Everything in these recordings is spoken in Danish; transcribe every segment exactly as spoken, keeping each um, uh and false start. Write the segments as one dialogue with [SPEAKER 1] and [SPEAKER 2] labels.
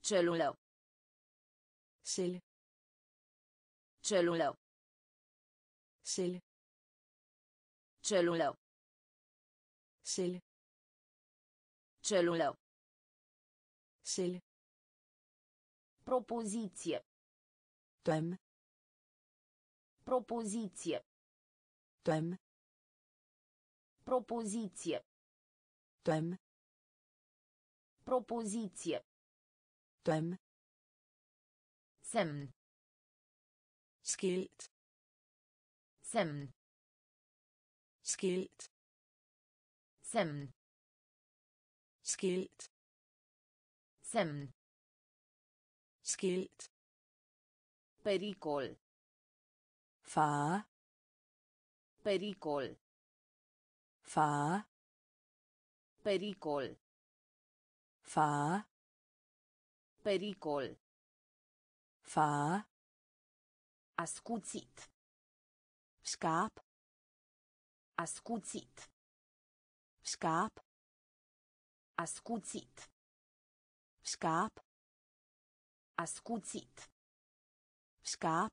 [SPEAKER 1] Celulă.
[SPEAKER 2] Celle.
[SPEAKER 1] Celulă.
[SPEAKER 2] Celle.
[SPEAKER 1] Celulă.
[SPEAKER 2] Celle.
[SPEAKER 1] Celulă.
[SPEAKER 2] Celle.
[SPEAKER 1] Propoziție.
[SPEAKER 2] Drømme.
[SPEAKER 1] Propoziție.
[SPEAKER 2] Drømme.
[SPEAKER 1] Propoziție.
[SPEAKER 2] Drømme.
[SPEAKER 1] Propoziție.
[SPEAKER 2] Drømme.
[SPEAKER 1] Semn.
[SPEAKER 2] Skilt.
[SPEAKER 1] Semn.
[SPEAKER 2] Skilt.
[SPEAKER 1] Semn.
[SPEAKER 2] Skilt.
[SPEAKER 1] Semn.
[SPEAKER 2] Skilt.
[SPEAKER 1] Pericol.
[SPEAKER 2] Fare.
[SPEAKER 1] Pericol.
[SPEAKER 2] Fare.
[SPEAKER 1] Pericol.
[SPEAKER 2] Fare.
[SPEAKER 1] Pericol.
[SPEAKER 2] Fare.
[SPEAKER 1] Ascuțit.
[SPEAKER 2] Skarp.
[SPEAKER 1] Ascuțit.
[SPEAKER 2] Skarp.
[SPEAKER 1] Ascuțit.
[SPEAKER 2] Skarp.
[SPEAKER 1] Ascuțit.
[SPEAKER 2] Skarp.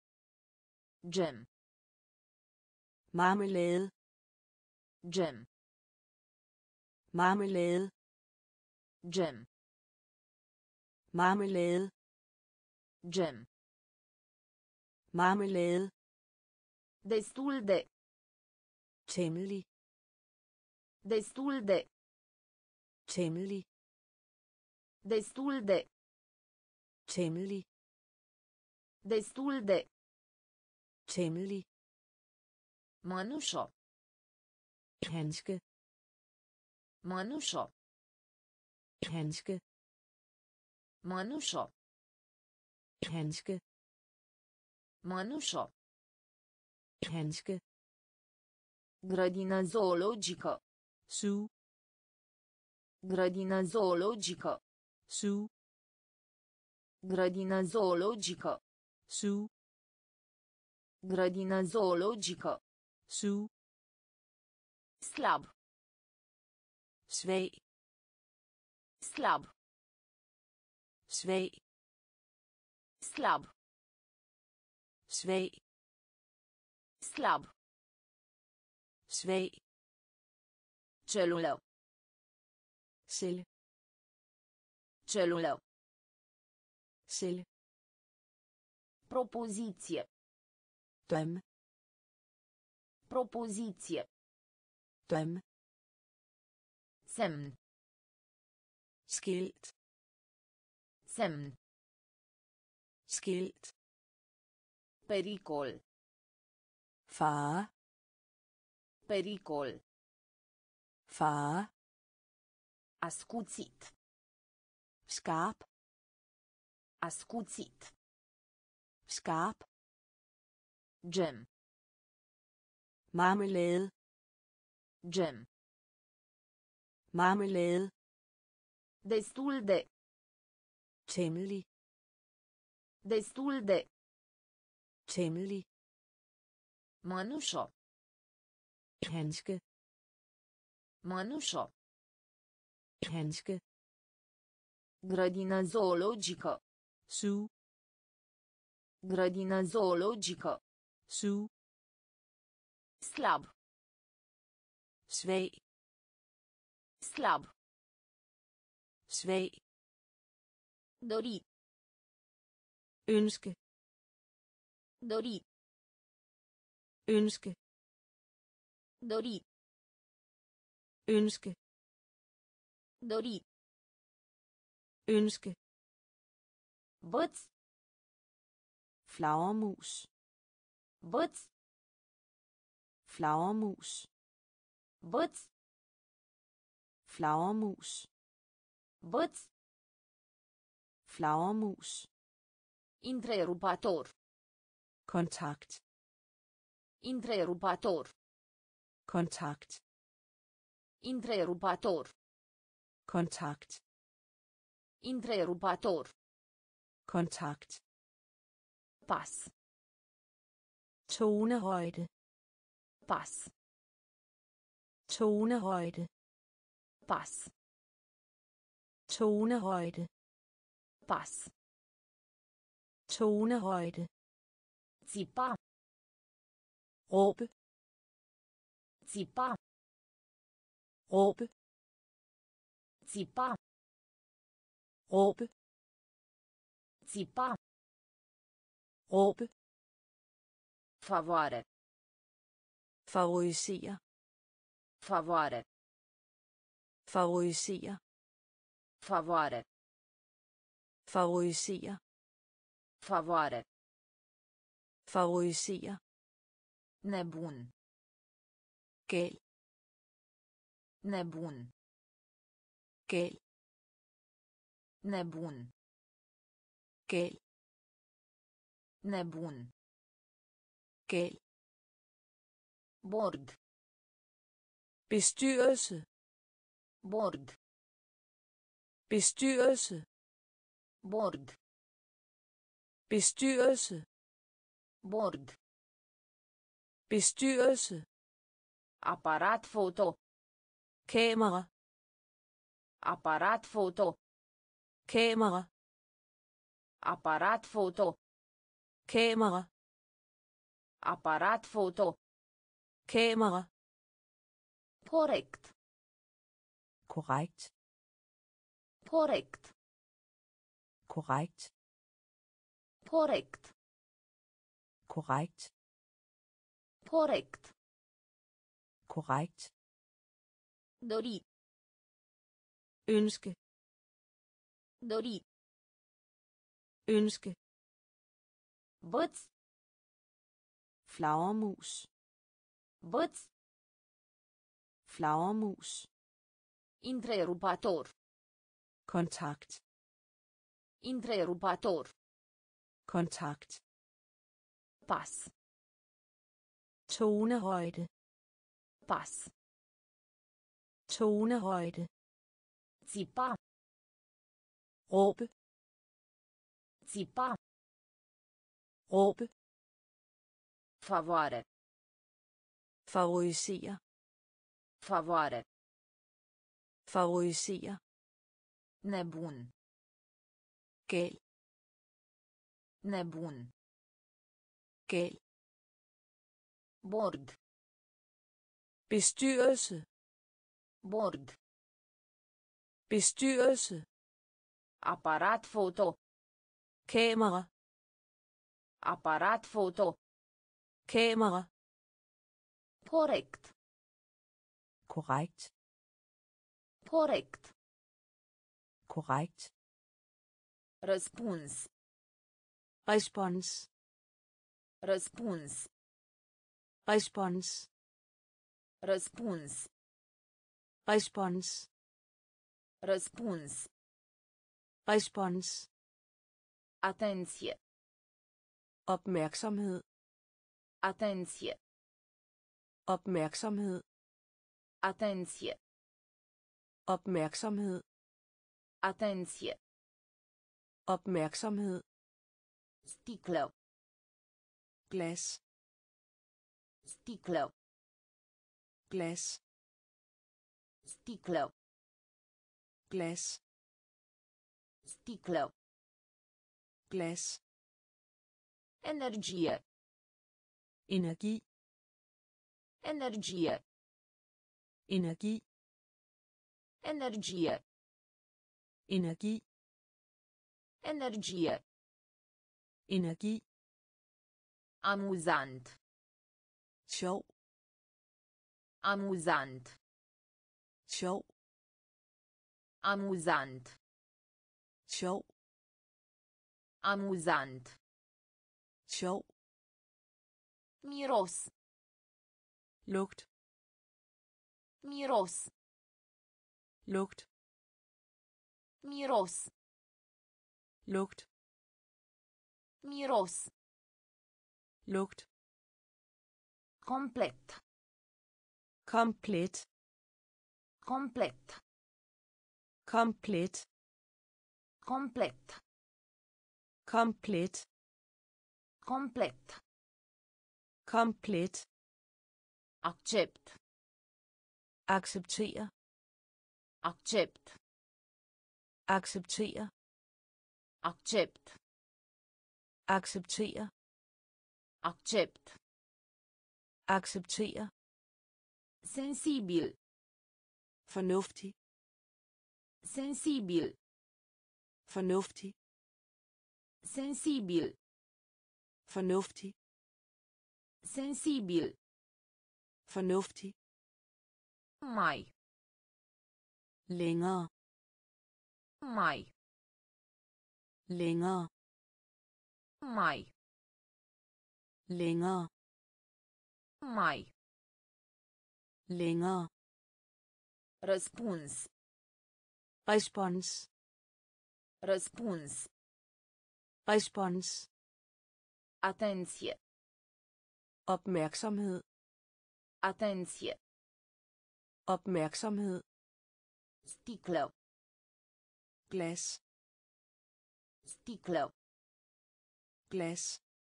[SPEAKER 1] Gem.
[SPEAKER 2] Marmelade.
[SPEAKER 1] Gem.
[SPEAKER 2] Marmelade.
[SPEAKER 1] Gem.
[SPEAKER 2] Marmelade.
[SPEAKER 1] Gem.
[SPEAKER 2] Marmelade.
[SPEAKER 1] Destul de.
[SPEAKER 2] Temmelig.
[SPEAKER 1] Destul de.
[SPEAKER 2] Temmelig.
[SPEAKER 1] Destul de.
[SPEAKER 2] Temmelig.
[SPEAKER 1] Destul de.
[SPEAKER 2] Temmelig.
[SPEAKER 1] Mănușă.
[SPEAKER 2] Handske.
[SPEAKER 1] Mănușă.
[SPEAKER 2] Handske.
[SPEAKER 1] Mănușă.
[SPEAKER 2] Handske.
[SPEAKER 1] Mănușă.
[SPEAKER 2] Handske.
[SPEAKER 1] Grădină zoologică.
[SPEAKER 2] Zoo.
[SPEAKER 1] Grădină zoologică.
[SPEAKER 2] Zoo.
[SPEAKER 1] Grădină zoologică.
[SPEAKER 2] Zoo.
[SPEAKER 1] Grădină zoologică.
[SPEAKER 2] Zoo.
[SPEAKER 1] Slab.
[SPEAKER 2] Svag.
[SPEAKER 1] Slab.
[SPEAKER 2] Svag.
[SPEAKER 1] Slab.
[SPEAKER 2] Svag.
[SPEAKER 1] Slab.
[SPEAKER 2] Svag.
[SPEAKER 1] Celulă.
[SPEAKER 2] Celle.
[SPEAKER 1] Celulă.
[SPEAKER 2] Celle.
[SPEAKER 1] Propoziție.
[SPEAKER 2] Drømme.
[SPEAKER 1] Propoziție.
[SPEAKER 2] Drømme.
[SPEAKER 1] Semn.
[SPEAKER 2] Skilt.
[SPEAKER 1] Semn.
[SPEAKER 2] Skilt.
[SPEAKER 1] Pericol.
[SPEAKER 2] Fare.
[SPEAKER 1] Pericol.
[SPEAKER 2] Fare.
[SPEAKER 1] Ascuțit.
[SPEAKER 2] Skarp.
[SPEAKER 1] Ascuțit.
[SPEAKER 2] Skarp.
[SPEAKER 1] Gem.
[SPEAKER 2] Marmelade.
[SPEAKER 1] Gem.
[SPEAKER 2] Marmelade.
[SPEAKER 1] Destul de.
[SPEAKER 2] Temmelig.
[SPEAKER 1] Destul de.
[SPEAKER 2] Temmelig.
[SPEAKER 1] Mănușă.
[SPEAKER 2] Handske.
[SPEAKER 1] Mănușă.
[SPEAKER 2] Handske.
[SPEAKER 1] Grădină zoologică.
[SPEAKER 2] Zoo.
[SPEAKER 1] Grădină zoologică.
[SPEAKER 2] Zoo.
[SPEAKER 1] Slab.
[SPEAKER 2] Svag.
[SPEAKER 1] Slab.
[SPEAKER 2] Svag.
[SPEAKER 1] Dori.
[SPEAKER 2] Ønske.
[SPEAKER 1] Dori.
[SPEAKER 2] Ønske.
[SPEAKER 1] Dori.
[SPEAKER 2] Ønske.
[SPEAKER 1] Dori.
[SPEAKER 2] Ønske.
[SPEAKER 1] Văț.
[SPEAKER 2] Flagermus.
[SPEAKER 1] Văț.
[SPEAKER 2] Flagermus.
[SPEAKER 1] Văț.
[SPEAKER 2] Flagermus.
[SPEAKER 1] Văț.
[SPEAKER 2] Flagermus.
[SPEAKER 1] Întrerupator.
[SPEAKER 2] Kontakt.
[SPEAKER 1] Întrerupator.
[SPEAKER 2] Kontakt.
[SPEAKER 1] Întrerupator.
[SPEAKER 2] Kontakt.
[SPEAKER 1] Întrerupator.
[SPEAKER 2] Kontakt.
[SPEAKER 1] Pas.
[SPEAKER 2] Tonehøjde.
[SPEAKER 1] Pas.
[SPEAKER 2] Tonehøjde.
[SPEAKER 1] Pas.
[SPEAKER 2] Tonehøjde.
[SPEAKER 1] Pas.
[SPEAKER 2] Tonehøjde.
[SPEAKER 1] Țipa.
[SPEAKER 2] Råbe.
[SPEAKER 1] Țipa.
[SPEAKER 2] Råbe.
[SPEAKER 1] Țipa.
[SPEAKER 2] Råbe.
[SPEAKER 1] Țipa.
[SPEAKER 2] Råbe.
[SPEAKER 1] Favoare.
[SPEAKER 2] Favorisere.
[SPEAKER 1] Favoare.
[SPEAKER 2] Favorisere.
[SPEAKER 1] Favoare.
[SPEAKER 2] Favorisere.
[SPEAKER 1] Favoare.
[SPEAKER 2] Favorisere.
[SPEAKER 1] Nebun.
[SPEAKER 2] Gal.
[SPEAKER 1] Nebun.
[SPEAKER 2] Gal.
[SPEAKER 1] Nebun.
[SPEAKER 2] Gal.
[SPEAKER 1] Nebun.
[SPEAKER 2] Gal.
[SPEAKER 1] Board.
[SPEAKER 2] Bestyrelse.
[SPEAKER 1] Board.
[SPEAKER 2] Bestyrelse.
[SPEAKER 1] Board.
[SPEAKER 2] Bestyrelse.
[SPEAKER 1] Board.
[SPEAKER 2] Bestyrelse.
[SPEAKER 1] Aparat foto.
[SPEAKER 2] Kamera.
[SPEAKER 1] Aparat foto.
[SPEAKER 2] Kamera.
[SPEAKER 1] Aparat foto.
[SPEAKER 2] Kamera.
[SPEAKER 1] Aparat foto.
[SPEAKER 2] Kamera.
[SPEAKER 1] Korrekt.
[SPEAKER 2] Korrekt.
[SPEAKER 1] Korrekt.
[SPEAKER 2] Korrekt.
[SPEAKER 1] Korrekt.
[SPEAKER 2] Korrekt.
[SPEAKER 1] Korrekt.
[SPEAKER 2] Korrekt.
[SPEAKER 1] Dori.
[SPEAKER 2] Ønske.
[SPEAKER 1] Dori.
[SPEAKER 2] Ønske.
[SPEAKER 1] Văț.
[SPEAKER 2] Flagermus.
[SPEAKER 1] Văț.
[SPEAKER 2] Flagermus.
[SPEAKER 1] Întrerupator.
[SPEAKER 2] Kontakt.
[SPEAKER 1] Întrerupator.
[SPEAKER 2] Kontakt.
[SPEAKER 1] Pas.
[SPEAKER 2] Tonehøjde.
[SPEAKER 1] Pas.
[SPEAKER 2] Tonehøjde.
[SPEAKER 1] Țipa.
[SPEAKER 2] Råbe.
[SPEAKER 1] Țipa.
[SPEAKER 2] Råbe.
[SPEAKER 1] Favoare.
[SPEAKER 2] Favorisere.
[SPEAKER 1] Favoare.
[SPEAKER 2] Favorisere.
[SPEAKER 1] Nebun.
[SPEAKER 2] Gal.
[SPEAKER 1] Nebun.
[SPEAKER 2] Gal.
[SPEAKER 1] Board.
[SPEAKER 2] Bestyrelse.
[SPEAKER 1] Board.
[SPEAKER 2] Bestyrelse.
[SPEAKER 1] Aparat foto.
[SPEAKER 2] Kamera.
[SPEAKER 1] Aparat foto.
[SPEAKER 2] Kamera.
[SPEAKER 1] Korrekt.
[SPEAKER 2] Korrekt.
[SPEAKER 1] Korrekt.
[SPEAKER 2] Korrekt.
[SPEAKER 1] Răspuns.
[SPEAKER 2] Respons.
[SPEAKER 1] Răspuns.
[SPEAKER 2] Respons.
[SPEAKER 1] Răspuns.
[SPEAKER 2] Respons.
[SPEAKER 1] Răspuns.
[SPEAKER 2] Respons.
[SPEAKER 1] Atenție.
[SPEAKER 2] Opmærksomhed.
[SPEAKER 1] Atenție.
[SPEAKER 2] Opmærksomhed.
[SPEAKER 1] Atenție.
[SPEAKER 2] Opmærksomhed.
[SPEAKER 1] Atenție.
[SPEAKER 2] Opmærksomhed.
[SPEAKER 1] Sticlă.
[SPEAKER 2] Glas.
[SPEAKER 1] Sticlă.
[SPEAKER 2] Glas.
[SPEAKER 1] Sticlă.
[SPEAKER 2] Glas.
[SPEAKER 1] Sticlă.
[SPEAKER 2] Glas.
[SPEAKER 1] Energie.
[SPEAKER 2] Energi.
[SPEAKER 1] Energie.
[SPEAKER 2] Energi.
[SPEAKER 1] Energie.
[SPEAKER 2] Energi.
[SPEAKER 1] Energie.
[SPEAKER 2] Energi.
[SPEAKER 1] Amuzant.
[SPEAKER 2] Sjov.
[SPEAKER 1] Amuzant.
[SPEAKER 2] Sjov.
[SPEAKER 1] Amuzant.
[SPEAKER 2] Sjov.
[SPEAKER 1] Amuzant.
[SPEAKER 2] Sjov.
[SPEAKER 1] Miros.
[SPEAKER 2] Lugt.
[SPEAKER 1] Miros.
[SPEAKER 2] Lugt.
[SPEAKER 1] Miros.
[SPEAKER 2] Lugt.
[SPEAKER 1] Miros.
[SPEAKER 2] Lugt.
[SPEAKER 1] Complet.
[SPEAKER 2] Komplet.
[SPEAKER 1] Complet.
[SPEAKER 2] Komplet.
[SPEAKER 1] Complet.
[SPEAKER 2] Komplet.
[SPEAKER 1] Complet.
[SPEAKER 2] Komplet.
[SPEAKER 1] Accept.
[SPEAKER 2] Acceptere.
[SPEAKER 1] Accept.
[SPEAKER 2] Acceptere.
[SPEAKER 1] Accept.
[SPEAKER 2] acceptere,
[SPEAKER 1] Accept.
[SPEAKER 2] acceptere,
[SPEAKER 1] Sensibil.
[SPEAKER 2] fornuftig,
[SPEAKER 1] Sensibil.
[SPEAKER 2] fornuftig,
[SPEAKER 1] Sensibil.
[SPEAKER 2] fornuftig,
[SPEAKER 1] Sensibil.
[SPEAKER 2] fornuftig,
[SPEAKER 1] Mai.
[SPEAKER 2] længere,
[SPEAKER 1] Mai.
[SPEAKER 2] længere,
[SPEAKER 1] Mai.
[SPEAKER 2] længere,
[SPEAKER 1] Mai.
[SPEAKER 2] længere,
[SPEAKER 1] Răspuns.
[SPEAKER 2] respons,
[SPEAKER 1] Răspuns.
[SPEAKER 2] respons,
[SPEAKER 1] Atenție.
[SPEAKER 2] opmærksomhed,
[SPEAKER 1] Atenție.
[SPEAKER 2] opmærksomhed,
[SPEAKER 1] Sticlă.
[SPEAKER 2] glas,
[SPEAKER 1] Sticlă.
[SPEAKER 2] glas,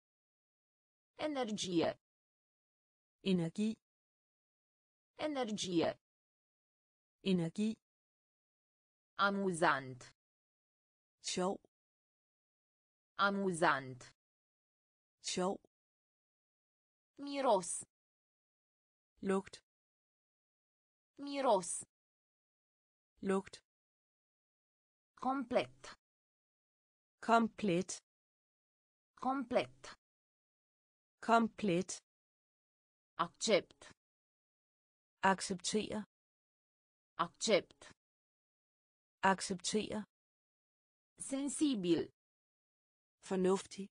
[SPEAKER 1] Energie.
[SPEAKER 2] energi,
[SPEAKER 1] Energie.
[SPEAKER 2] energi,
[SPEAKER 1] Amuzant.
[SPEAKER 2] sjov,
[SPEAKER 1] Amuzant.
[SPEAKER 2] sjov,
[SPEAKER 1] Miros.
[SPEAKER 2] lugt,
[SPEAKER 1] Miros.
[SPEAKER 2] lugt,
[SPEAKER 1] Complet.
[SPEAKER 2] komplet,
[SPEAKER 1] Complet.
[SPEAKER 2] komplet,
[SPEAKER 1] Accept.
[SPEAKER 2] acceptere,
[SPEAKER 1] Accept.
[SPEAKER 2] acceptere,
[SPEAKER 1] Sensibil.
[SPEAKER 2] fornuftig,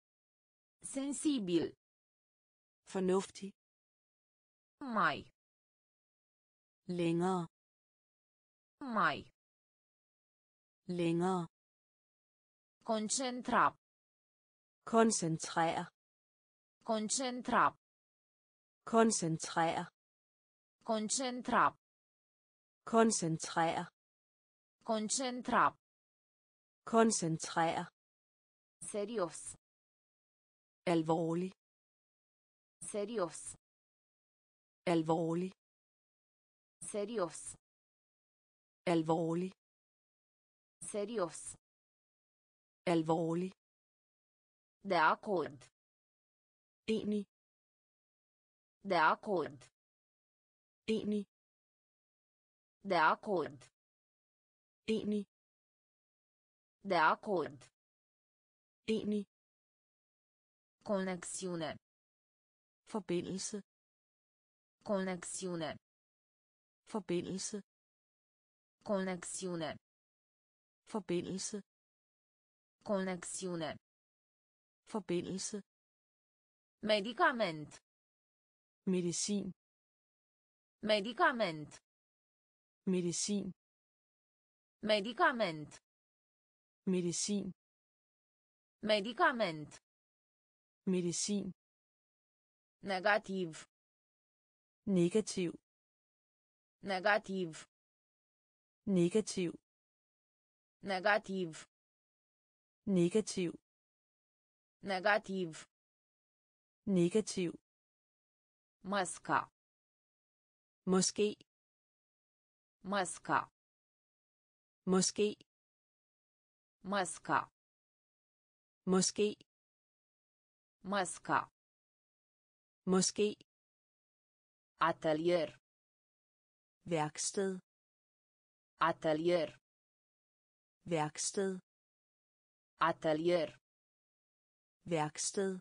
[SPEAKER 1] Sensibil.
[SPEAKER 2] fornuftig,
[SPEAKER 1] Mai.
[SPEAKER 2] længere,
[SPEAKER 1] Mai.
[SPEAKER 2] længere,
[SPEAKER 1] Concentra.
[SPEAKER 2] koncentrere,
[SPEAKER 1] Concentra.
[SPEAKER 2] koncentrere,
[SPEAKER 1] Concentra.
[SPEAKER 2] koncentrere,
[SPEAKER 1] Concentra.
[SPEAKER 2] koncentrere,
[SPEAKER 1] Serios.
[SPEAKER 2] alvorlig,
[SPEAKER 1] Serios.
[SPEAKER 2] alvorlig,
[SPEAKER 1] Serios.
[SPEAKER 2] alvorlig,
[SPEAKER 1] Serios.
[SPEAKER 2] alvorlig,
[SPEAKER 1] De acord.
[SPEAKER 2] enig,
[SPEAKER 1] De acord.
[SPEAKER 2] enig,
[SPEAKER 1] De acord.
[SPEAKER 2] enig,
[SPEAKER 1] De acord.
[SPEAKER 2] enig,
[SPEAKER 1] Conexiune.
[SPEAKER 2] forbindelse,
[SPEAKER 1] Conexiune.
[SPEAKER 2] forbindelse,
[SPEAKER 1] Conexiune.
[SPEAKER 2] forbindelse,
[SPEAKER 1] Conexiune.
[SPEAKER 2] forbindelse,
[SPEAKER 1] Medicament.
[SPEAKER 2] medicin,
[SPEAKER 1] Medicament.
[SPEAKER 2] medicin,
[SPEAKER 1] Medicament.
[SPEAKER 2] medicin,
[SPEAKER 1] Medicament.
[SPEAKER 2] medicin,
[SPEAKER 1] Negativ.
[SPEAKER 2] negativ,
[SPEAKER 1] Negativ.
[SPEAKER 2] negativ,
[SPEAKER 1] Negativ.
[SPEAKER 2] negativ,
[SPEAKER 1] Negativ.
[SPEAKER 2] negativ,
[SPEAKER 1] Masca.
[SPEAKER 2] måske,
[SPEAKER 1] Masca.
[SPEAKER 2] måske,
[SPEAKER 1] Masca.
[SPEAKER 2] måske,
[SPEAKER 1] Masca.
[SPEAKER 2] måske,
[SPEAKER 1] Atelier.
[SPEAKER 2] værksted,
[SPEAKER 1] Atelier.
[SPEAKER 2] værksted,
[SPEAKER 1] Atelier.
[SPEAKER 2] værksted,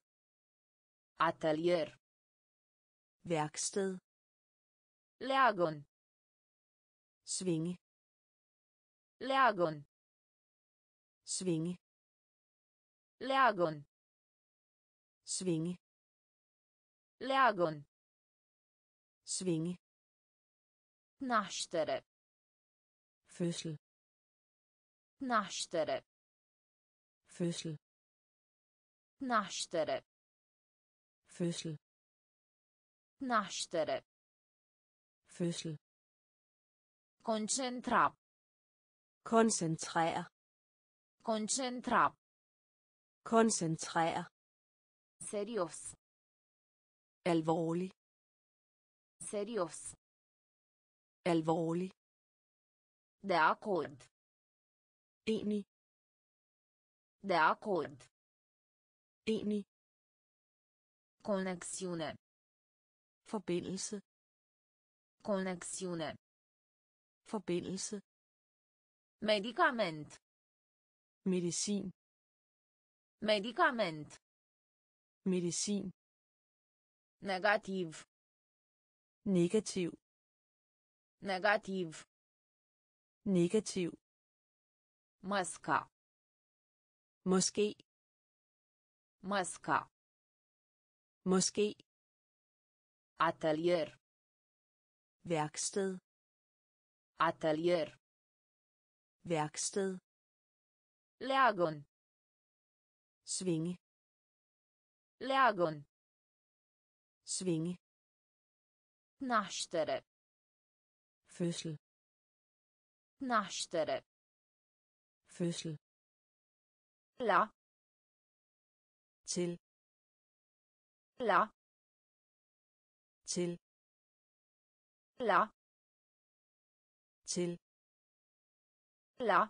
[SPEAKER 1] Atelier.
[SPEAKER 2] værksted,
[SPEAKER 1] Leagon.
[SPEAKER 2] svinge,
[SPEAKER 1] Leagon.
[SPEAKER 2] svinge,
[SPEAKER 1] Leagon.
[SPEAKER 2] svinge,
[SPEAKER 1] Leagon.
[SPEAKER 2] svinge,
[SPEAKER 1] Naștere.
[SPEAKER 2] fødsel,
[SPEAKER 1] Naștere.
[SPEAKER 2] fødsel,
[SPEAKER 1] Naștere.
[SPEAKER 2] fødsel,
[SPEAKER 1] Naștere.
[SPEAKER 2] fødsel,
[SPEAKER 1] Concentra.
[SPEAKER 2] koncentrere,
[SPEAKER 1] Concentra.
[SPEAKER 2] koncentrere,
[SPEAKER 1] Serios.
[SPEAKER 2] alvorlig,
[SPEAKER 1] Serios.
[SPEAKER 2] alvorlig,
[SPEAKER 1] De acord.
[SPEAKER 2] enig,
[SPEAKER 1] De acord.
[SPEAKER 2] Enig.
[SPEAKER 1] Conexiune.
[SPEAKER 2] Forbindelse.
[SPEAKER 1] Conexiune.
[SPEAKER 2] Forbindelse.
[SPEAKER 1] Medicament.
[SPEAKER 2] Medicin.
[SPEAKER 1] Medicament.
[SPEAKER 2] Medicin.
[SPEAKER 1] Negativ.
[SPEAKER 2] Negativ.
[SPEAKER 1] Negativ.
[SPEAKER 2] Negativ.
[SPEAKER 1] Măsca.
[SPEAKER 2] Måske.
[SPEAKER 1] Măsca.
[SPEAKER 2] Måske.
[SPEAKER 1] Atelier.
[SPEAKER 2] Værksted.
[SPEAKER 1] Atelier.
[SPEAKER 2] Værksted.
[SPEAKER 1] Leagon.
[SPEAKER 2] Svinge.
[SPEAKER 1] Leagon.
[SPEAKER 2] Svinge.
[SPEAKER 1] Naștere.
[SPEAKER 2] Fødsel.
[SPEAKER 1] Naștere.
[SPEAKER 2] Fødsel.
[SPEAKER 1] La.
[SPEAKER 2] Til.
[SPEAKER 1] La.
[SPEAKER 2] Til.
[SPEAKER 1] La.
[SPEAKER 2] Til.
[SPEAKER 1] La.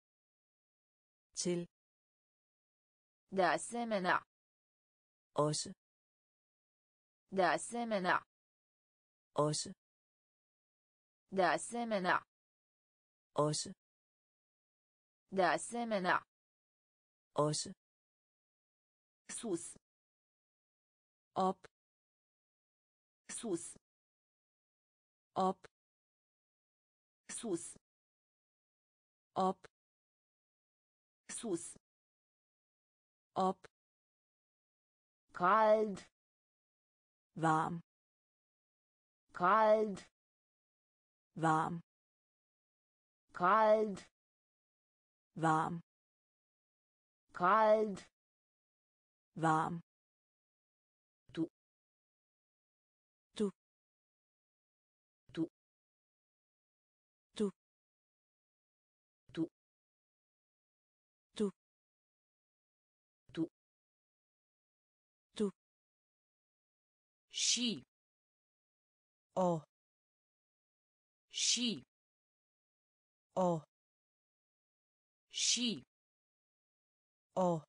[SPEAKER 2] Til.
[SPEAKER 1] De asemenea.
[SPEAKER 2] Også.
[SPEAKER 1] De asemenea.
[SPEAKER 2] Også.
[SPEAKER 1] De asemenea.
[SPEAKER 2] Også.
[SPEAKER 1] De asemenea.
[SPEAKER 2] Også.
[SPEAKER 1] Sus.
[SPEAKER 2] Op.
[SPEAKER 1] Sus.
[SPEAKER 2] Op.
[SPEAKER 1] Sus.
[SPEAKER 2] Op.
[SPEAKER 1] Sus.
[SPEAKER 2] Op.
[SPEAKER 1] Cald.
[SPEAKER 2] Varm.
[SPEAKER 1] Cald.
[SPEAKER 2] Varm.
[SPEAKER 1] Cald.
[SPEAKER 2] Varm.
[SPEAKER 1] Cald.
[SPEAKER 2] Varm.
[SPEAKER 1] Tu.
[SPEAKER 2] Du.
[SPEAKER 1] Tu.
[SPEAKER 2] Du.
[SPEAKER 1] Tu.
[SPEAKER 2] Du.
[SPEAKER 1] Tu.
[SPEAKER 2] Du.
[SPEAKER 1] Și.
[SPEAKER 2] Og.
[SPEAKER 1] Și.
[SPEAKER 2] Og.
[SPEAKER 1] Și.
[SPEAKER 2] Og.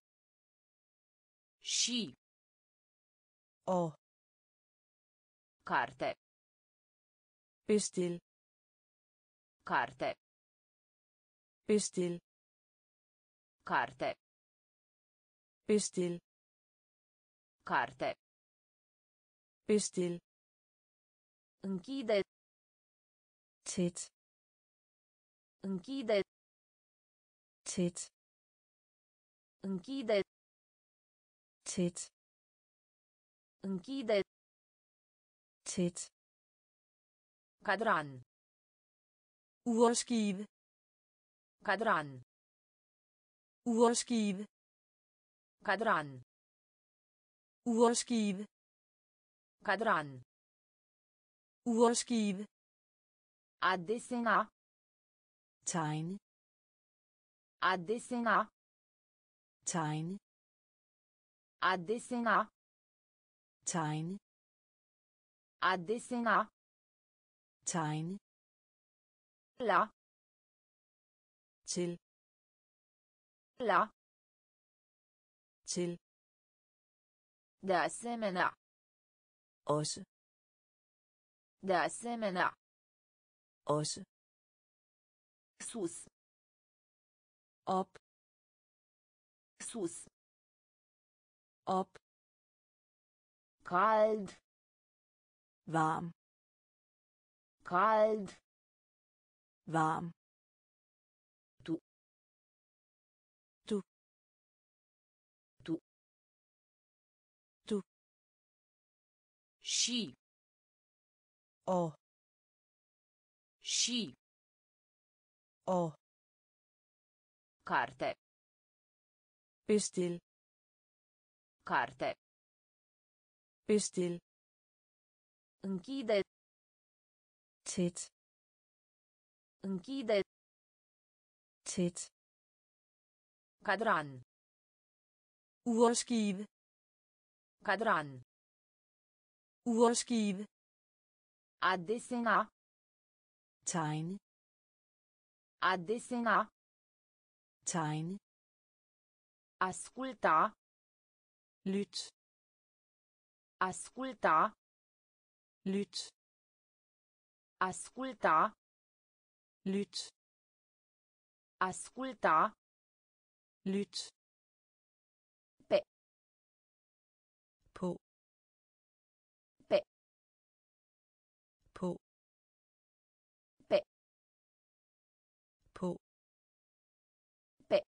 [SPEAKER 1] Și.
[SPEAKER 2] Og.
[SPEAKER 1] Carte.
[SPEAKER 2] Bestil.
[SPEAKER 1] Carte.
[SPEAKER 2] Bestil.
[SPEAKER 1] Carte.
[SPEAKER 2] Bestil.
[SPEAKER 1] Carte.
[SPEAKER 2] Bestil.
[SPEAKER 1] Închide.
[SPEAKER 2] Tæt.
[SPEAKER 1] Închide.
[SPEAKER 2] Tæt.
[SPEAKER 1] Închide.
[SPEAKER 2] Tæt.
[SPEAKER 1] Închide.
[SPEAKER 2] Tæt.
[SPEAKER 1] Cadran.
[SPEAKER 2] Urskive.
[SPEAKER 1] Cadran.
[SPEAKER 2] Urskive.
[SPEAKER 1] Cadran.
[SPEAKER 2] Urskive.
[SPEAKER 1] Cadran.
[SPEAKER 2] Urskive.
[SPEAKER 1] A desena.
[SPEAKER 2] Tegne.
[SPEAKER 1] A desena.
[SPEAKER 2] Tegne.
[SPEAKER 1] A desena.
[SPEAKER 2] Tegne.
[SPEAKER 1] A desena.
[SPEAKER 2] Tegne.
[SPEAKER 1] La.
[SPEAKER 2] Til.
[SPEAKER 1] La.
[SPEAKER 2] Til.
[SPEAKER 1] De asemenea.
[SPEAKER 2] Også.
[SPEAKER 1] De asemenea.
[SPEAKER 2] Også.
[SPEAKER 1] Sus.
[SPEAKER 2] Op.
[SPEAKER 1] Sus.
[SPEAKER 2] Op.
[SPEAKER 1] Cald.
[SPEAKER 2] Varm.
[SPEAKER 1] Cald.
[SPEAKER 2] Varm.
[SPEAKER 1] Tu.
[SPEAKER 2] Du.
[SPEAKER 1] Tu.
[SPEAKER 2] Du.
[SPEAKER 1] Și.
[SPEAKER 2] Og.
[SPEAKER 1] Și.
[SPEAKER 2] Og.
[SPEAKER 1] Carte.
[SPEAKER 2] Bestil.
[SPEAKER 1] Carte.
[SPEAKER 2] Bestil.
[SPEAKER 1] Închide.
[SPEAKER 2] Tæt.
[SPEAKER 1] Închide.
[SPEAKER 2] Tæt.
[SPEAKER 1] Cadran.
[SPEAKER 2] Urskive.
[SPEAKER 1] Cadran.
[SPEAKER 2] Urskive.
[SPEAKER 1] A desena.
[SPEAKER 2] Tegne.
[SPEAKER 1] A desena.
[SPEAKER 2] Tegne.
[SPEAKER 1] Asculta.
[SPEAKER 2] Lyt.
[SPEAKER 1] Asculta.
[SPEAKER 2] Lyt.
[SPEAKER 1] Asculta.
[SPEAKER 2] Lyt.
[SPEAKER 1] Asculta.
[SPEAKER 2] Lyt.
[SPEAKER 1] Pe.
[SPEAKER 2] På.
[SPEAKER 1] Pe.
[SPEAKER 2] På.
[SPEAKER 1] Pe.
[SPEAKER 2] På.
[SPEAKER 1] Pe.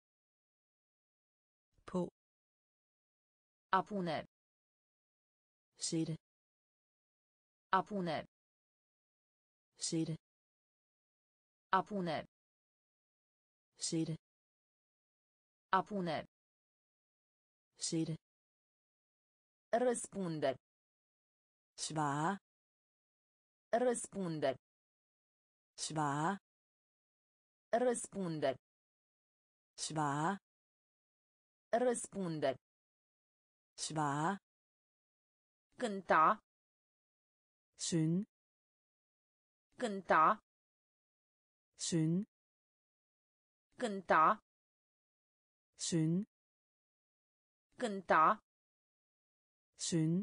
[SPEAKER 2] På.
[SPEAKER 1] A pune.
[SPEAKER 2] Sætte.
[SPEAKER 1] A pune.
[SPEAKER 2] Sætte.
[SPEAKER 1] A pune.
[SPEAKER 2] Sætte.
[SPEAKER 1] A pune.
[SPEAKER 2] Sætte.
[SPEAKER 1] Răspunde.
[SPEAKER 2] Svare.
[SPEAKER 1] Răspunde.
[SPEAKER 2] Svare.
[SPEAKER 1] Răspunde.
[SPEAKER 2] Svare.
[SPEAKER 1] Răspunde.
[SPEAKER 2] Svare.
[SPEAKER 1] Cânta.
[SPEAKER 2] Synge.
[SPEAKER 1] Cânta.
[SPEAKER 2] Synge.
[SPEAKER 1] Cânta.
[SPEAKER 2] Synge.
[SPEAKER 1] Cânta.
[SPEAKER 2] Synge.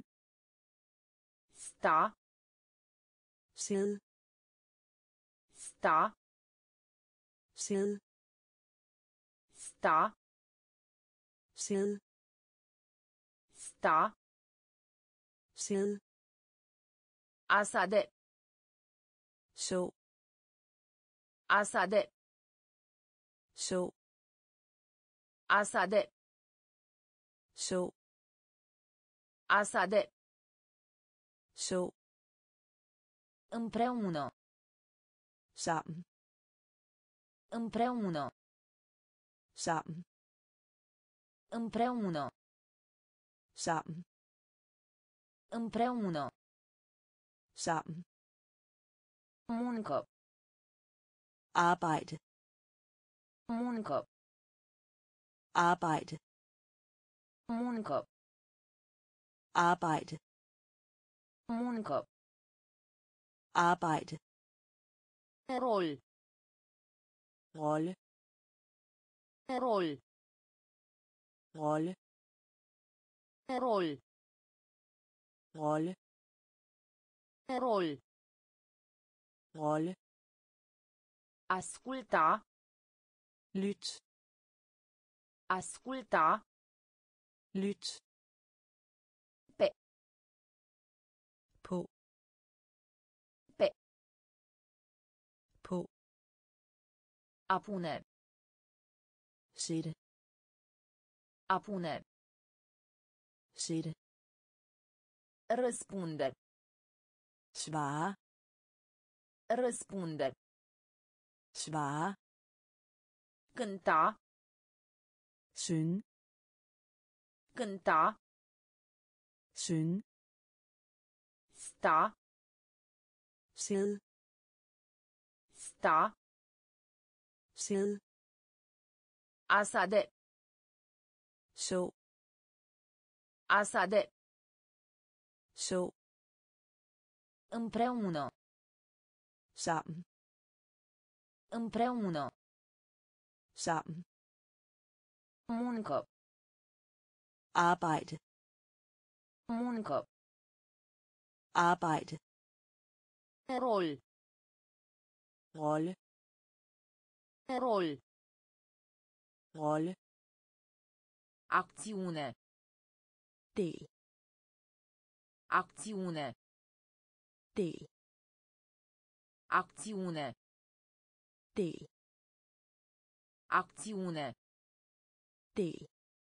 [SPEAKER 1] Sta.
[SPEAKER 2] Sidde.
[SPEAKER 1] Sta.
[SPEAKER 2] Sidde.
[SPEAKER 1] Sta.
[SPEAKER 2] Sidde.
[SPEAKER 1] Sta.
[SPEAKER 2] Sidde.
[SPEAKER 1] Asa de.
[SPEAKER 2] Så.
[SPEAKER 1] Asa de.
[SPEAKER 2] Så.
[SPEAKER 1] Asa de.
[SPEAKER 2] Så.
[SPEAKER 1] Asa de.
[SPEAKER 2] Så.
[SPEAKER 1] Împreună.
[SPEAKER 2] Sammen.
[SPEAKER 1] Împreună.
[SPEAKER 2] Sammen.
[SPEAKER 1] Împreună.
[SPEAKER 2] Sammen.
[SPEAKER 1] Împreună.
[SPEAKER 2] Sammen.
[SPEAKER 1] Muncă.
[SPEAKER 2] Arbejde.
[SPEAKER 1] Muncă.
[SPEAKER 2] Arbejde.
[SPEAKER 1] Muncă.
[SPEAKER 2] Arbejde.
[SPEAKER 1] Muncă.
[SPEAKER 2] Arbejde.
[SPEAKER 1] Rol.
[SPEAKER 2] Rolle.
[SPEAKER 1] Rol.
[SPEAKER 2] Rolle.
[SPEAKER 1] Rol.
[SPEAKER 2] Rolle.
[SPEAKER 1] Rol.
[SPEAKER 2] Rolle.
[SPEAKER 1] Asculta.
[SPEAKER 2] Lyt.
[SPEAKER 1] Asculta.
[SPEAKER 2] Lyt.
[SPEAKER 1] Pe.
[SPEAKER 2] På.
[SPEAKER 1] Pe.
[SPEAKER 2] På.
[SPEAKER 1] A pune.
[SPEAKER 2] Sætte.
[SPEAKER 1] A pune.
[SPEAKER 2] Sætte.
[SPEAKER 1] Răspunde.
[SPEAKER 2] Svare.
[SPEAKER 1] Răspunde.
[SPEAKER 2] Svare.
[SPEAKER 1] Cânta.
[SPEAKER 2] Synge.
[SPEAKER 1] Cânta.
[SPEAKER 2] Synge.
[SPEAKER 1] Sta.
[SPEAKER 2] Sidde.
[SPEAKER 1] Sta.
[SPEAKER 2] Sidde.
[SPEAKER 1] Asa de.
[SPEAKER 2] Så.
[SPEAKER 1] Asa de.
[SPEAKER 2] Så.
[SPEAKER 1] Împreună.
[SPEAKER 2] Sammen.
[SPEAKER 1] Împreună.
[SPEAKER 2] Sammen.
[SPEAKER 1] Muncă.
[SPEAKER 2] Arbejde.
[SPEAKER 1] Muncă.
[SPEAKER 2] Arbejde.
[SPEAKER 1] Rol.
[SPEAKER 2] Rolle.
[SPEAKER 1] Rol.
[SPEAKER 2] Rolle.
[SPEAKER 1] Acțiune.
[SPEAKER 2] Del.
[SPEAKER 1] Acțiune.
[SPEAKER 2] Del.
[SPEAKER 1] Acțiune.
[SPEAKER 2] Del.
[SPEAKER 1] Acțiune.
[SPEAKER 2] Del.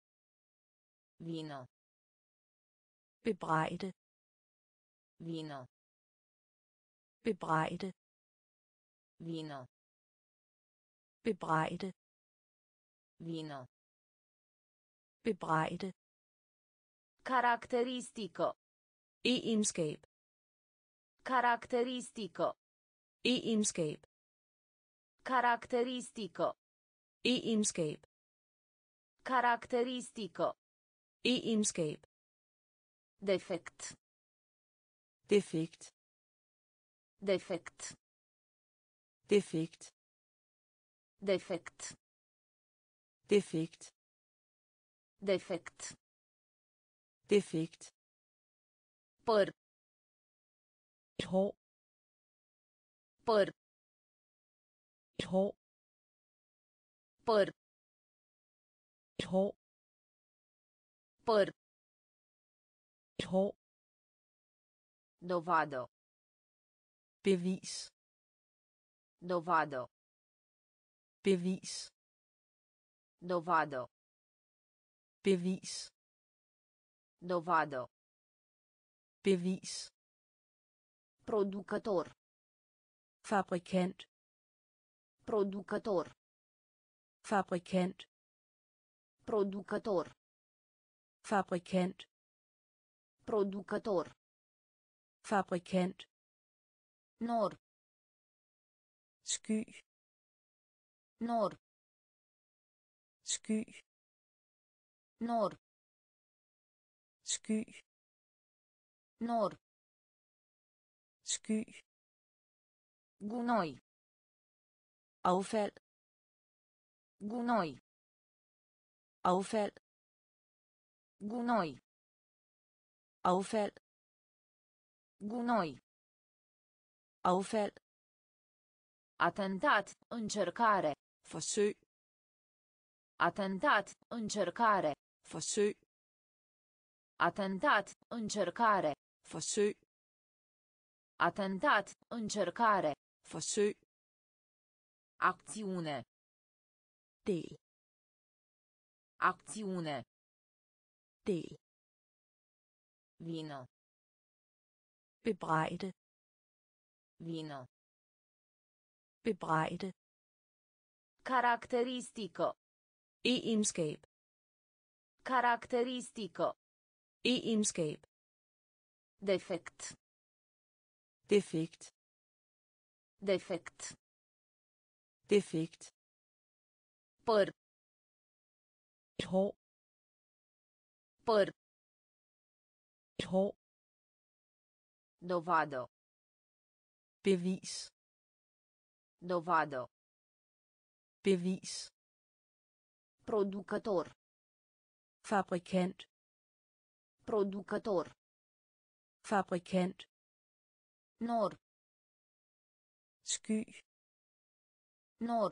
[SPEAKER 1] Vină.
[SPEAKER 2] Bebrejde.
[SPEAKER 1] Vină.
[SPEAKER 2] Bebrejde.
[SPEAKER 1] Vină.
[SPEAKER 2] Bebrejde.
[SPEAKER 1] Vină.
[SPEAKER 2] Bebrejde.
[SPEAKER 1] Caracteristică.
[SPEAKER 2] Egenskab.
[SPEAKER 1] Caracteristică.
[SPEAKER 2] Egenskab.
[SPEAKER 1] Caracteristică.
[SPEAKER 2] Egenskab.
[SPEAKER 1] Caracteristică.
[SPEAKER 2] Egenskab.
[SPEAKER 1] Defect.
[SPEAKER 2] Defekt.
[SPEAKER 1] Defect.
[SPEAKER 2] Defekt.
[SPEAKER 1] Defect.
[SPEAKER 2] Defekt.
[SPEAKER 1] Defect.
[SPEAKER 2] Defekt.
[SPEAKER 1] Păr.
[SPEAKER 2] Et hår.
[SPEAKER 1] Păr.
[SPEAKER 2] Et hår.
[SPEAKER 1] Păr.
[SPEAKER 2] Et hår.
[SPEAKER 1] Păr.
[SPEAKER 2] Et hår.
[SPEAKER 1] Dovadă.
[SPEAKER 2] Bevis.
[SPEAKER 1] Dovadă.
[SPEAKER 2] Bevis.
[SPEAKER 1] Dovadă.
[SPEAKER 2] Bevis.
[SPEAKER 1] Dovadă.
[SPEAKER 2] Bevis.
[SPEAKER 1] Producător.
[SPEAKER 2] Fabrikant.
[SPEAKER 1] Producător.
[SPEAKER 2] Fabrikant.
[SPEAKER 1] Producător.
[SPEAKER 2] Fabrikant.
[SPEAKER 1] Producător.
[SPEAKER 2] Fabrikant.
[SPEAKER 1] Nor.
[SPEAKER 2] Sky.
[SPEAKER 1] Nor.
[SPEAKER 2] Sky.
[SPEAKER 1] Nor.
[SPEAKER 2] Sky.
[SPEAKER 1] Nor.
[SPEAKER 2] Sky.
[SPEAKER 1] Gunoi.
[SPEAKER 2] Affald.
[SPEAKER 1] Gunoi.
[SPEAKER 2] Affald.
[SPEAKER 1] Gunoi.
[SPEAKER 2] Affald.
[SPEAKER 1] Gunoi.
[SPEAKER 2] Affald.
[SPEAKER 1] Atentat. Încercare.
[SPEAKER 2] Forsøg.
[SPEAKER 1] Atentat. Încercare.
[SPEAKER 2] Forsøg.
[SPEAKER 1] Atentat. Încercare.
[SPEAKER 2] Forsøg.
[SPEAKER 1] Atentat. Încercare.
[SPEAKER 2] Forsøg.
[SPEAKER 1] Acțiune.
[SPEAKER 2] Del.
[SPEAKER 1] Acțiune.
[SPEAKER 2] Del.
[SPEAKER 1] Vină.
[SPEAKER 2] Bebrejde.
[SPEAKER 1] Vină.
[SPEAKER 2] Bebrejde.
[SPEAKER 1] Caracteristică.
[SPEAKER 2] Egenskab.
[SPEAKER 1] Caracteristică.
[SPEAKER 2] Egenskab.
[SPEAKER 1] Defect.
[SPEAKER 2] Defekt.
[SPEAKER 1] Defect.
[SPEAKER 2] Defekt.
[SPEAKER 1] Păr.
[SPEAKER 2] Et hår.
[SPEAKER 1] Păr.
[SPEAKER 2] Et hår.
[SPEAKER 1] Dovadă.
[SPEAKER 2] Bevis.
[SPEAKER 1] Dovadă.
[SPEAKER 2] Bevis.
[SPEAKER 1] Producător.
[SPEAKER 2] Fabrikant.
[SPEAKER 1] Producător.
[SPEAKER 2] Fabrikant.
[SPEAKER 1] Nor.
[SPEAKER 2] Sky.
[SPEAKER 1] Nor.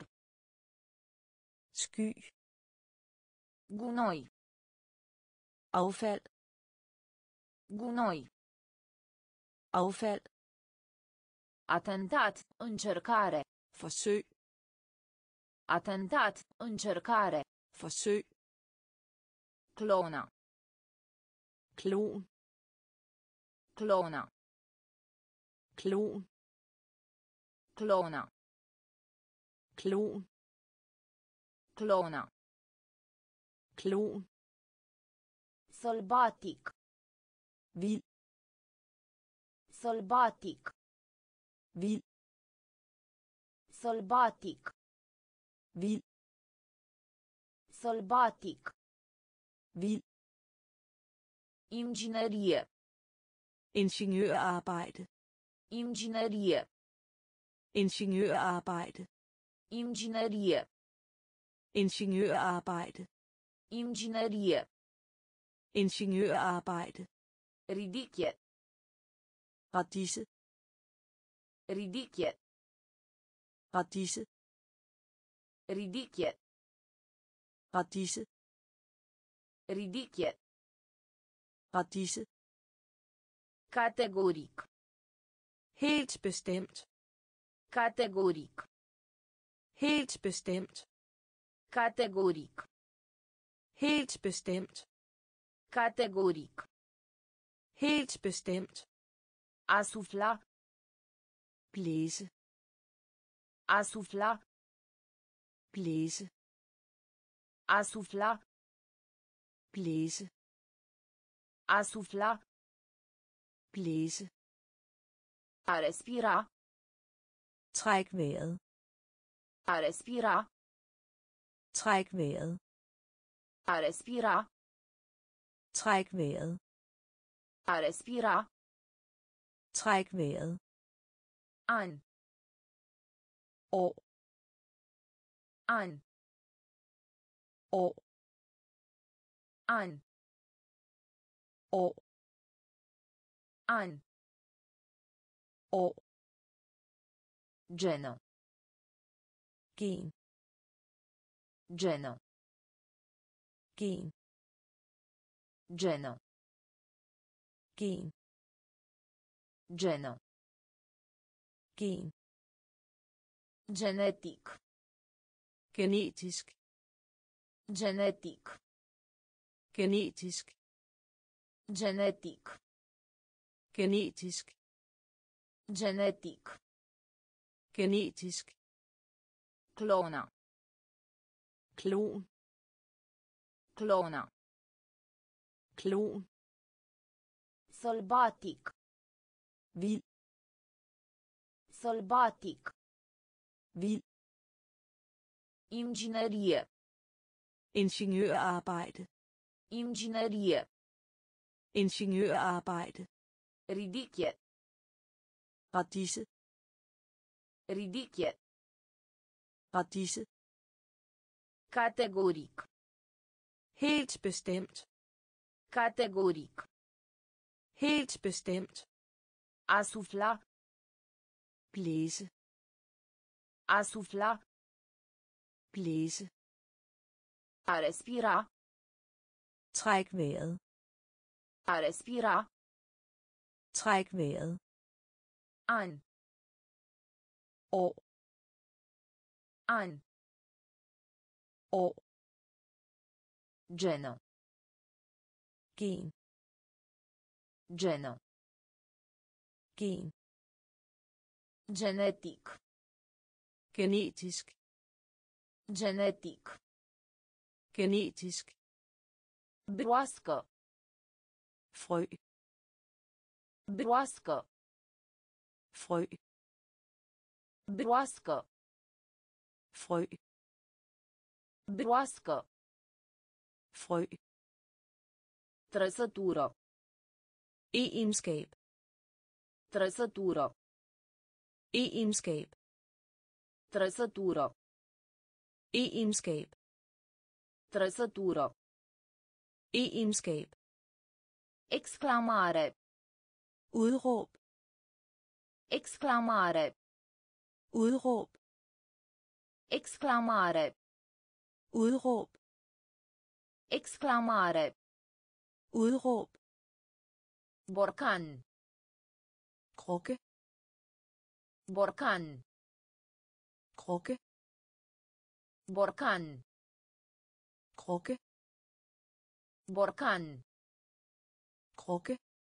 [SPEAKER 2] Sky.
[SPEAKER 1] Gunoi.
[SPEAKER 2] Affald.
[SPEAKER 1] Gunoi.
[SPEAKER 2] Affald.
[SPEAKER 1] Atentat. Încercare.
[SPEAKER 2] Forsøg.
[SPEAKER 1] Atentat. Încercare.
[SPEAKER 2] Forsøg.
[SPEAKER 1] Clona.
[SPEAKER 2] Klon.
[SPEAKER 1] Clona.
[SPEAKER 2] Klon.
[SPEAKER 1] Clona.
[SPEAKER 2] Klon.
[SPEAKER 1] Clona.
[SPEAKER 2] Klon.
[SPEAKER 1] Sălbatic.
[SPEAKER 2] Vild.
[SPEAKER 1] Sălbatic.
[SPEAKER 2] Vild.
[SPEAKER 1] Sălbatic.
[SPEAKER 2] Vild.
[SPEAKER 1] Sălbatic.
[SPEAKER 2] Vild.
[SPEAKER 1] Inginerie.
[SPEAKER 2] Ingeniørarbejde.
[SPEAKER 1] Inginerie.
[SPEAKER 2] Ingeniørarbejde.
[SPEAKER 1] Inginerie.
[SPEAKER 2] Ingeniørarbejde.
[SPEAKER 1] Inginerie.
[SPEAKER 2] Ingeniørarbejde.
[SPEAKER 1] Ridiche.
[SPEAKER 2] Radise.
[SPEAKER 1] Ridiche.
[SPEAKER 2] Radise.
[SPEAKER 1] Ridiche.
[SPEAKER 2] Radise.
[SPEAKER 1] Ridiche.
[SPEAKER 2] Radise.
[SPEAKER 1] Categoric.
[SPEAKER 2] Helt bestemt.
[SPEAKER 1] Categoric.
[SPEAKER 2] Helt bestemt.
[SPEAKER 1] Categoric.
[SPEAKER 2] Helt bestemt.
[SPEAKER 1] Categoric.
[SPEAKER 2] Helt bestemt.
[SPEAKER 1] Asufla.
[SPEAKER 2] Blæse.
[SPEAKER 1] Asufla.
[SPEAKER 2] Blæse.
[SPEAKER 1] Asufla.
[SPEAKER 2] Blæse.
[SPEAKER 1] Asufla.
[SPEAKER 2] Blæse.
[SPEAKER 1] A respira.
[SPEAKER 2] Træk vejret.
[SPEAKER 1] A respira.
[SPEAKER 2] Træk vejret.
[SPEAKER 1] A respira.
[SPEAKER 2] Træk vejret.
[SPEAKER 1] A respira.
[SPEAKER 2] Træk vejret.
[SPEAKER 1] An.
[SPEAKER 2] År.
[SPEAKER 1] An.
[SPEAKER 2] År.
[SPEAKER 1] An.
[SPEAKER 2] År.
[SPEAKER 1] An.
[SPEAKER 2] År.
[SPEAKER 1] Genă.
[SPEAKER 2] Gen.
[SPEAKER 1] Genă.
[SPEAKER 2] Gen.
[SPEAKER 1] Genă.
[SPEAKER 2] Gen.
[SPEAKER 1] Genă.
[SPEAKER 2] Gen.
[SPEAKER 1] Genetic.
[SPEAKER 2] Genetisk.
[SPEAKER 1] Genetic.
[SPEAKER 2] Genetisk.
[SPEAKER 1] Genetic.
[SPEAKER 2] Genetisk.
[SPEAKER 1] Genetic.
[SPEAKER 2] Genetisk.
[SPEAKER 1] Clona.
[SPEAKER 2] Klon.
[SPEAKER 1] Clona.
[SPEAKER 2] Klon.
[SPEAKER 1] Sălbatic.
[SPEAKER 2] Vild.
[SPEAKER 1] Sălbatic.
[SPEAKER 2] Vild.
[SPEAKER 1] Inginerie.
[SPEAKER 2] Ingeniørarbejde.
[SPEAKER 1] Inginerie.
[SPEAKER 2] Ingeniørarbejde.
[SPEAKER 1] Ridiche.
[SPEAKER 2] Radise.
[SPEAKER 1] Ridiche.
[SPEAKER 2] Radise.
[SPEAKER 1] Categoric.
[SPEAKER 2] Helt bestemt.
[SPEAKER 1] Categoric.
[SPEAKER 2] Helt bestemt.
[SPEAKER 1] Asufla.
[SPEAKER 2] Blæse.
[SPEAKER 1] Asufla.
[SPEAKER 2] Blæse.
[SPEAKER 1] A respira.
[SPEAKER 2] Træk vejret.
[SPEAKER 1] A respira.
[SPEAKER 2] Træk vejret.
[SPEAKER 1] An.
[SPEAKER 2] År.
[SPEAKER 1] An.
[SPEAKER 2] År.
[SPEAKER 1] Genă.
[SPEAKER 2] Gen.
[SPEAKER 1] Genă.
[SPEAKER 2] Gen.
[SPEAKER 1] Genetic.
[SPEAKER 2] Genetisk.
[SPEAKER 1] Genetic.
[SPEAKER 2] Genetisk.
[SPEAKER 1] Broască.
[SPEAKER 2] Frø.
[SPEAKER 1] Broască.
[SPEAKER 2] Frø.
[SPEAKER 1] Broască.
[SPEAKER 2] Frø.
[SPEAKER 1] Broască.
[SPEAKER 2] Frø.
[SPEAKER 1] Trăsătură.
[SPEAKER 2] Egenskab.
[SPEAKER 1] Trăsătură.
[SPEAKER 2] Egenskab.
[SPEAKER 1] Trăsătură.
[SPEAKER 2] Egenskab.
[SPEAKER 1] Trăsătură.
[SPEAKER 2] Egenskab.
[SPEAKER 1] Exclamare.
[SPEAKER 2] Udråb.
[SPEAKER 1] Exclamare.
[SPEAKER 2] Udråb.
[SPEAKER 1] Exclamare.
[SPEAKER 2] Udråb.
[SPEAKER 1] Exclamare.
[SPEAKER 2] Udråb.
[SPEAKER 1] Borcan.
[SPEAKER 2] Krukke.
[SPEAKER 1] Borcan.
[SPEAKER 2] Krukke.
[SPEAKER 1] Borcan.
[SPEAKER 2] Krukke.
[SPEAKER 1] Borcan.
[SPEAKER 2] Krukke.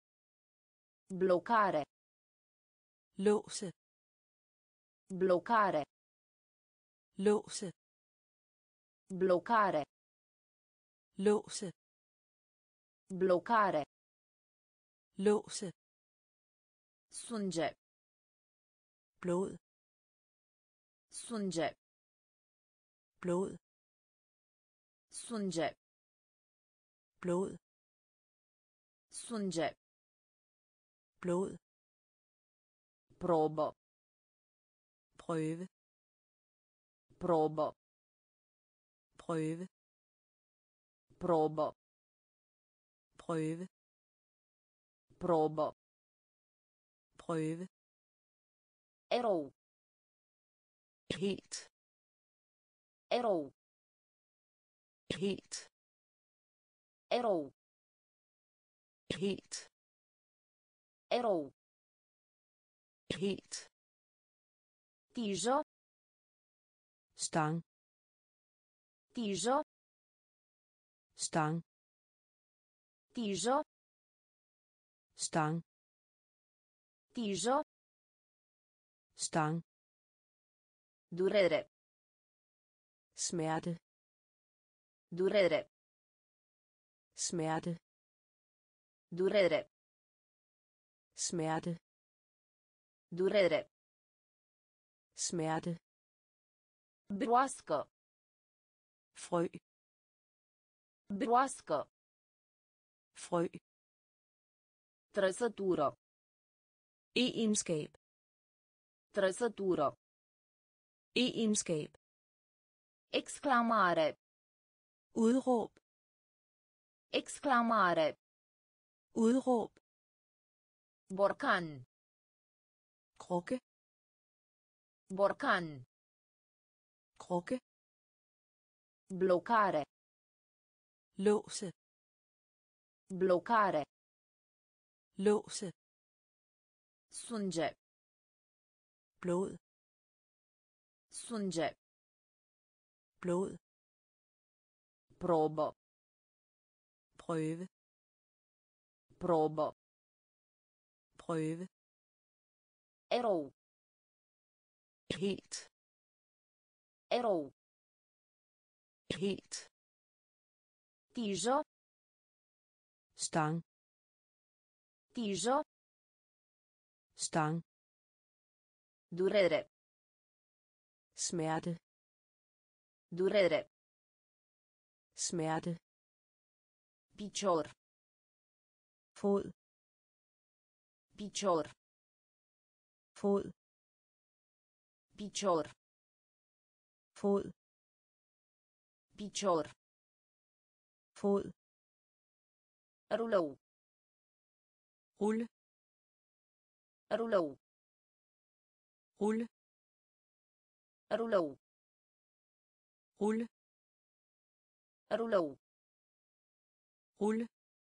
[SPEAKER 1] Blocare.
[SPEAKER 2] Låse.
[SPEAKER 1] Blocare.
[SPEAKER 2] Låse.
[SPEAKER 1] Blocare.
[SPEAKER 2] Låse.
[SPEAKER 1] Blocare.
[SPEAKER 2] Låse.
[SPEAKER 1] Sânge.
[SPEAKER 2] Blod.
[SPEAKER 1] Sânge.
[SPEAKER 2] Blod.
[SPEAKER 1] Sânge.
[SPEAKER 2] Blod.
[SPEAKER 1] Sânge.
[SPEAKER 2] Blod.
[SPEAKER 1] Probă.
[SPEAKER 2] Prøve.
[SPEAKER 1] Probă.
[SPEAKER 2] Prøve.
[SPEAKER 1] Probă.
[SPEAKER 2] Prøve.
[SPEAKER 1] Probă.
[SPEAKER 2] Prøve.
[SPEAKER 1] Erou.
[SPEAKER 2] Helt.
[SPEAKER 1] Erou.
[SPEAKER 2] Helt.
[SPEAKER 1] Erou.
[SPEAKER 2] Helt.
[SPEAKER 1] Erou.
[SPEAKER 2] Helt.
[SPEAKER 1] Tijă.
[SPEAKER 2] Stang.
[SPEAKER 1] Tijă.
[SPEAKER 2] Stang.
[SPEAKER 1] Tijă.
[SPEAKER 2] Stang.
[SPEAKER 1] Tijă.
[SPEAKER 2] Stang.
[SPEAKER 1] Durere.
[SPEAKER 2] Smerte.
[SPEAKER 1] Durere.
[SPEAKER 2] Smerte.
[SPEAKER 1] Durere.
[SPEAKER 2] Smerte.
[SPEAKER 1] Durere.
[SPEAKER 2] Smerte.
[SPEAKER 1] Broască.
[SPEAKER 2] Frø.
[SPEAKER 1] Broască.
[SPEAKER 2] Frø.
[SPEAKER 1] Trăsătură.
[SPEAKER 2] Egenskab.
[SPEAKER 1] Trăsătură.
[SPEAKER 2] Egenskab.
[SPEAKER 1] Exclamare.
[SPEAKER 2] Udråb.
[SPEAKER 1] Exclamare.
[SPEAKER 2] Udråb.
[SPEAKER 1] Borcan.
[SPEAKER 2] Krukke.
[SPEAKER 1] Borcan.
[SPEAKER 2] Krukke.
[SPEAKER 1] Bloccare.
[SPEAKER 2] Låse.
[SPEAKER 1] Bloccare.
[SPEAKER 2] Låse.
[SPEAKER 1] Sunge.
[SPEAKER 2] Blod.
[SPEAKER 1] Sunge.
[SPEAKER 2] Blod.
[SPEAKER 1] Probo.
[SPEAKER 2] Prøve.
[SPEAKER 1] Probo.
[SPEAKER 2] Prøve.
[SPEAKER 1] Erou.
[SPEAKER 2] Helt.
[SPEAKER 1] Erou.
[SPEAKER 2] Helt.
[SPEAKER 1] Tijo.
[SPEAKER 2] Stang.
[SPEAKER 1] Tijo.
[SPEAKER 2] Stang.
[SPEAKER 1] Durere.
[SPEAKER 2] Smerte.
[SPEAKER 1] Durere.
[SPEAKER 2] Smerte.
[SPEAKER 1] Picior.
[SPEAKER 2] Fod.
[SPEAKER 1] Picior.
[SPEAKER 2] Fod.
[SPEAKER 1] Picior.
[SPEAKER 2] Fod.
[SPEAKER 1] Picior.
[SPEAKER 2] Fod.
[SPEAKER 1] Rulou.
[SPEAKER 2] Rulle.
[SPEAKER 1] Rulou.
[SPEAKER 2] Rulle.
[SPEAKER 1] Rulou.
[SPEAKER 2] Rulle.
[SPEAKER 1] Rulou.
[SPEAKER 2] Rulle.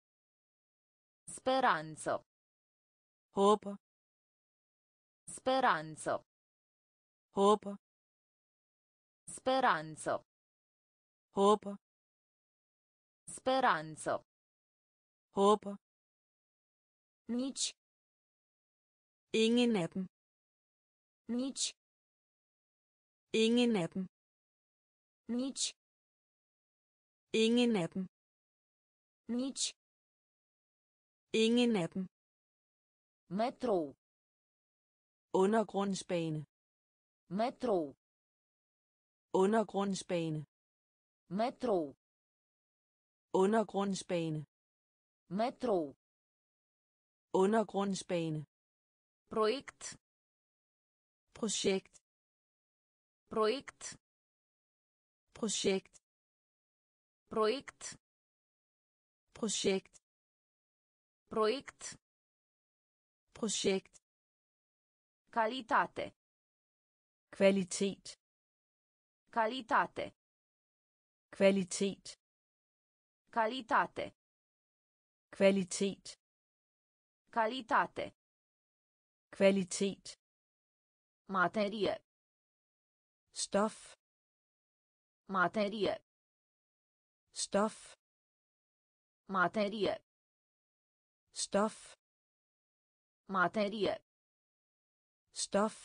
[SPEAKER 1] Speranzo.
[SPEAKER 2] Håber.
[SPEAKER 1] Speranzo.
[SPEAKER 2] Håber.
[SPEAKER 1] Speranzo.
[SPEAKER 2] Håber.
[SPEAKER 1] Speranzo.
[SPEAKER 2] Håber.
[SPEAKER 1] Nici.
[SPEAKER 2] Ingen af dem.
[SPEAKER 1] Nici.
[SPEAKER 2] Ingen af dem.
[SPEAKER 1] Nici.
[SPEAKER 2] Ingen af dem.
[SPEAKER 1] Nici.
[SPEAKER 2] Ingen af dem.
[SPEAKER 1] Metrou.
[SPEAKER 2] Undergrundsbane.
[SPEAKER 1] Metrou.
[SPEAKER 2] Undergrundsbane.
[SPEAKER 1] Metrou.
[SPEAKER 2] Undergrundsbane.
[SPEAKER 1] Metrou.
[SPEAKER 2] Undergrundsbane.
[SPEAKER 1] Proiect.
[SPEAKER 2] Projekt.
[SPEAKER 1] Proiect.
[SPEAKER 2] Projekt.
[SPEAKER 1] Proiect.
[SPEAKER 2] Projekt.
[SPEAKER 1] Proiect.
[SPEAKER 2] Projekt.
[SPEAKER 1] Calitate.
[SPEAKER 2] Kvalitet.
[SPEAKER 1] Calitate.
[SPEAKER 2] Kvalitet.
[SPEAKER 1] Calitate.
[SPEAKER 2] Kvalitet.
[SPEAKER 1] Calitate.
[SPEAKER 2] Kvalitet.
[SPEAKER 1] Materie.
[SPEAKER 2] Stof.
[SPEAKER 1] Materie.
[SPEAKER 2] Stof.
[SPEAKER 1] Materie.
[SPEAKER 2] Stof.
[SPEAKER 1] Materie.
[SPEAKER 2] Stof.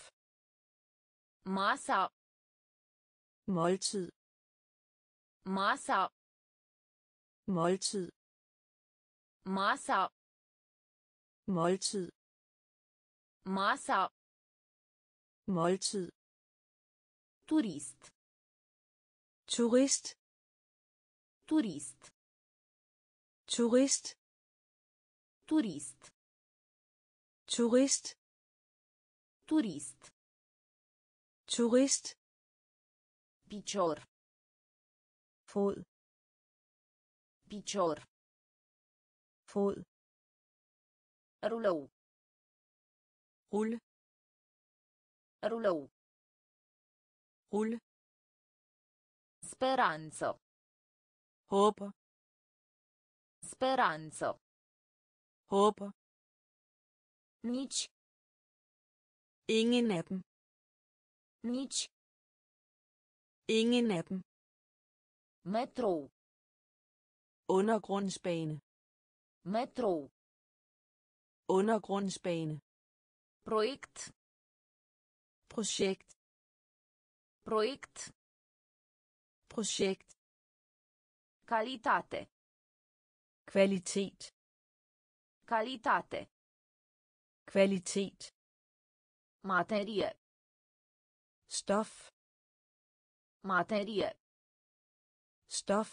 [SPEAKER 1] Masa.
[SPEAKER 2] Måltid.
[SPEAKER 1] Masa.
[SPEAKER 2] Måltid.
[SPEAKER 1] Masa.
[SPEAKER 2] Måltid.
[SPEAKER 1] Masa.
[SPEAKER 2] Måltid.
[SPEAKER 1] Turist.
[SPEAKER 2] Turist.
[SPEAKER 1] Turist.
[SPEAKER 2] Turist.
[SPEAKER 1] Turist.
[SPEAKER 2] Turist.
[SPEAKER 1] Turist.
[SPEAKER 2] Turist.
[SPEAKER 1] Picior.
[SPEAKER 2] Fod.
[SPEAKER 1] Picior.
[SPEAKER 2] Fod.
[SPEAKER 1] Rulou.
[SPEAKER 2] Rulle.
[SPEAKER 1] Rulou.
[SPEAKER 2] Rulle.
[SPEAKER 1] Speranzo.
[SPEAKER 2] Håber.
[SPEAKER 1] Speranzo.
[SPEAKER 2] Håber.
[SPEAKER 1] Nici.
[SPEAKER 2] Ingen af dem.
[SPEAKER 1] Nici.
[SPEAKER 2] Ingen af dem.
[SPEAKER 1] Metrou.
[SPEAKER 2] Undergrundsbane.
[SPEAKER 1] Metrou.
[SPEAKER 2] Undergrundsbane.
[SPEAKER 1] Proiect.
[SPEAKER 2] Projekt.
[SPEAKER 1] Proiect.
[SPEAKER 2] Projekt.
[SPEAKER 1] Calitate.
[SPEAKER 2] Kvalitet.
[SPEAKER 1] Calitate.
[SPEAKER 2] Kvalitet.
[SPEAKER 1] Materie.
[SPEAKER 2] Stof.
[SPEAKER 1] Materie.
[SPEAKER 2] Stof.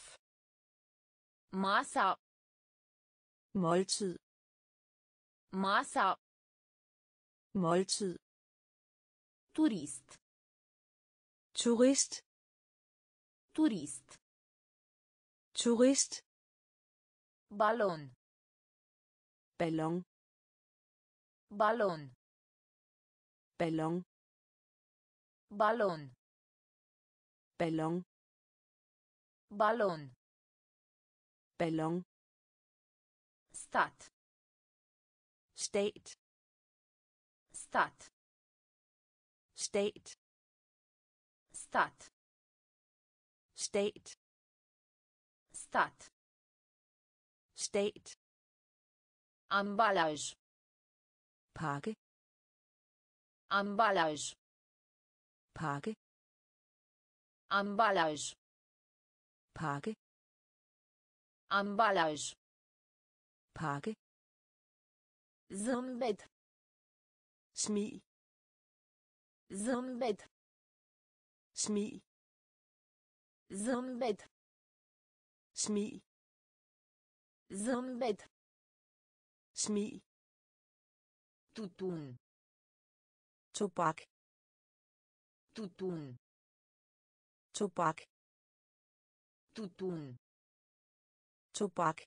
[SPEAKER 1] Masa.
[SPEAKER 2] Måltid.
[SPEAKER 1] Masa.
[SPEAKER 2] Måltid.
[SPEAKER 1] Turist.
[SPEAKER 2] Turist.
[SPEAKER 1] Turist.
[SPEAKER 2] Turist.
[SPEAKER 1] Balon.
[SPEAKER 2] ballon,
[SPEAKER 1] Balon.
[SPEAKER 2] ballon,
[SPEAKER 1] Balon.
[SPEAKER 2] ballon,
[SPEAKER 1] Balon.
[SPEAKER 2] ballon,
[SPEAKER 1] Stat.
[SPEAKER 2] stat,
[SPEAKER 1] Stat.
[SPEAKER 2] stat,
[SPEAKER 1] Stat.
[SPEAKER 2] stat,
[SPEAKER 1] Stat.
[SPEAKER 2] stat,
[SPEAKER 1] Ambalaj.
[SPEAKER 2] pakke,
[SPEAKER 1] Ambalaj.
[SPEAKER 2] pakke,
[SPEAKER 1] Ambalaj.
[SPEAKER 2] pakke,
[SPEAKER 1] Ambalaj.
[SPEAKER 2] pakke,
[SPEAKER 1] Zâmbet.
[SPEAKER 2] smil,
[SPEAKER 1] Zâmbet.
[SPEAKER 2] smil,
[SPEAKER 1] Zâmbet.
[SPEAKER 2] smil,
[SPEAKER 1] Zâmbet.
[SPEAKER 2] smil,
[SPEAKER 1] Tutun.
[SPEAKER 2] tobak,
[SPEAKER 1] Tutun.
[SPEAKER 2] tobak,
[SPEAKER 1] Tutun.
[SPEAKER 2] tobak,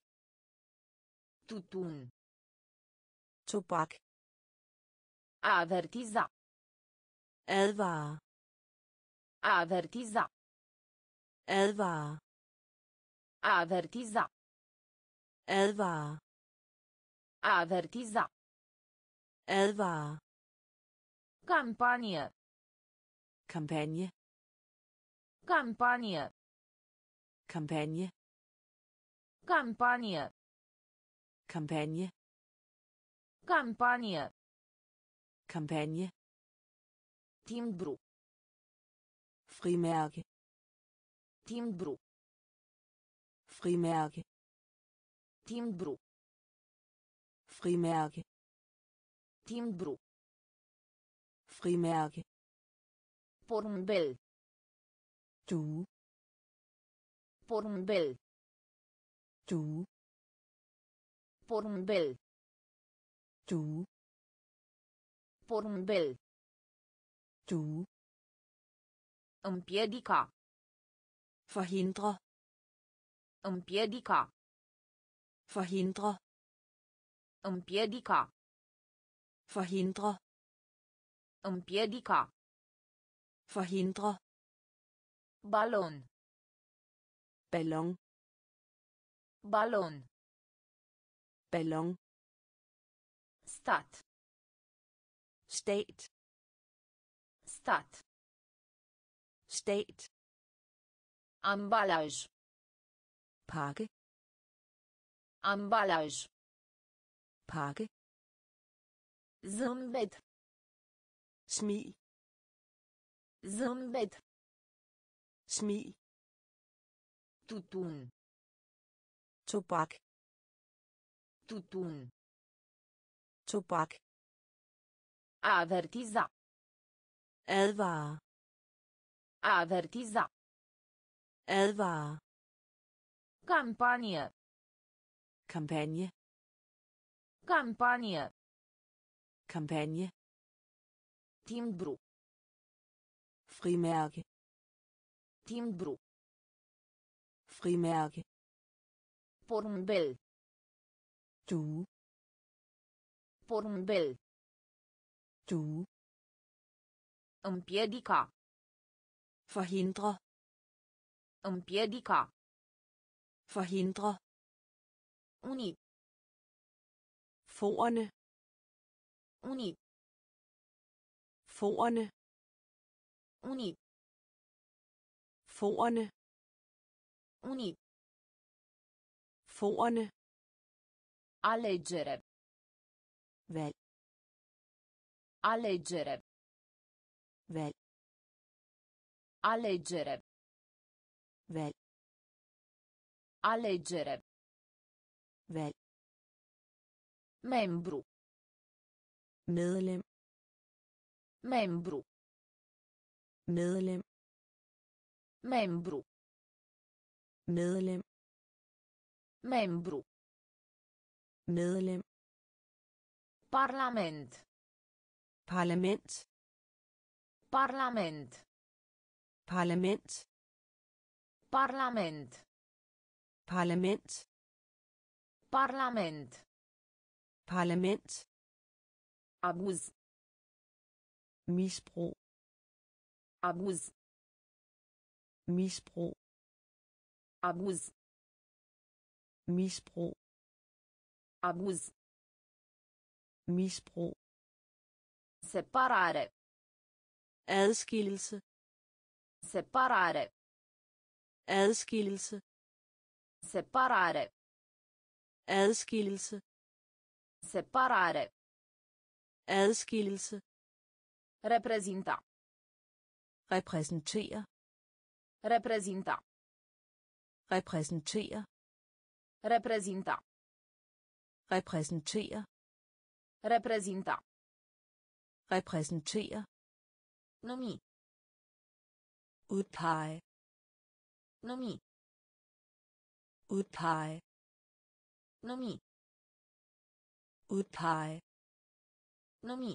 [SPEAKER 1] Tutun.
[SPEAKER 2] tobak,
[SPEAKER 1] Avertiza.
[SPEAKER 2] advare,
[SPEAKER 1] Avertiza.
[SPEAKER 2] advare,
[SPEAKER 1] Avertiza.
[SPEAKER 2] advare,
[SPEAKER 1] Avertiza.
[SPEAKER 2] advare,
[SPEAKER 1] Campanie.
[SPEAKER 2] kampagne,
[SPEAKER 1] Campanie.
[SPEAKER 2] kampagne,
[SPEAKER 1] Campanie.
[SPEAKER 2] kampagne,
[SPEAKER 1] Campanie.
[SPEAKER 2] kampagne,
[SPEAKER 1] Timbru.
[SPEAKER 2] frimærke,
[SPEAKER 1] Timbru.
[SPEAKER 2] frimærke,
[SPEAKER 1] Timbru.
[SPEAKER 2] frimærke,
[SPEAKER 1] Timbru.
[SPEAKER 2] frimærke,
[SPEAKER 1] Porumbel.
[SPEAKER 2] due,
[SPEAKER 1] Porumbel.
[SPEAKER 2] due,
[SPEAKER 1] Porumbel.
[SPEAKER 2] due,
[SPEAKER 1] Porumbel.
[SPEAKER 2] due,
[SPEAKER 1] Împiedica.
[SPEAKER 2] forhindre,
[SPEAKER 1] Împiedica.
[SPEAKER 2] forhindre,
[SPEAKER 1] Împiedica.
[SPEAKER 2] forhindre,
[SPEAKER 1] Împiedica.
[SPEAKER 2] forhindre,
[SPEAKER 1] Balon.
[SPEAKER 2] ballon,
[SPEAKER 1] Balon.
[SPEAKER 2] ballon,
[SPEAKER 1] Stat.
[SPEAKER 2] stat,
[SPEAKER 1] Stat.
[SPEAKER 2] stat,
[SPEAKER 1] Ambalaj.
[SPEAKER 2] pakke,
[SPEAKER 1] Ambalaj.
[SPEAKER 2] pakke,
[SPEAKER 1] Zâmbet.
[SPEAKER 2] smil,
[SPEAKER 1] Zâmbet.
[SPEAKER 2] smil,
[SPEAKER 1] Tutun.
[SPEAKER 2] tobak,
[SPEAKER 1] Tutun.
[SPEAKER 2] tobak,
[SPEAKER 1] Avertiza.
[SPEAKER 2] advare,
[SPEAKER 1] Avertiza.
[SPEAKER 2] advare,
[SPEAKER 1] Campanie.
[SPEAKER 2] kampagne,
[SPEAKER 1] Campanie.
[SPEAKER 2] kampagne,
[SPEAKER 1] Timbru.
[SPEAKER 2] frimærke,
[SPEAKER 1] Timbru.
[SPEAKER 2] frimærke,
[SPEAKER 1] Porumbel.
[SPEAKER 2] due,
[SPEAKER 1] Porumbel.
[SPEAKER 2] due,
[SPEAKER 1] Împiedica.
[SPEAKER 2] forhindre,
[SPEAKER 1] Împiedica.
[SPEAKER 2] forhindre,
[SPEAKER 1] Unii.
[SPEAKER 2] forerne,
[SPEAKER 1] Unii.
[SPEAKER 2] forerne,
[SPEAKER 1] Unii.
[SPEAKER 2] forerne,
[SPEAKER 1] Unii.
[SPEAKER 2] forerne,
[SPEAKER 1] Alegere.
[SPEAKER 2] valg,
[SPEAKER 1] Alegere.
[SPEAKER 2] valg,
[SPEAKER 1] Alegere.
[SPEAKER 2] valg,
[SPEAKER 1] Alegere.
[SPEAKER 2] valg,
[SPEAKER 1] Membru.
[SPEAKER 2] medlem,
[SPEAKER 1] Membru.
[SPEAKER 2] medlem,
[SPEAKER 1] Membru.
[SPEAKER 2] medlem,
[SPEAKER 1] Membru.
[SPEAKER 2] medlem,
[SPEAKER 1] Parlament.
[SPEAKER 2] parlament,
[SPEAKER 1] Parlament.
[SPEAKER 2] parlament,
[SPEAKER 1] Parlament.
[SPEAKER 2] parlament,
[SPEAKER 1] Parlament.
[SPEAKER 2] Parlament.
[SPEAKER 1] Abuz.
[SPEAKER 2] Misbrug.
[SPEAKER 1] Abuz.
[SPEAKER 2] Misbrug.
[SPEAKER 1] Abuz.
[SPEAKER 2] Misbrug.
[SPEAKER 1] Abuz.
[SPEAKER 2] Misbrug.
[SPEAKER 1] Separare.
[SPEAKER 2] Adskillelse.
[SPEAKER 1] Separare.
[SPEAKER 2] Adskillelse.
[SPEAKER 1] Separare.
[SPEAKER 2] Adskillelse.
[SPEAKER 1] Separare.
[SPEAKER 2] Adskillelse.
[SPEAKER 1] Reprezinta.
[SPEAKER 2] Repræsentere.
[SPEAKER 1] Reprezinta.
[SPEAKER 2] Repræsentere.
[SPEAKER 1] Reprezinta.
[SPEAKER 2] Repræsentere.
[SPEAKER 1] Reprezinta.
[SPEAKER 2] Repræsentere.
[SPEAKER 1] Numi.
[SPEAKER 2] Udpege.
[SPEAKER 1] Numi.
[SPEAKER 2] Udpege.
[SPEAKER 1] Numi.
[SPEAKER 2] Udpege.
[SPEAKER 1] Numi.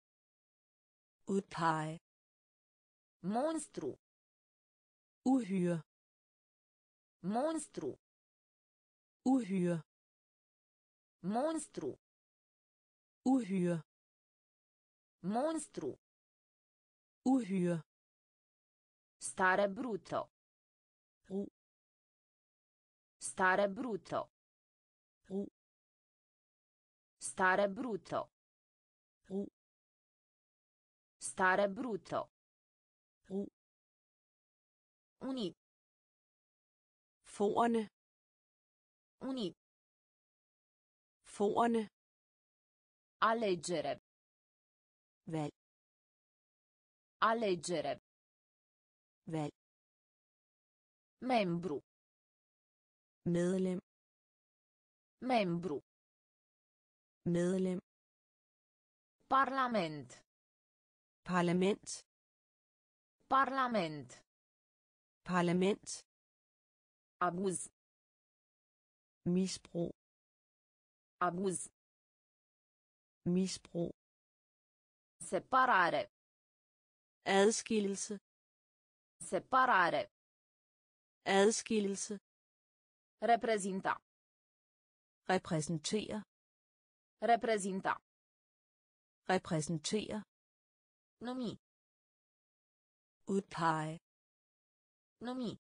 [SPEAKER 2] Udpege.
[SPEAKER 1] Monstru.
[SPEAKER 2] Uhyre.
[SPEAKER 1] Monstru.
[SPEAKER 2] Uhyre.
[SPEAKER 1] Monstru.
[SPEAKER 2] Uhyre.
[SPEAKER 1] Monstru.
[SPEAKER 2] Uhyre.
[SPEAKER 1] Stare brutto.
[SPEAKER 2] Brug.
[SPEAKER 1] Stare brutto.
[SPEAKER 2] Brug.
[SPEAKER 1] Stare brutto.
[SPEAKER 2] Brug.
[SPEAKER 1] Stare brutto.
[SPEAKER 2] Brug.
[SPEAKER 1] Uni.
[SPEAKER 2] Forerne.
[SPEAKER 1] Uni.
[SPEAKER 2] Forerne.
[SPEAKER 1] A leggere.
[SPEAKER 2] Valg.
[SPEAKER 1] A leggere.
[SPEAKER 2] Valg.
[SPEAKER 1] Membru.
[SPEAKER 2] Medlem.
[SPEAKER 1] Membru.
[SPEAKER 2] Medlem.
[SPEAKER 1] Parlament.
[SPEAKER 2] Parlament.
[SPEAKER 1] Parlament.
[SPEAKER 2] Parlament.
[SPEAKER 1] Abuz.
[SPEAKER 2] Misbrug.
[SPEAKER 1] Abuz.
[SPEAKER 2] Misbrug.
[SPEAKER 1] Separare.
[SPEAKER 2] Adskillelse.
[SPEAKER 1] Separare.
[SPEAKER 2] Adskillelse.
[SPEAKER 1] Reprezinta.
[SPEAKER 2] Repræsentere.
[SPEAKER 1] Reprezinta.
[SPEAKER 2] Repræsentere.
[SPEAKER 1] Numi.
[SPEAKER 2] Udpege.
[SPEAKER 1] Numi.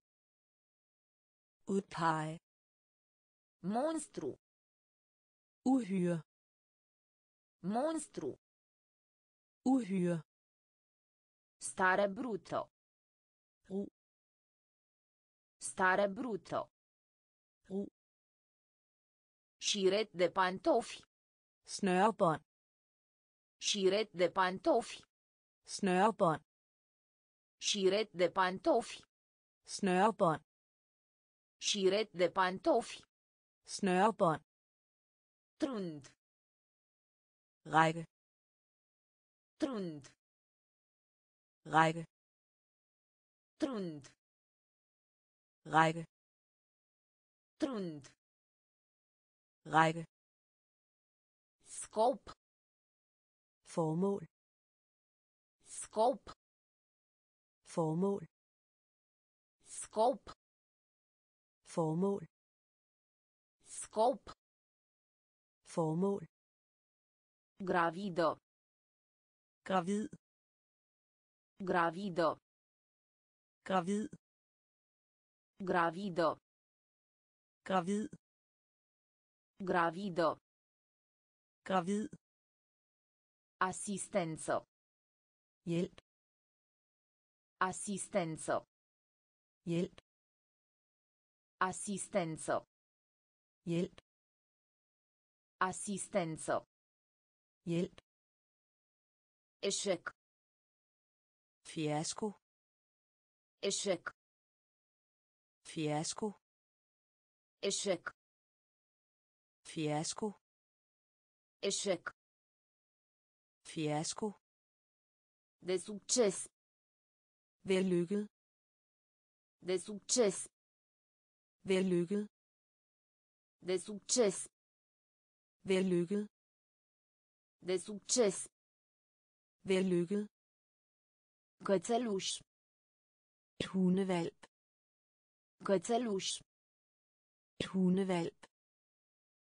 [SPEAKER 2] Udpege.
[SPEAKER 1] Monstru.
[SPEAKER 2] Uhyre.
[SPEAKER 1] Monstru.
[SPEAKER 2] Uhyre.
[SPEAKER 1] Stare brutto.
[SPEAKER 2] Brug.
[SPEAKER 1] Stare brutto.
[SPEAKER 2] Brug.
[SPEAKER 1] Șiret de pantofi.
[SPEAKER 2] Snørebånd.
[SPEAKER 1] Șiret de pantofi.
[SPEAKER 2] Snørebånd.
[SPEAKER 1] Șiret de pantofi.
[SPEAKER 2] Snørebånd.
[SPEAKER 1] Șiret de pantofi.
[SPEAKER 2] Snørebånd.
[SPEAKER 1] Trund.
[SPEAKER 2] Række.
[SPEAKER 1] Trund.
[SPEAKER 2] Række.
[SPEAKER 1] Trund.
[SPEAKER 2] Række.
[SPEAKER 1] Trund.
[SPEAKER 2] Række.
[SPEAKER 1] Scop.
[SPEAKER 2] Formål.
[SPEAKER 1] Scop.
[SPEAKER 2] Formål.
[SPEAKER 1] Scop.
[SPEAKER 2] Formål.
[SPEAKER 1] Scop.
[SPEAKER 2] Formål.
[SPEAKER 1] Gravido.
[SPEAKER 2] Gravid.
[SPEAKER 1] Gravido.
[SPEAKER 2] Gravid.
[SPEAKER 1] Gravido.
[SPEAKER 2] Gravid.
[SPEAKER 1] Gravido.
[SPEAKER 2] Gravid.
[SPEAKER 1] Assistenzo.
[SPEAKER 2] Hjælp.
[SPEAKER 1] Assistenzo.
[SPEAKER 2] Hjælp.
[SPEAKER 1] Assistenzo.
[SPEAKER 2] Hjælp.
[SPEAKER 1] Assistenzo.
[SPEAKER 2] Hjælp.
[SPEAKER 1] Eșec.
[SPEAKER 2] Fiasko.
[SPEAKER 1] Eșec.
[SPEAKER 2] Fiasko.
[SPEAKER 1] Eșec.
[SPEAKER 2] Fiasko.
[SPEAKER 1] Eșec.
[SPEAKER 2] Fiasko.
[SPEAKER 1] De succes.
[SPEAKER 2] Vellykket.
[SPEAKER 1] De succes.
[SPEAKER 2] Vellykket.
[SPEAKER 1] De succes.
[SPEAKER 2] Vellykket.
[SPEAKER 1] De succes.
[SPEAKER 2] Vellykket.
[SPEAKER 1] Cățeluș.
[SPEAKER 2] Et hundevalp.
[SPEAKER 1] Cățeluș.
[SPEAKER 2] Et hundevalp.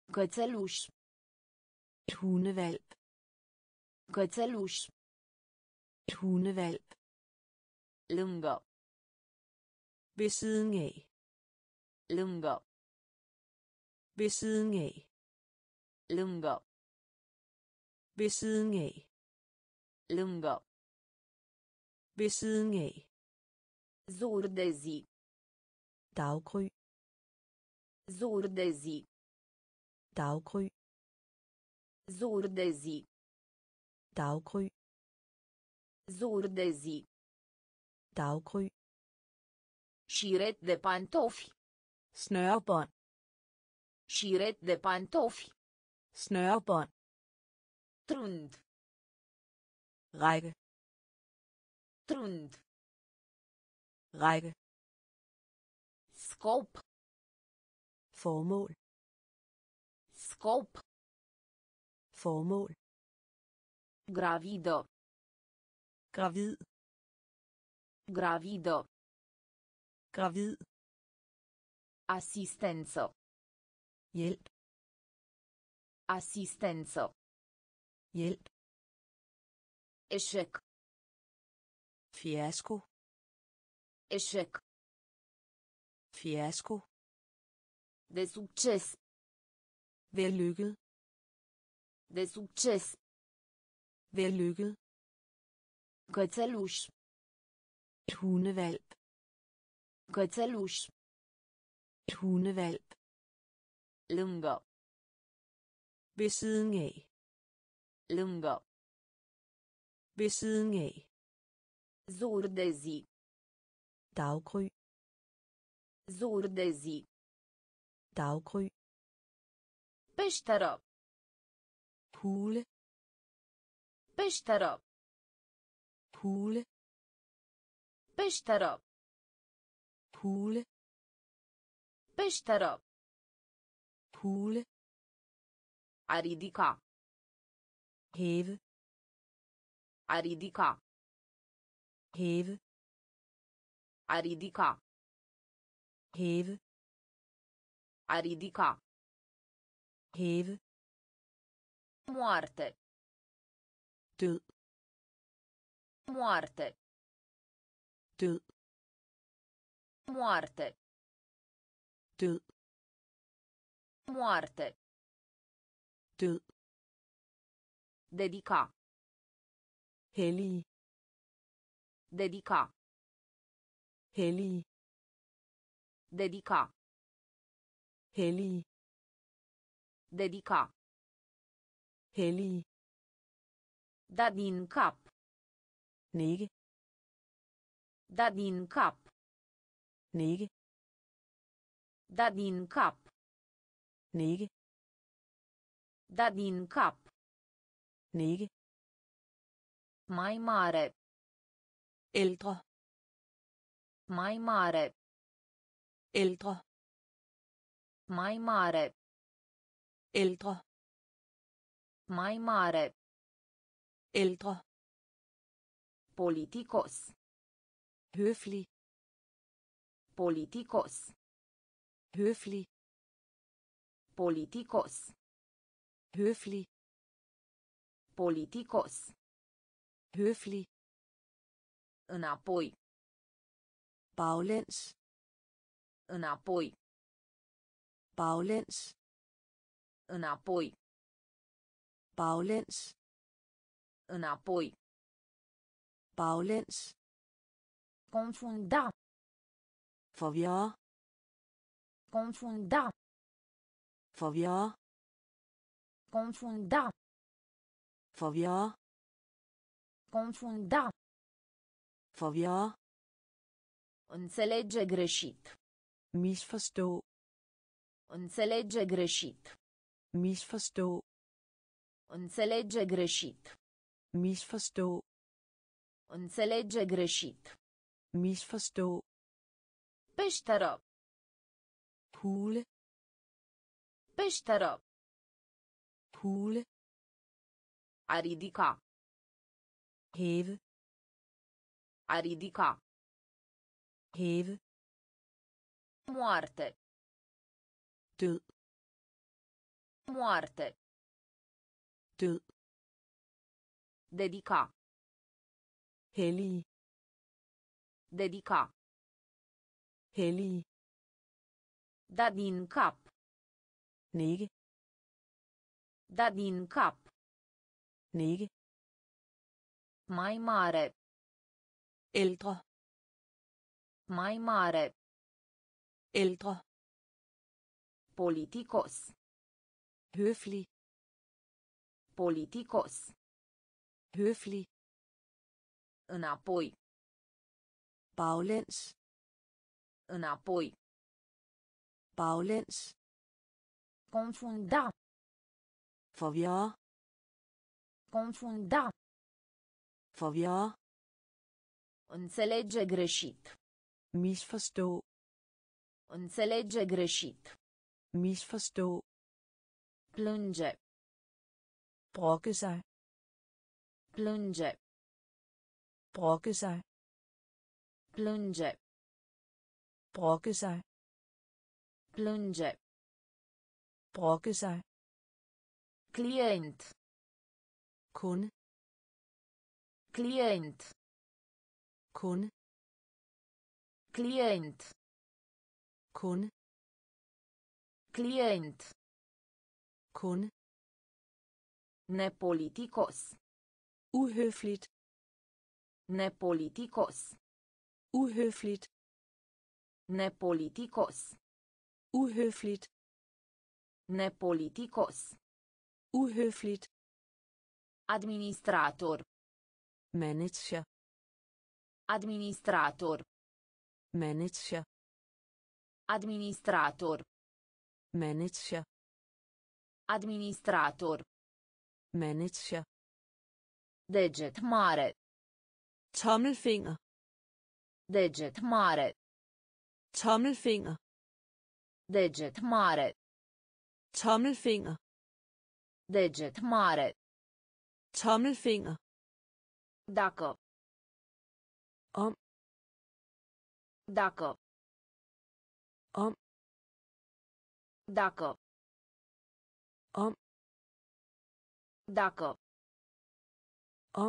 [SPEAKER 1] Cățeluș.
[SPEAKER 2] Hundevalp.
[SPEAKER 1] Cățeluș.
[SPEAKER 2] Hundevalp.
[SPEAKER 1] Lângă.
[SPEAKER 2] Ved siden af.
[SPEAKER 1] Lângă.
[SPEAKER 2] Ved siden af.
[SPEAKER 1] Lângă.
[SPEAKER 2] Ved siden af.
[SPEAKER 1] Lângă.
[SPEAKER 2] Ved siden af.
[SPEAKER 1] Zur de zi.
[SPEAKER 2] Daggry.
[SPEAKER 1] Zur de zi.
[SPEAKER 2] Daggry.
[SPEAKER 1] Zur de zi.
[SPEAKER 2] Daggry.
[SPEAKER 1] Zur de zi.
[SPEAKER 2] Daggry.
[SPEAKER 1] Șiret de pantofi.
[SPEAKER 2] Snørebånd.
[SPEAKER 1] Șiret de pantofi.
[SPEAKER 2] Snørebånd.
[SPEAKER 1] Trund.
[SPEAKER 2] Række.
[SPEAKER 1] Trund.
[SPEAKER 2] Række.
[SPEAKER 1] Scop.
[SPEAKER 2] Formål.
[SPEAKER 1] Scop.
[SPEAKER 2] Formål.
[SPEAKER 1] Gravidă.
[SPEAKER 2] Gravid.
[SPEAKER 1] Gravidă.
[SPEAKER 2] Gravid.
[SPEAKER 1] Asistență.
[SPEAKER 2] Hjælp.
[SPEAKER 1] Asistență.
[SPEAKER 2] Hjælp.
[SPEAKER 1] Eșec.
[SPEAKER 2] Fiasko.
[SPEAKER 1] Eșec.
[SPEAKER 2] Fiasko.
[SPEAKER 1] De succes.
[SPEAKER 2] Vellykket.
[SPEAKER 1] De succes.
[SPEAKER 2] Vellykket.
[SPEAKER 1] Cățeluș.
[SPEAKER 2] Hundevalp.
[SPEAKER 1] Cățeluș.
[SPEAKER 2] Hundevalp.
[SPEAKER 1] Lângă.
[SPEAKER 2] Ved siden af.
[SPEAKER 1] Lângă.
[SPEAKER 2] Ved siden af.
[SPEAKER 1] Zur de zi.
[SPEAKER 2] Daggry.
[SPEAKER 1] Zur de zi.
[SPEAKER 2] Daggry.
[SPEAKER 1] Peșteră.
[SPEAKER 2] Hule.
[SPEAKER 1] Peșteră.
[SPEAKER 2] Hule.
[SPEAKER 1] Peșteră.
[SPEAKER 2] Hule.
[SPEAKER 1] Peșteră.
[SPEAKER 2] Hule.
[SPEAKER 1] A ridica.
[SPEAKER 2] Hæve.
[SPEAKER 1] A ridica.
[SPEAKER 2] Hæve.
[SPEAKER 1] A ridica.
[SPEAKER 2] Hæve.
[SPEAKER 1] A ridica.
[SPEAKER 2] Hæve.
[SPEAKER 1] Moarte.
[SPEAKER 2] Død.
[SPEAKER 1] Moarte.
[SPEAKER 2] Død.
[SPEAKER 1] Moarte.
[SPEAKER 2] Død.
[SPEAKER 1] Moarte.
[SPEAKER 2] Død.
[SPEAKER 1] Dedica.
[SPEAKER 2] Hellig.
[SPEAKER 1] Dedica.
[SPEAKER 2] Hellig.
[SPEAKER 1] Dedica.
[SPEAKER 2] Hellig.
[SPEAKER 1] Dedica.
[SPEAKER 2] Hellig.
[SPEAKER 1] Da din cap.
[SPEAKER 2] Nikke.
[SPEAKER 1] Da din cap.
[SPEAKER 2] Nikke.
[SPEAKER 1] Da din cap.
[SPEAKER 2] Nikke.
[SPEAKER 1] Da din cap.
[SPEAKER 2] Nikke.
[SPEAKER 1] Mai mare.
[SPEAKER 2] Ældre.
[SPEAKER 1] Mai mare.
[SPEAKER 2] Ældre.
[SPEAKER 1] Mai mare.
[SPEAKER 2] Ældre.
[SPEAKER 1] Mai mare.
[SPEAKER 2] Ældre.
[SPEAKER 1] Politicos.
[SPEAKER 2] Høflig.
[SPEAKER 1] Politicos.
[SPEAKER 2] Høflig.
[SPEAKER 1] Politicos.
[SPEAKER 2] Høflig.
[SPEAKER 1] Politicos.
[SPEAKER 2] Høflig.
[SPEAKER 1] Înapoi.
[SPEAKER 2] Baglæns.
[SPEAKER 1] Înapoi.
[SPEAKER 2] Baglæns.
[SPEAKER 1] Înapoi.
[SPEAKER 2] Baglæns.
[SPEAKER 1] Înapoi.
[SPEAKER 2] Baglæns.
[SPEAKER 1] Confunda.
[SPEAKER 2] Forvirre.
[SPEAKER 1] Confunda.
[SPEAKER 2] Forvirre.
[SPEAKER 1] Confunda.
[SPEAKER 2] Forvirre.
[SPEAKER 1] Confunda.
[SPEAKER 2] Forvirre.
[SPEAKER 1] Înțelege greșit.
[SPEAKER 2] Misforstå.
[SPEAKER 1] Înțelege greșit.
[SPEAKER 2] Misforstå.
[SPEAKER 1] Înțelege greșit.
[SPEAKER 2] Misforstå.
[SPEAKER 1] Înțelege greșit.
[SPEAKER 2] Misforstå.
[SPEAKER 1] Peșteră.
[SPEAKER 2] Hule.
[SPEAKER 1] Peșteră.
[SPEAKER 2] Hule.
[SPEAKER 1] A ridica.
[SPEAKER 2] Hæve.
[SPEAKER 1] A ridica.
[SPEAKER 2] Hæve.
[SPEAKER 1] Moarte.
[SPEAKER 2] Død.
[SPEAKER 1] Moarte.
[SPEAKER 2] Død.
[SPEAKER 1] Dedica.
[SPEAKER 2] Hellig.
[SPEAKER 1] Dedica.
[SPEAKER 2] Hellig.
[SPEAKER 1] Da din cap.
[SPEAKER 2] Nikke.
[SPEAKER 1] Da din cap.
[SPEAKER 2] Nikke.
[SPEAKER 1] Mai mare.
[SPEAKER 2] Ældre.
[SPEAKER 1] Mai mare.
[SPEAKER 2] Ældre.
[SPEAKER 1] Politicos.
[SPEAKER 2] Høflig.
[SPEAKER 1] Politicos.
[SPEAKER 2] Høflig.
[SPEAKER 1] Înapoi.
[SPEAKER 2] Baglæns.
[SPEAKER 1] Înapoi.
[SPEAKER 2] Baglæns.
[SPEAKER 1] Confunda.
[SPEAKER 2] Forvirre.
[SPEAKER 1] Confunda.
[SPEAKER 2] Forvirre.
[SPEAKER 1] Înțelege greșit.
[SPEAKER 2] Misforstå.
[SPEAKER 1] Înțelege greșit.
[SPEAKER 2] Misforstå.
[SPEAKER 1] Plânge.
[SPEAKER 2] Brokke sig.
[SPEAKER 1] Plânge.
[SPEAKER 2] Brokke sig.
[SPEAKER 1] Plânge.
[SPEAKER 2] Brokke sig.
[SPEAKER 1] Plânge.
[SPEAKER 2] Brokke sig.
[SPEAKER 1] Client.
[SPEAKER 2] Kunde.
[SPEAKER 1] Client.
[SPEAKER 2] Kunde.
[SPEAKER 1] Client.
[SPEAKER 2] Kunde.
[SPEAKER 1] Client.
[SPEAKER 2] Kunde.
[SPEAKER 1] Nepoliticos.
[SPEAKER 2] Uhøfligt.
[SPEAKER 1] Nepoliticos.
[SPEAKER 2] Uhøfligt.
[SPEAKER 1] Nepoliticos.
[SPEAKER 2] Uhøfligt.
[SPEAKER 1] Nepoliticos.
[SPEAKER 2] Uhøfligt.
[SPEAKER 1] Administrator.
[SPEAKER 2] Manager.
[SPEAKER 1] Administrator.
[SPEAKER 2] Manager.
[SPEAKER 1] Administrator.
[SPEAKER 2] Manager.
[SPEAKER 1] Administrator.
[SPEAKER 2] Manager.
[SPEAKER 1] Deget mare.
[SPEAKER 2] Tommelfinger.
[SPEAKER 1] Deget mare.
[SPEAKER 2] Tommelfinger.
[SPEAKER 1] Deget mare.
[SPEAKER 2] Tommelfinger.
[SPEAKER 1] Deget mare.
[SPEAKER 2] Tommelfinger.
[SPEAKER 1] Dacă.
[SPEAKER 2] Om.
[SPEAKER 1] Dacă.
[SPEAKER 2] Om.
[SPEAKER 1] Dacă.
[SPEAKER 2] Om.
[SPEAKER 1] Dacă.
[SPEAKER 2] Om.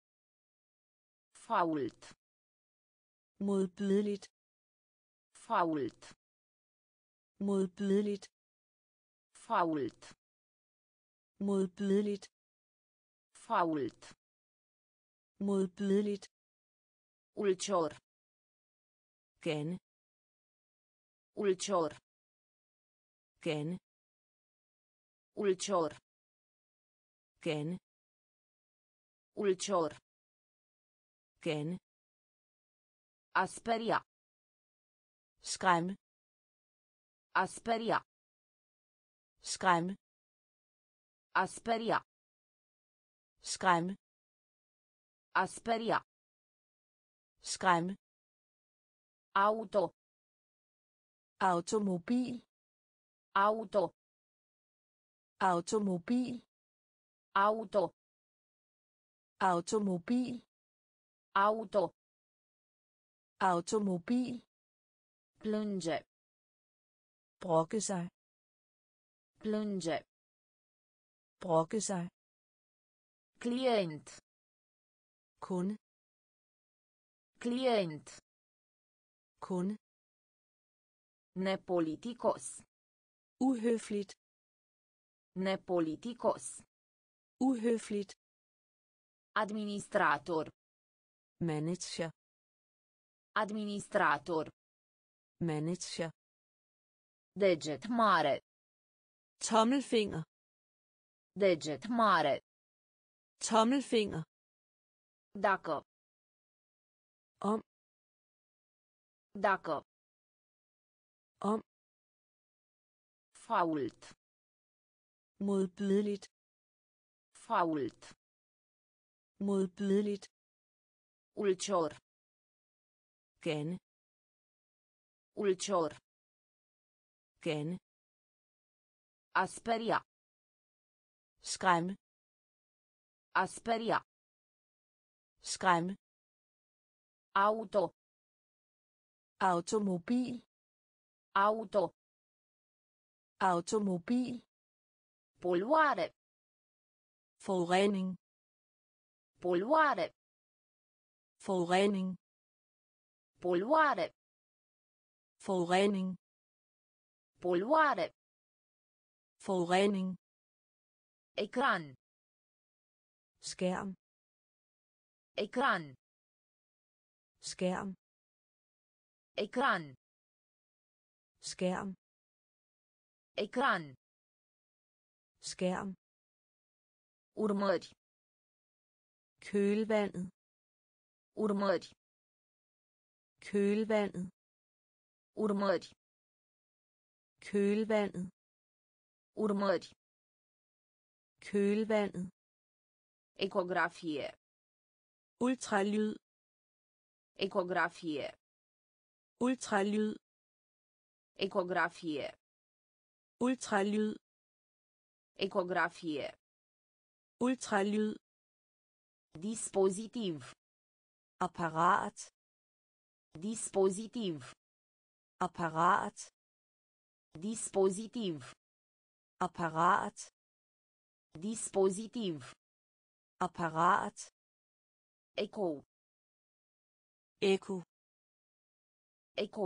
[SPEAKER 1] Fault.
[SPEAKER 2] Modbydeligt.
[SPEAKER 1] Fault.
[SPEAKER 2] Modbydeligt.
[SPEAKER 1] Fault.
[SPEAKER 2] Modbydeligt.
[SPEAKER 1] Fault.
[SPEAKER 2] Modbydeligt.
[SPEAKER 1] Ulcior.
[SPEAKER 2] Gerne.
[SPEAKER 1] Ulcior.
[SPEAKER 2] Gerne.
[SPEAKER 1] Ulcior.
[SPEAKER 2] Gerne.
[SPEAKER 1] Ulcior.
[SPEAKER 2] Gerne.
[SPEAKER 1] Asperia.
[SPEAKER 2] Skræmme.
[SPEAKER 1] Asperia.
[SPEAKER 2] Skræmme.
[SPEAKER 1] Asperia.
[SPEAKER 2] Skræmme.
[SPEAKER 1] Asperia.
[SPEAKER 2] Skræmme.
[SPEAKER 1] Auto.
[SPEAKER 2] Automobil.
[SPEAKER 1] Auto.
[SPEAKER 2] Automobil.
[SPEAKER 1] Auto.
[SPEAKER 2] Automobil.
[SPEAKER 1] Auto.
[SPEAKER 2] Automobil.
[SPEAKER 1] Plânge.
[SPEAKER 2] Brokke sig.
[SPEAKER 1] Plânge.
[SPEAKER 2] Brokke sig.
[SPEAKER 1] Client.
[SPEAKER 2] Kunde.
[SPEAKER 1] Client.
[SPEAKER 2] Kunde.
[SPEAKER 1] Nepoliticos.
[SPEAKER 2] Uhøfligt.
[SPEAKER 1] Nepoliticos.
[SPEAKER 2] Uhøfligt.
[SPEAKER 1] Administrator.
[SPEAKER 2] Manager.
[SPEAKER 1] Administrator.
[SPEAKER 2] Manager.
[SPEAKER 1] Deget mare.
[SPEAKER 2] Tommelfinger.
[SPEAKER 1] Deget mare.
[SPEAKER 2] Tommelfinger.
[SPEAKER 1] Dacă.
[SPEAKER 2] Om.
[SPEAKER 1] Dacă.
[SPEAKER 2] Om.
[SPEAKER 1] Fault.
[SPEAKER 2] Modbydeligt.
[SPEAKER 1] Fault.
[SPEAKER 2] Modbydeligt.
[SPEAKER 1] Ulcior.
[SPEAKER 2] Gerne.
[SPEAKER 1] Ulcior.
[SPEAKER 2] Gerne.
[SPEAKER 1] Asperia.
[SPEAKER 2] Skræmme.
[SPEAKER 1] Asperia.
[SPEAKER 2] Skræmme.
[SPEAKER 1] Auto.
[SPEAKER 2] Automobil.
[SPEAKER 1] Auto.
[SPEAKER 2] Automobil.
[SPEAKER 1] Poluare.
[SPEAKER 2] Forurening.
[SPEAKER 1] Poluare.
[SPEAKER 2] Forurening.
[SPEAKER 1] Poluare.
[SPEAKER 2] Forurening.
[SPEAKER 1] Poluare.
[SPEAKER 2] Forurening.
[SPEAKER 1] Ecran.
[SPEAKER 2] Skærm.
[SPEAKER 1] Ecran.
[SPEAKER 2] Skærm.
[SPEAKER 1] Ecran.
[SPEAKER 2] Skærm.
[SPEAKER 1] Ecran.
[SPEAKER 2] Skærm.
[SPEAKER 1] Urmări.
[SPEAKER 2] Kølvandet.
[SPEAKER 1] Urmări.
[SPEAKER 2] Kølvandet.
[SPEAKER 1] Urmări.
[SPEAKER 2] Kølvandet.
[SPEAKER 1] Urmări.
[SPEAKER 2] Kølvandet.
[SPEAKER 1] Ecografie.
[SPEAKER 2] Ultralyd.
[SPEAKER 1] Ecografie.
[SPEAKER 2] Ultralyd.
[SPEAKER 1] Ecografie.
[SPEAKER 2] Ultralyd.
[SPEAKER 1] Ecografie.
[SPEAKER 2] Ultralyd.
[SPEAKER 1] Dispozitiv.
[SPEAKER 2] Apparat.
[SPEAKER 1] Dispozitiv.
[SPEAKER 2] Apparat.
[SPEAKER 1] Dispozitiv.
[SPEAKER 2] Apparat.
[SPEAKER 1] Dispozitiv.
[SPEAKER 2] Apparat.
[SPEAKER 1] Eco.
[SPEAKER 2] Ekko.
[SPEAKER 1] Eco.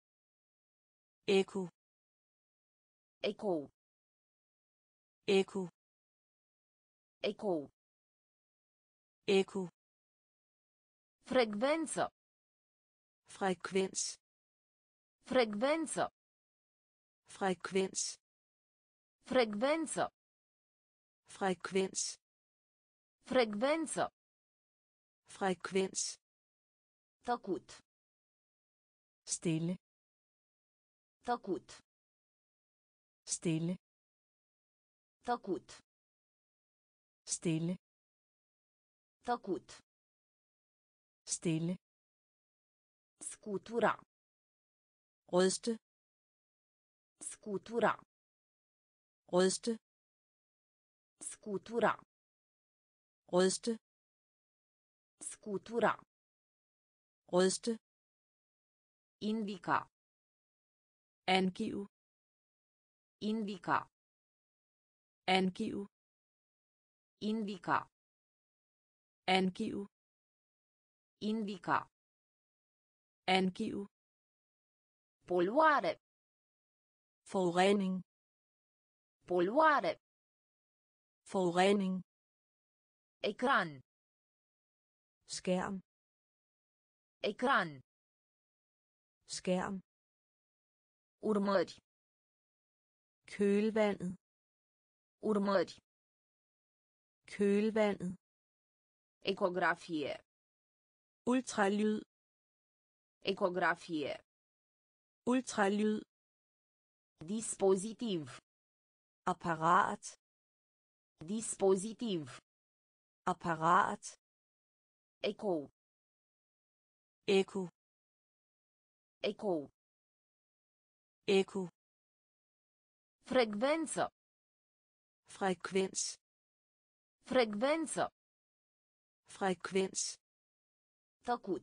[SPEAKER 2] Ekko.
[SPEAKER 1] Eco.
[SPEAKER 2] Ekko.
[SPEAKER 1] Eco.
[SPEAKER 2] Ekko.
[SPEAKER 1] Frecvență.
[SPEAKER 2] Frekvens.
[SPEAKER 1] Frecvență.
[SPEAKER 2] Frekvens.
[SPEAKER 1] Frecvență.
[SPEAKER 2] Frekvens.
[SPEAKER 1] Frecvență.
[SPEAKER 2] Frekvens.
[SPEAKER 1] Tăcut.
[SPEAKER 2] Stille.
[SPEAKER 1] Tăcut.
[SPEAKER 2] Stille.
[SPEAKER 1] Tăcut.
[SPEAKER 2] Stille.
[SPEAKER 1] Tăcut.
[SPEAKER 2] Stille.
[SPEAKER 1] Scutura.
[SPEAKER 2] Ryste.
[SPEAKER 1] Scutura.
[SPEAKER 2] Ryste.
[SPEAKER 1] Scutura.
[SPEAKER 2] Ryste.
[SPEAKER 1] Scutura.
[SPEAKER 2] Ryste.
[SPEAKER 1] Indica.
[SPEAKER 2] Angiv.
[SPEAKER 1] Indica.
[SPEAKER 2] Angiv.
[SPEAKER 1] Indica.
[SPEAKER 2] Angiv.
[SPEAKER 1] Indica.
[SPEAKER 2] Angiv.
[SPEAKER 1] Poluare.
[SPEAKER 2] Forurening.
[SPEAKER 1] Poluare.
[SPEAKER 2] Forurening.
[SPEAKER 1] Ecran.
[SPEAKER 2] Skærm.
[SPEAKER 1] Ecran.
[SPEAKER 2] Skærm.
[SPEAKER 1] Urmări.
[SPEAKER 2] Kølvandet.
[SPEAKER 1] Urmări.
[SPEAKER 2] Kølvandet.
[SPEAKER 1] Ecografie.
[SPEAKER 2] Ultralyd.
[SPEAKER 1] Ecografie.
[SPEAKER 2] Ultralyd.
[SPEAKER 1] Dispozitiv.
[SPEAKER 2] Apparat.
[SPEAKER 1] Dispozitiv.
[SPEAKER 2] Apparat.
[SPEAKER 1] Eco.
[SPEAKER 2] Ekko.
[SPEAKER 1] Eco.
[SPEAKER 2] Ekko.
[SPEAKER 1] Frecvență.
[SPEAKER 2] Frekvens.
[SPEAKER 1] Frecvență.
[SPEAKER 2] Frekvens.
[SPEAKER 1] Tăcut.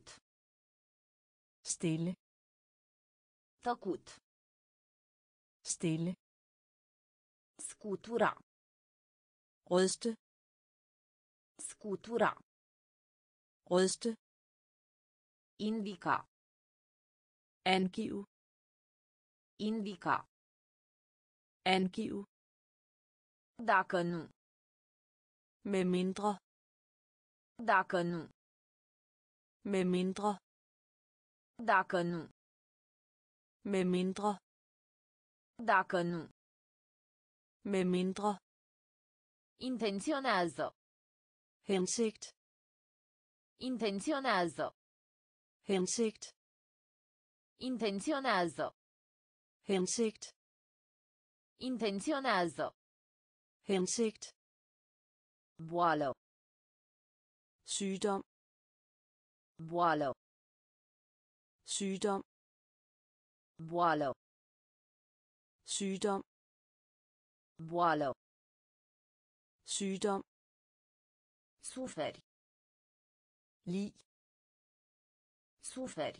[SPEAKER 2] Stille.
[SPEAKER 1] Tăcut.
[SPEAKER 2] Stille.
[SPEAKER 1] Scutura.
[SPEAKER 2] Ryste.
[SPEAKER 1] Scutura.
[SPEAKER 2] Ryste.
[SPEAKER 1] Indica.
[SPEAKER 2] Angiv.
[SPEAKER 1] Indica.
[SPEAKER 2] Angiv.
[SPEAKER 1] Dacă nu.
[SPEAKER 2] Med mindre.
[SPEAKER 1] Dacă nu.
[SPEAKER 2] Med mindre.
[SPEAKER 1] Dacă nu.
[SPEAKER 2] Med mindre.
[SPEAKER 1] Dacă nu.
[SPEAKER 2] Med mindre.
[SPEAKER 1] Intenționează.
[SPEAKER 2] Hensigt.
[SPEAKER 1] Intenționează.
[SPEAKER 2] Hensigt.
[SPEAKER 1] Intenționează.
[SPEAKER 2] Hensigt.
[SPEAKER 1] Intenționează.
[SPEAKER 2] Hensigt.
[SPEAKER 1] Boală.
[SPEAKER 2] Sygdom.
[SPEAKER 1] Boală.
[SPEAKER 2] Sygdom.
[SPEAKER 1] Boală.
[SPEAKER 2] Sygdom.
[SPEAKER 1] Boală.
[SPEAKER 2] Sygdom.
[SPEAKER 1] Suferi.
[SPEAKER 2] Lig.
[SPEAKER 1] Suferi.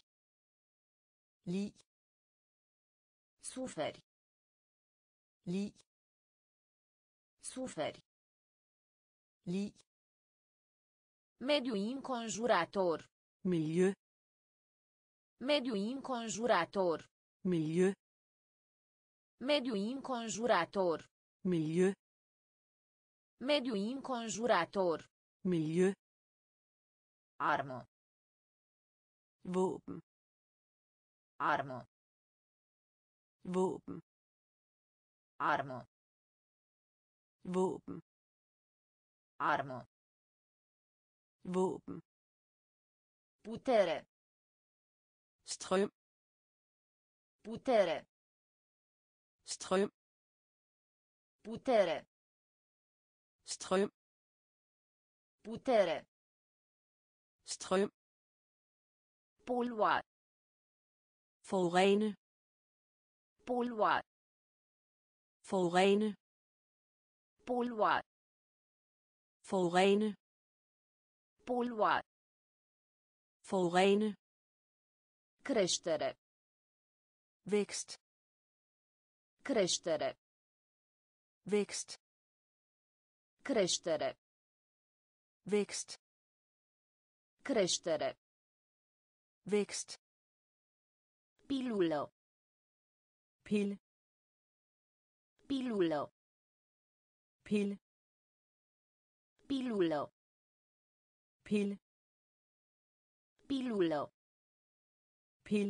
[SPEAKER 2] Lig.
[SPEAKER 1] Suferi.
[SPEAKER 2] Lig.
[SPEAKER 1] Suferi.
[SPEAKER 2] Li.
[SPEAKER 1] Mediu înconjurător.
[SPEAKER 2] Miljø.
[SPEAKER 1] Mediu înconjurător.
[SPEAKER 2] Miljø.
[SPEAKER 1] Mediu înconjurător.
[SPEAKER 2] Miljø.
[SPEAKER 1] Mediu înconjurător.
[SPEAKER 2] Miljø.
[SPEAKER 1] Armă.
[SPEAKER 2] Våben.
[SPEAKER 1] Armă.
[SPEAKER 2] Våben.
[SPEAKER 1] Armă.
[SPEAKER 2] Våben.
[SPEAKER 1] Armă.
[SPEAKER 2] Våben.
[SPEAKER 1] Putere.
[SPEAKER 2] Strøm.
[SPEAKER 1] Putere.
[SPEAKER 2] Strøm.
[SPEAKER 1] Putere.
[SPEAKER 2] Strøm.
[SPEAKER 1] Putere.
[SPEAKER 2] Strøm.
[SPEAKER 1] Polua.
[SPEAKER 2] Forurene.
[SPEAKER 1] Polua.
[SPEAKER 2] Forurene.
[SPEAKER 1] Polua.
[SPEAKER 2] Forurene.
[SPEAKER 1] Polua.
[SPEAKER 2] Forurene.
[SPEAKER 1] Creștere.
[SPEAKER 2] Vækst.
[SPEAKER 1] Creștere.
[SPEAKER 2] Vækst.
[SPEAKER 1] Creștere.
[SPEAKER 2] Vækst.
[SPEAKER 1] Creștere.
[SPEAKER 2] Vækst.
[SPEAKER 1] Pilulă.
[SPEAKER 2] Pil.
[SPEAKER 1] Pilulă.
[SPEAKER 2] Pil.
[SPEAKER 1] Pilulă.
[SPEAKER 2] Pil.
[SPEAKER 1] Pilulă.
[SPEAKER 2] Pil.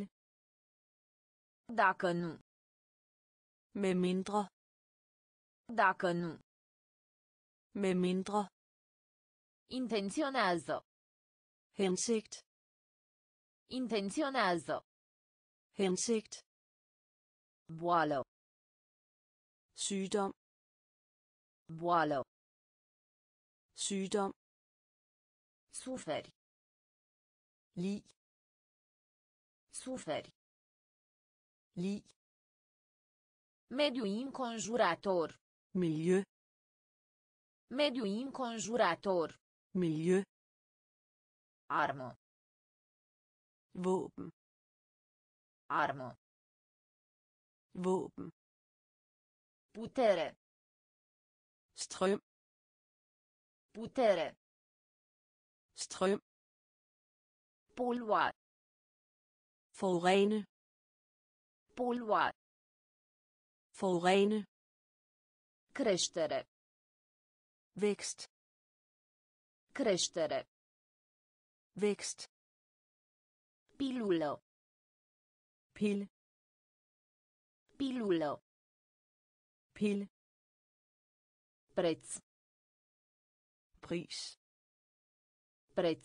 [SPEAKER 1] Dacă nu.
[SPEAKER 2] Med mindre.
[SPEAKER 1] Dacă nu.
[SPEAKER 2] Med mindre.
[SPEAKER 1] Intenționează.
[SPEAKER 2] Hensigt.
[SPEAKER 1] Intenționează.
[SPEAKER 2] Hensigt.
[SPEAKER 1] Boală.
[SPEAKER 2] Sygdom.
[SPEAKER 1] Boală.
[SPEAKER 2] Sygdom.
[SPEAKER 1] Suferi.
[SPEAKER 2] Li.
[SPEAKER 1] Suferi.
[SPEAKER 2] Li.
[SPEAKER 1] Mediu înconjurător.
[SPEAKER 2] Miljø.
[SPEAKER 1] Mediu înconjurător.
[SPEAKER 2] Miljø.
[SPEAKER 1] Armă.
[SPEAKER 2] Våben.
[SPEAKER 1] Armă.
[SPEAKER 2] Våben.
[SPEAKER 1] Putere.
[SPEAKER 2] Strøm.
[SPEAKER 1] Putere.
[SPEAKER 2] Strøm.
[SPEAKER 1] Polua.
[SPEAKER 2] Forurene.
[SPEAKER 1] Polua.
[SPEAKER 2] Forurene.
[SPEAKER 1] Creștere.
[SPEAKER 2] Vækst.
[SPEAKER 1] Creștere.
[SPEAKER 2] Vækst.
[SPEAKER 1] Pilulă.
[SPEAKER 2] Pil.
[SPEAKER 1] Pilulă.
[SPEAKER 2] Pil.
[SPEAKER 1] Preț.
[SPEAKER 2] Pris.
[SPEAKER 1] Preț.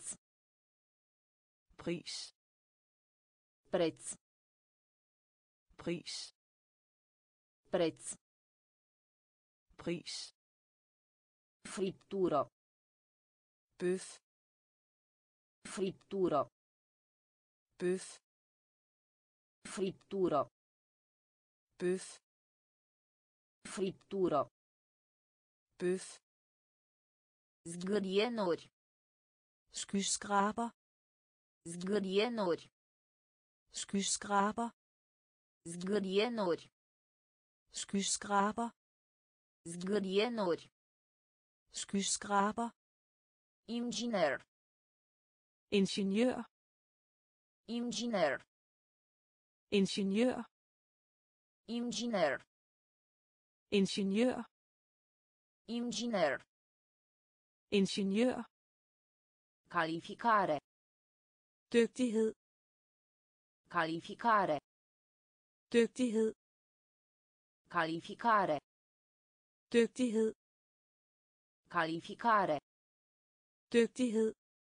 [SPEAKER 2] Pris.
[SPEAKER 1] Preț.
[SPEAKER 2] Pris.
[SPEAKER 1] Preț.
[SPEAKER 2] Pris.
[SPEAKER 1] Friptură.
[SPEAKER 2] Bøf.
[SPEAKER 1] Friptură.
[SPEAKER 2] Bøf.
[SPEAKER 1] Friptură.
[SPEAKER 2] Bøf.
[SPEAKER 1] Friptură.
[SPEAKER 2] Bøf.
[SPEAKER 1] Zgârienuri.
[SPEAKER 2] Skyskraber.
[SPEAKER 1] Zgârienuri.
[SPEAKER 2] Skyskraber.
[SPEAKER 1] Zgârienuri.
[SPEAKER 2] Skyskraber.
[SPEAKER 1] Zgârienuri.
[SPEAKER 2] Skyskraber.
[SPEAKER 1] Inginer.
[SPEAKER 2] Ingeniør.
[SPEAKER 1] Inginer.
[SPEAKER 2] Ingeniør.
[SPEAKER 1] Inginer.
[SPEAKER 2] Ingeniør.
[SPEAKER 1] Inginer.
[SPEAKER 2] Ingeniør.
[SPEAKER 1] Calificare.
[SPEAKER 2] Dygtighed.
[SPEAKER 1] Calificare.
[SPEAKER 2] Dygtighed.
[SPEAKER 1] Calificare.
[SPEAKER 2] Dygtighed.
[SPEAKER 1] Calificare.
[SPEAKER 2] Dygtighed.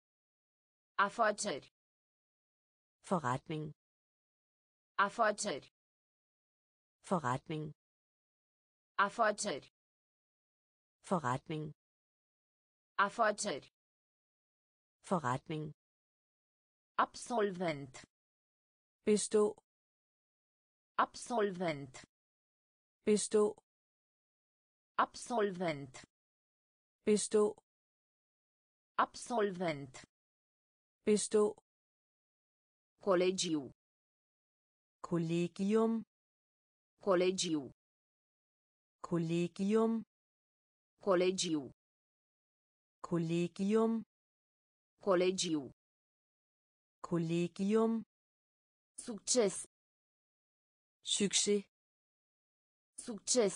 [SPEAKER 1] Afaceri.
[SPEAKER 2] Forretning.
[SPEAKER 1] Afaceri.
[SPEAKER 2] Forretning.
[SPEAKER 1] Afaceri.
[SPEAKER 2] Forretning.
[SPEAKER 1] Afaceri.
[SPEAKER 2] Forretning.
[SPEAKER 1] Absolvent.
[SPEAKER 2] Bestå.
[SPEAKER 1] Absolvent.
[SPEAKER 2] Bestå.
[SPEAKER 1] Absolvent.
[SPEAKER 2] Bestå.
[SPEAKER 1] Absolvent.
[SPEAKER 2] Bestå.
[SPEAKER 1] Colegiu.
[SPEAKER 2] Kollegium.
[SPEAKER 1] Colegiu.
[SPEAKER 2] Kollegium.
[SPEAKER 1] Colegiu.
[SPEAKER 2] Kollegium.
[SPEAKER 1] Colegiu.
[SPEAKER 2] Kollegium.
[SPEAKER 1] Succes.
[SPEAKER 2] Succes.
[SPEAKER 1] Succes.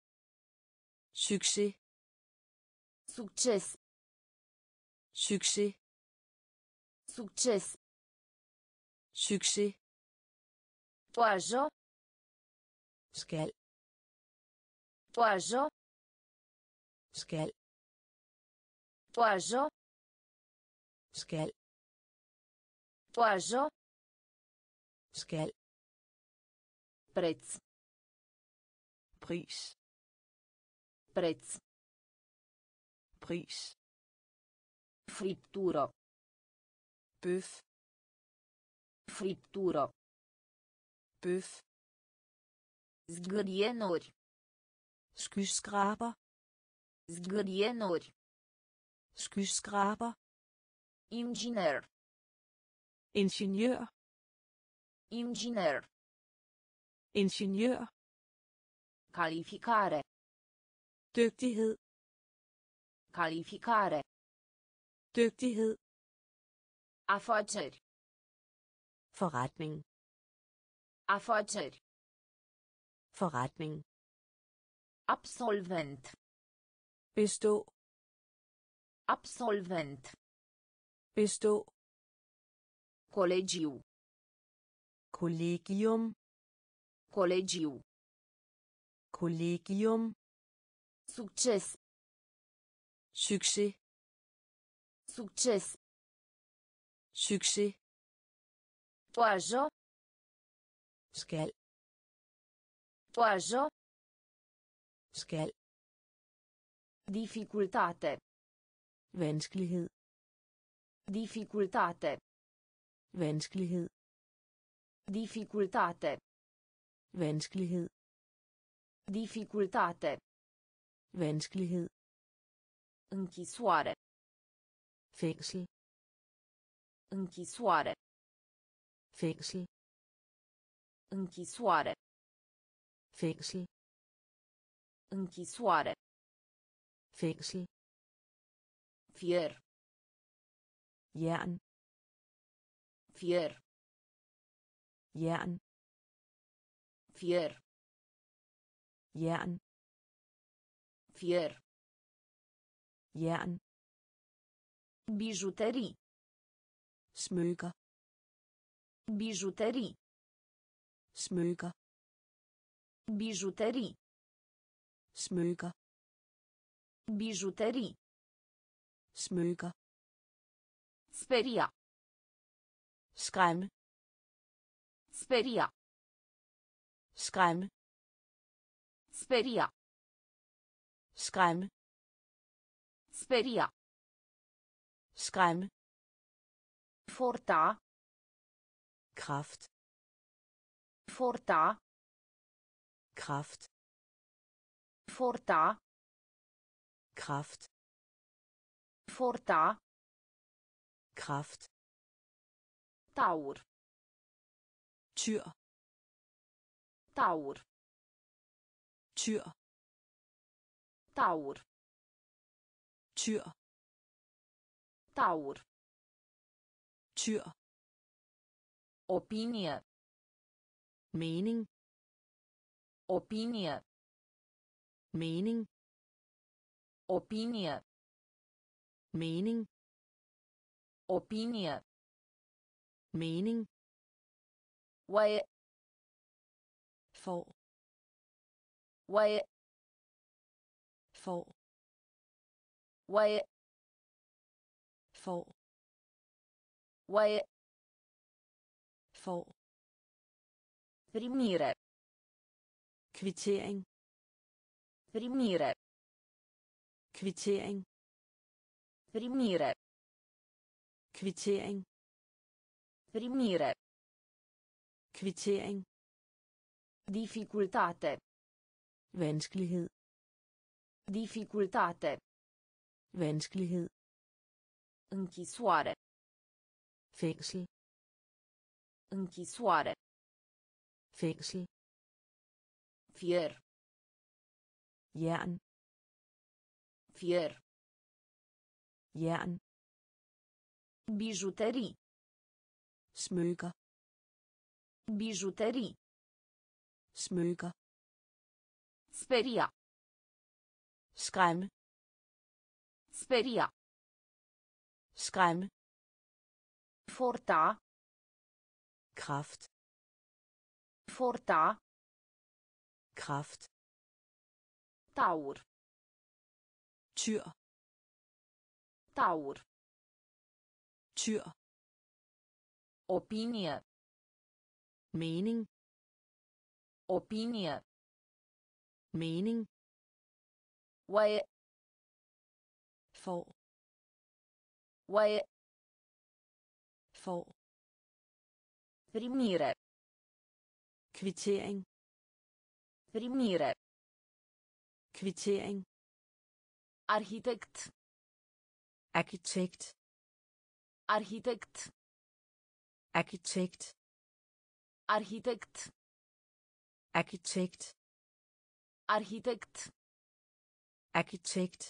[SPEAKER 2] Succes.
[SPEAKER 1] Succes.
[SPEAKER 2] Succes.
[SPEAKER 1] Succes.
[SPEAKER 2] Succes.
[SPEAKER 1] Toajo.
[SPEAKER 2] Skal.
[SPEAKER 1] Toajo.
[SPEAKER 2] Skal.
[SPEAKER 1] Toajo.
[SPEAKER 2] Skal.
[SPEAKER 1] Toajo.
[SPEAKER 2] Skal.
[SPEAKER 1] Preț.
[SPEAKER 2] Pris.
[SPEAKER 1] Preț.
[SPEAKER 2] Pris.
[SPEAKER 1] Friptură.
[SPEAKER 2] Bøf.
[SPEAKER 1] Friptură.
[SPEAKER 2] Bøf.
[SPEAKER 1] Zgârienuri.
[SPEAKER 2] Skyskraber.
[SPEAKER 1] Zgârienuri.
[SPEAKER 2] Skyskraber.
[SPEAKER 1] Inginer.
[SPEAKER 2] Ingeniør.
[SPEAKER 1] Inginer.
[SPEAKER 2] Ingeniør.
[SPEAKER 1] Calificare.
[SPEAKER 2] Dygtighed.
[SPEAKER 1] Calificare.
[SPEAKER 2] Dygtighed.
[SPEAKER 1] Afaceri.
[SPEAKER 2] Forretning.
[SPEAKER 1] Afaceri.
[SPEAKER 2] Forretning.
[SPEAKER 1] Absolvent.
[SPEAKER 2] Bestå.
[SPEAKER 1] Absolvent.
[SPEAKER 2] Bestå.
[SPEAKER 1] Colegiu.
[SPEAKER 2] Kollegium.
[SPEAKER 1] Colegiu.
[SPEAKER 2] Kollegium.
[SPEAKER 1] Succes.
[SPEAKER 2] Succes.
[SPEAKER 1] Succes.
[SPEAKER 2] Succes.
[SPEAKER 1] Toajo.
[SPEAKER 2] Skal.
[SPEAKER 1] Toajo.
[SPEAKER 2] Skal.
[SPEAKER 1] Dificultate.
[SPEAKER 2] Vanskelighed.
[SPEAKER 1] Dificultate.
[SPEAKER 2] Vanskelighed.
[SPEAKER 1] Dificultate.
[SPEAKER 2] Vanskelighed.
[SPEAKER 1] Dificultate.
[SPEAKER 2] Vanskelighed.
[SPEAKER 1] Închisoare.
[SPEAKER 2] Fængsel.
[SPEAKER 1] Închisoare.
[SPEAKER 2] Fængsel.
[SPEAKER 1] Închisoare.
[SPEAKER 2] Fængsel.
[SPEAKER 1] Închisoare.
[SPEAKER 2] Fængsel.
[SPEAKER 1] Fier.
[SPEAKER 2] Jern.
[SPEAKER 1] Fier.
[SPEAKER 2] Jern.
[SPEAKER 1] Fier.
[SPEAKER 2] Jern.
[SPEAKER 1] Fier.
[SPEAKER 2] Jern.
[SPEAKER 1] Bijuterii.
[SPEAKER 2] Smykker.
[SPEAKER 1] Bijuterii.
[SPEAKER 2] Smykker.
[SPEAKER 1] Bijuterii.
[SPEAKER 2] Smykker.
[SPEAKER 1] Bijuterii.
[SPEAKER 2] Smykker.
[SPEAKER 1] Speria.
[SPEAKER 2] Skræmme.
[SPEAKER 1] Speria.
[SPEAKER 2] Skræmme.
[SPEAKER 1] Speria.
[SPEAKER 2] Skræmme.
[SPEAKER 1] Speria.
[SPEAKER 2] Skræmme.
[SPEAKER 1] Forta.
[SPEAKER 2] Kraft.
[SPEAKER 1] Forta.
[SPEAKER 2] Kraft.
[SPEAKER 1] Forta.
[SPEAKER 2] Kraft.
[SPEAKER 1] Forta.
[SPEAKER 2] Kraft.
[SPEAKER 1] Taur.
[SPEAKER 2] Tyr.
[SPEAKER 1] Taur.
[SPEAKER 2] Tyr.
[SPEAKER 1] Taur.
[SPEAKER 2] Tyr.
[SPEAKER 1] Taur.
[SPEAKER 2] Tyr.
[SPEAKER 1] Opinie.
[SPEAKER 2] Mening.
[SPEAKER 1] Opinie.
[SPEAKER 2] Mening.
[SPEAKER 1] Opinie.
[SPEAKER 2] Mening.
[SPEAKER 1] Opinie.
[SPEAKER 2] Mening.
[SPEAKER 1] Oaie.
[SPEAKER 2] For.
[SPEAKER 1] Oaie.
[SPEAKER 2] For.
[SPEAKER 1] Oaie.
[SPEAKER 2] For.
[SPEAKER 1] Oaie.
[SPEAKER 2] For.
[SPEAKER 1] Primire.
[SPEAKER 2] Kvittering.
[SPEAKER 1] Primire.
[SPEAKER 2] Kvittering.
[SPEAKER 1] Primire.
[SPEAKER 2] Kvittering.
[SPEAKER 1] Primire.
[SPEAKER 2] Kvittering.
[SPEAKER 1] Dificultate.
[SPEAKER 2] Vanskelighed.
[SPEAKER 1] Dificultate.
[SPEAKER 2] Vanskelighed.
[SPEAKER 1] Închisoare.
[SPEAKER 2] Fængsel.
[SPEAKER 1] Închisoare.
[SPEAKER 2] Fængsel.
[SPEAKER 1] Fier.
[SPEAKER 2] Jern.
[SPEAKER 1] Fier.
[SPEAKER 2] Jern.
[SPEAKER 1] Bijuterii.
[SPEAKER 2] Smykker.
[SPEAKER 1] Bijuterii.
[SPEAKER 2] Smykker.
[SPEAKER 1] Speria.
[SPEAKER 2] Skræmme.
[SPEAKER 1] Speria.
[SPEAKER 2] Skræmme.
[SPEAKER 1] Forta.
[SPEAKER 2] Kraft.
[SPEAKER 1] Forta.
[SPEAKER 2] Kraft.
[SPEAKER 1] Taur.
[SPEAKER 2] Tyr.
[SPEAKER 1] Taur.
[SPEAKER 2] Tyr.
[SPEAKER 1] Opinie.
[SPEAKER 2] Mening.
[SPEAKER 1] Opinie.
[SPEAKER 2] Mening.
[SPEAKER 1] Oaie.
[SPEAKER 2] For.
[SPEAKER 1] Oaie.
[SPEAKER 2] For.
[SPEAKER 1] Primire.
[SPEAKER 2] Kvittering.
[SPEAKER 1] Primire.
[SPEAKER 2] Kvittering.
[SPEAKER 1] Arhitect.
[SPEAKER 2] Arkitekt.
[SPEAKER 1] Arhitect.
[SPEAKER 2] Arkitekt.
[SPEAKER 1] Arhitect.
[SPEAKER 2] Arkitekt.
[SPEAKER 1] Arhitect.
[SPEAKER 2] Arkitekt.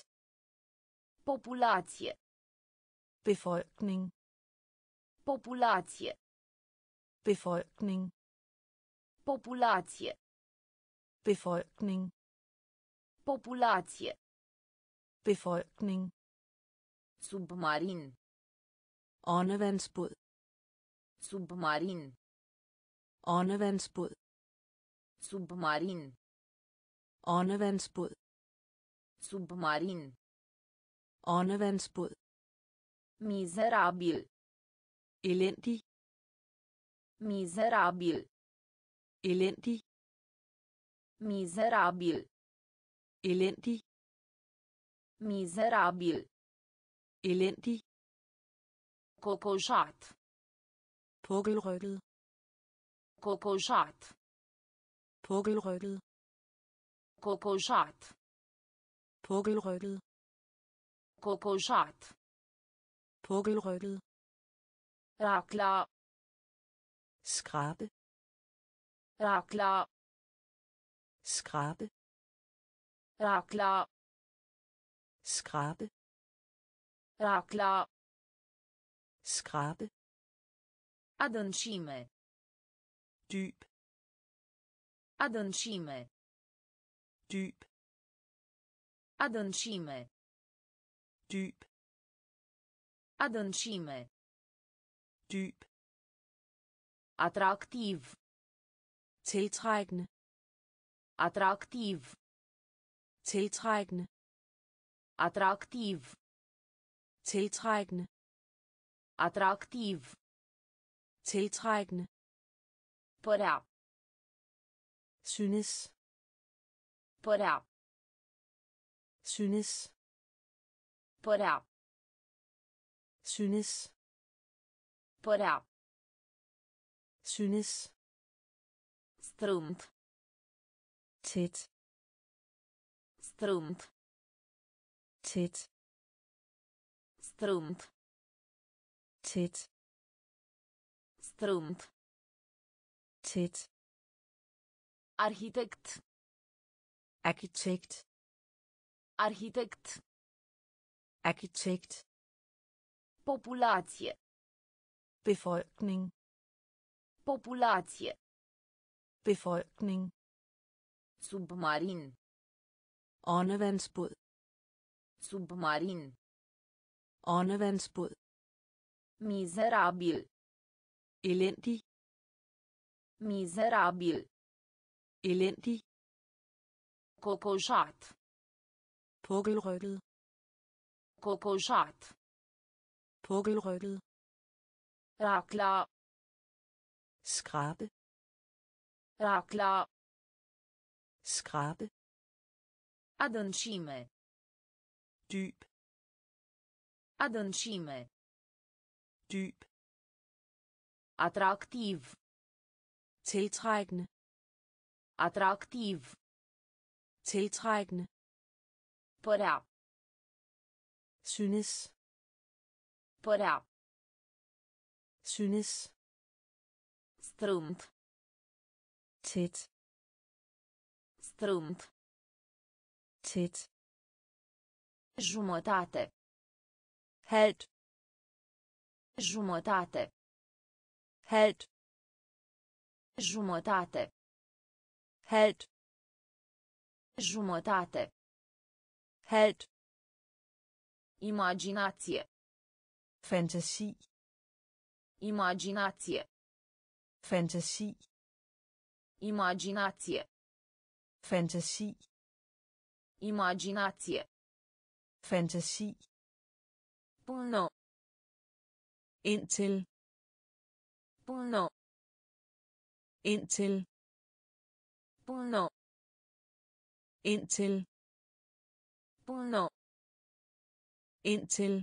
[SPEAKER 1] Populație.
[SPEAKER 2] Befolkning.
[SPEAKER 1] Populație.
[SPEAKER 2] Befolkning.
[SPEAKER 1] Populație.
[SPEAKER 2] Befolkning.
[SPEAKER 1] Populație.
[SPEAKER 2] Befolkning.
[SPEAKER 1] Submarin.
[SPEAKER 2] Åndevandsbåd.
[SPEAKER 1] Submarin.
[SPEAKER 2] Åndevandsbåd.
[SPEAKER 1] Submarin.
[SPEAKER 2] Åndevandsbåd.
[SPEAKER 1] Submarin.
[SPEAKER 2] Åndevandsbåd.
[SPEAKER 1] Mizerabil.
[SPEAKER 2] Elendig.
[SPEAKER 1] Mizerabil.
[SPEAKER 2] Elendig.
[SPEAKER 1] Mizerabil.
[SPEAKER 2] Elendig.
[SPEAKER 1] Mizerabil.
[SPEAKER 2] Elendig.
[SPEAKER 1] Cocoșat.
[SPEAKER 2] Pukkelrygget.
[SPEAKER 1] Cocoșat.
[SPEAKER 2] Pukkelrygget.
[SPEAKER 1] Cocoșat.
[SPEAKER 2] Pukkelrygget.
[SPEAKER 1] Cocoșat.
[SPEAKER 2] Pukkelrygget.
[SPEAKER 1] Racla.
[SPEAKER 2] Skrabe.
[SPEAKER 1] Racla.
[SPEAKER 2] Skrabe.
[SPEAKER 1] Racla.
[SPEAKER 2] Skrabe.
[SPEAKER 1] Racla.
[SPEAKER 2] Skrabe.
[SPEAKER 1] Adâncime.
[SPEAKER 2] Dyb.
[SPEAKER 1] Adâncime.
[SPEAKER 2] Dyb.
[SPEAKER 1] Adâncime.
[SPEAKER 2] Dyb.
[SPEAKER 1] Adâncime.
[SPEAKER 2] Dyb.
[SPEAKER 1] Atractiv.
[SPEAKER 2] Tiltrækkende.
[SPEAKER 1] Atractiv.
[SPEAKER 2] Tiltrækkende.
[SPEAKER 1] Atractiv.
[SPEAKER 2] Tiltrækkende.
[SPEAKER 1] Atractiv.
[SPEAKER 2] Tiltrækkende.
[SPEAKER 1] Părea.
[SPEAKER 2] Synes.
[SPEAKER 1] Părea.
[SPEAKER 2] Synes.
[SPEAKER 1] Părea.
[SPEAKER 2] Synes.
[SPEAKER 1] Părea.
[SPEAKER 2] Synes.
[SPEAKER 1] Strâmt.
[SPEAKER 2] Tæt.
[SPEAKER 1] Strâmt.
[SPEAKER 2] Tæt.
[SPEAKER 1] Strâmt.
[SPEAKER 2] Tæt.
[SPEAKER 1] Strâmt.
[SPEAKER 2] Tæt.
[SPEAKER 1] Arhitect.
[SPEAKER 2] Arkitekt.
[SPEAKER 1] Arhitect.
[SPEAKER 2] Arkitekt.
[SPEAKER 1] Populație.
[SPEAKER 2] Befolkning.
[SPEAKER 1] Populație.
[SPEAKER 2] Befolkning.
[SPEAKER 1] Submarin.
[SPEAKER 2] Åndevandsbåd.
[SPEAKER 1] Submarin.
[SPEAKER 2] Åndevandsbåd.
[SPEAKER 1] Mizerabil.
[SPEAKER 2] Elendig.
[SPEAKER 1] Mizerabil.
[SPEAKER 2] Elendig.
[SPEAKER 1] Cocoșat.
[SPEAKER 2] Pukkelrygget.
[SPEAKER 1] Cocoșat.
[SPEAKER 2] Pukkelrygget.
[SPEAKER 1] Racla.
[SPEAKER 2] Skrabe.
[SPEAKER 1] Racla.
[SPEAKER 2] Skrabe.
[SPEAKER 1] Adâncime.
[SPEAKER 2] Dyb.
[SPEAKER 1] Adâncime.
[SPEAKER 2] Dyb.
[SPEAKER 1] Atractiv.
[SPEAKER 2] Tiltrækkende.
[SPEAKER 1] Atractiv.
[SPEAKER 2] Tiltrækkende.
[SPEAKER 1] Părea.
[SPEAKER 2] Synes.
[SPEAKER 1] Părea.
[SPEAKER 2] Synes.
[SPEAKER 1] Strâmt.
[SPEAKER 2] Tæt.
[SPEAKER 1] Strâmt.
[SPEAKER 2] Tæt.
[SPEAKER 1] Jumătate.
[SPEAKER 2] halvt,
[SPEAKER 1] Jumătate.
[SPEAKER 2] halvt,
[SPEAKER 1] Jumătate.
[SPEAKER 2] halvt,
[SPEAKER 1] Jumătate.
[SPEAKER 2] halvt,
[SPEAKER 1] Imaginație.
[SPEAKER 2] fantasi,
[SPEAKER 1] Imaginație.
[SPEAKER 2] fantasi,
[SPEAKER 1] Imaginație.
[SPEAKER 2] fantasi,
[SPEAKER 1] Imaginație.
[SPEAKER 2] fantasi,
[SPEAKER 1] Până.
[SPEAKER 2] indtil,
[SPEAKER 1] Până.
[SPEAKER 2] indtil,
[SPEAKER 1] Până.
[SPEAKER 2] indtil,
[SPEAKER 1] Până.
[SPEAKER 2] indtil,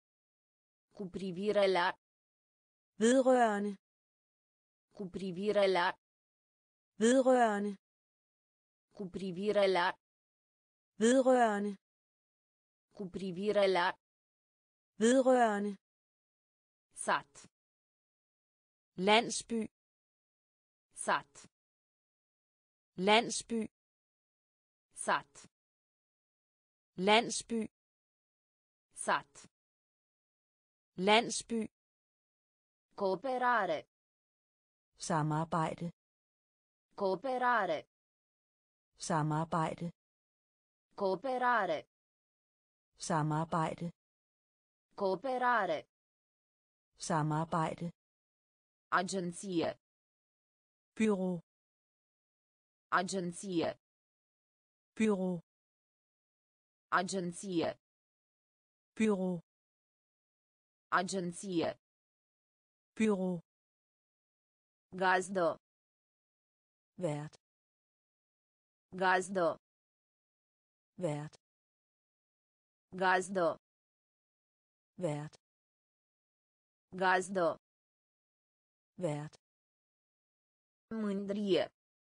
[SPEAKER 1] Cu privire la.
[SPEAKER 2] vedrørende,
[SPEAKER 1] Cu privire la.
[SPEAKER 2] vedrørende,
[SPEAKER 1] Cu privire la.
[SPEAKER 2] vedrørende,
[SPEAKER 1] Cu privire la.
[SPEAKER 2] vedrørende,
[SPEAKER 1] Sat.
[SPEAKER 2] landsby,
[SPEAKER 1] Sat.
[SPEAKER 2] landsby,
[SPEAKER 1] Sat.
[SPEAKER 2] landsby,
[SPEAKER 1] Sat.
[SPEAKER 2] landsby,
[SPEAKER 1] Cooperare.
[SPEAKER 2] samarbejde,
[SPEAKER 1] Cooperare.
[SPEAKER 2] samarbejde,
[SPEAKER 1] Cooperare.
[SPEAKER 2] samarbejde,
[SPEAKER 1] Cooperare.
[SPEAKER 2] samarbejde,
[SPEAKER 1] Agenție.
[SPEAKER 2] bureau,
[SPEAKER 1] Agenție.
[SPEAKER 2] bureau,
[SPEAKER 1] Agenție.
[SPEAKER 2] bureau,
[SPEAKER 1] Agenție.
[SPEAKER 2] bureau,
[SPEAKER 1] Gazdă.
[SPEAKER 2] vært,
[SPEAKER 1] Gazdă.
[SPEAKER 2] vært,
[SPEAKER 1] Gazdă.
[SPEAKER 2] vært,
[SPEAKER 1] Gazdă.
[SPEAKER 2] vært,
[SPEAKER 1] Mândrie.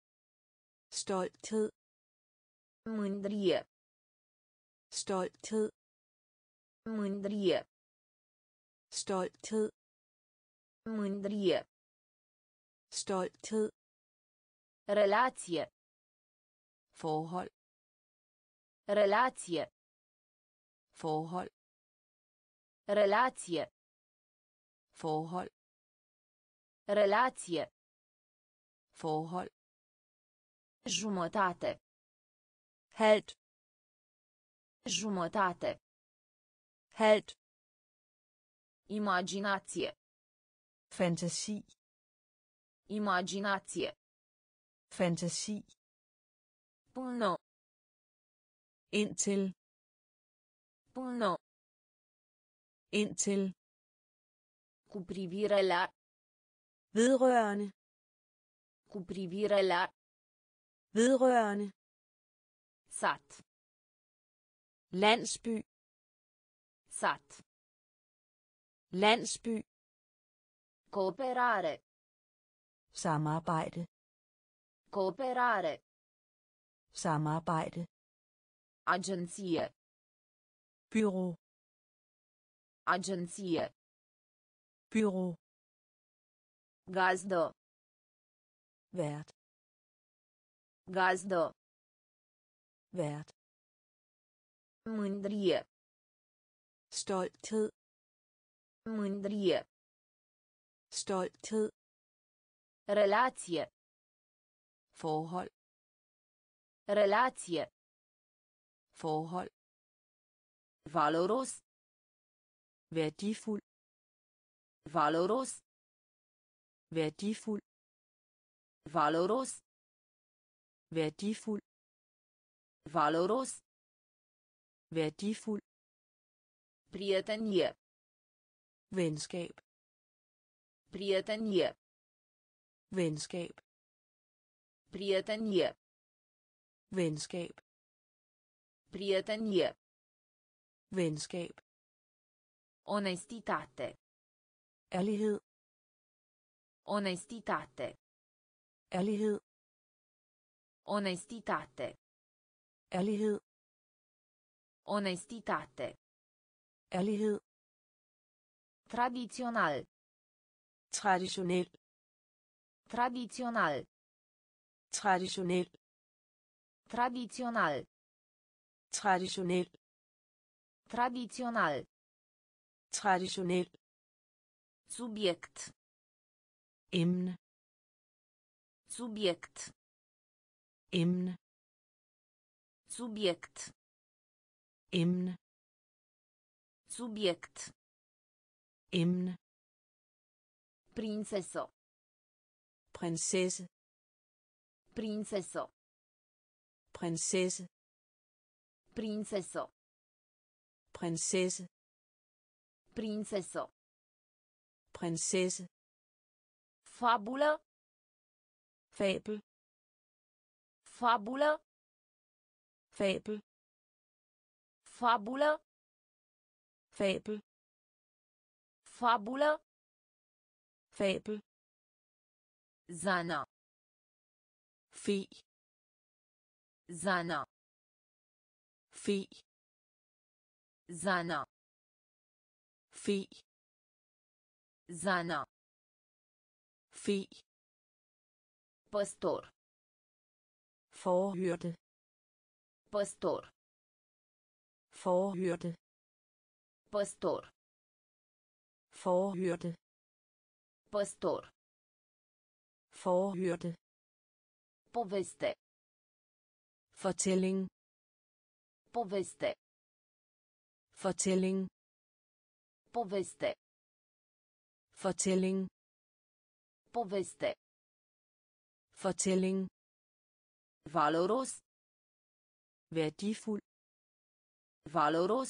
[SPEAKER 2] stolthed,
[SPEAKER 1] Mândrie.
[SPEAKER 2] stolthed,
[SPEAKER 1] Mândrie.
[SPEAKER 2] stolthed,
[SPEAKER 1] Mândrie.
[SPEAKER 2] stolthed,
[SPEAKER 1] Relație.
[SPEAKER 2] forhold,
[SPEAKER 1] Relație.
[SPEAKER 2] forhold,
[SPEAKER 1] Relație.
[SPEAKER 2] forhold,
[SPEAKER 1] Relație.
[SPEAKER 2] forhold,
[SPEAKER 1] Jumătate.
[SPEAKER 2] halvt,
[SPEAKER 1] Jumătate.
[SPEAKER 2] halvt,
[SPEAKER 1] Imaginație.
[SPEAKER 2] fantasi,
[SPEAKER 1] Imaginație.
[SPEAKER 2] fantasi,
[SPEAKER 1] Până.
[SPEAKER 2] indtil,
[SPEAKER 1] Până.
[SPEAKER 2] indtil,
[SPEAKER 1] Cu privire la.
[SPEAKER 2] vedrørende,
[SPEAKER 1] Cu privire la.
[SPEAKER 2] vedrørende,
[SPEAKER 1] Sat.
[SPEAKER 2] landsby,
[SPEAKER 1] Sat.
[SPEAKER 2] landsby,
[SPEAKER 1] Cooperare.
[SPEAKER 2] samarbejde,
[SPEAKER 1] Cooperare.
[SPEAKER 2] samarbejde,
[SPEAKER 1] Agenție.
[SPEAKER 2] bureau,
[SPEAKER 1] Agenție.
[SPEAKER 2] bureau,
[SPEAKER 1] Gazdă.
[SPEAKER 2] vært,
[SPEAKER 1] Gazdă.
[SPEAKER 2] vært,
[SPEAKER 1] Mândrie.
[SPEAKER 2] stolthed,
[SPEAKER 1] Mândrie.
[SPEAKER 2] stolthed,
[SPEAKER 1] Relație.
[SPEAKER 2] forhold,
[SPEAKER 1] Relație.
[SPEAKER 2] forhold,
[SPEAKER 1] Valoros.
[SPEAKER 2] værdifuld,
[SPEAKER 1] Valoros.
[SPEAKER 2] værdifuld,
[SPEAKER 1] Valoros.
[SPEAKER 2] værdifuld,
[SPEAKER 1] Valoros.
[SPEAKER 2] værdifuld,
[SPEAKER 1] Prietenie.
[SPEAKER 2] venskab,
[SPEAKER 1] Prietenie.
[SPEAKER 2] venskab,
[SPEAKER 1] Prietenie.
[SPEAKER 2] venskab,
[SPEAKER 1] Prietenie.
[SPEAKER 2] venskab,
[SPEAKER 1] Onestitate.
[SPEAKER 2] ærlighed,
[SPEAKER 1] Onestitate.
[SPEAKER 2] ærlighed,
[SPEAKER 1] Onestitate.
[SPEAKER 2] ærlighed,
[SPEAKER 1] Onestitate.
[SPEAKER 2] ærlighed,
[SPEAKER 1] Tradițional.
[SPEAKER 2] traditionel,
[SPEAKER 1] Tradițional.
[SPEAKER 2] traditionel,
[SPEAKER 1] Tradițional.
[SPEAKER 2] traditionel,
[SPEAKER 1] Tradițional.
[SPEAKER 2] Traditionel.
[SPEAKER 1] Subiect.
[SPEAKER 2] Emne.
[SPEAKER 1] Subiect.
[SPEAKER 2] Emne.
[SPEAKER 1] Subiect.
[SPEAKER 2] Emne.
[SPEAKER 1] Subiect.
[SPEAKER 2] Emne.
[SPEAKER 1] Prințesă.
[SPEAKER 2] Prinsesse.
[SPEAKER 1] Prințesă.
[SPEAKER 2] Prinsesse.
[SPEAKER 1] Prințesă.
[SPEAKER 2] Prinsesse.
[SPEAKER 1] Prințesă.
[SPEAKER 2] Prinsesse.
[SPEAKER 1] Fabulă.
[SPEAKER 2] Fabel.
[SPEAKER 1] Fabulă.
[SPEAKER 2] Fabel.
[SPEAKER 1] Fabulă.
[SPEAKER 2] Fabel.
[SPEAKER 1] Fabulă.
[SPEAKER 2] Fabel.
[SPEAKER 1] Zana.
[SPEAKER 2] Fi.
[SPEAKER 1] Zana.
[SPEAKER 2] Fi.
[SPEAKER 1] Zana.
[SPEAKER 2] Fi.
[SPEAKER 1] Zana.
[SPEAKER 2] Fi.
[SPEAKER 1] Păstor.
[SPEAKER 2] Forhyrde.
[SPEAKER 1] Păstor.
[SPEAKER 2] Forhyrde.
[SPEAKER 1] Păstor.
[SPEAKER 2] Forhyrde.
[SPEAKER 1] Păstor.
[SPEAKER 2] Forhyrde.
[SPEAKER 1] Poveste.
[SPEAKER 2] Fortælling.
[SPEAKER 1] Poveste.
[SPEAKER 2] Fortælling.
[SPEAKER 1] Poveste.
[SPEAKER 2] Fortælling.
[SPEAKER 1] Poveste.
[SPEAKER 2] Fortælling.
[SPEAKER 1] Valoros.
[SPEAKER 2] Værdifuld.
[SPEAKER 1] Valoros.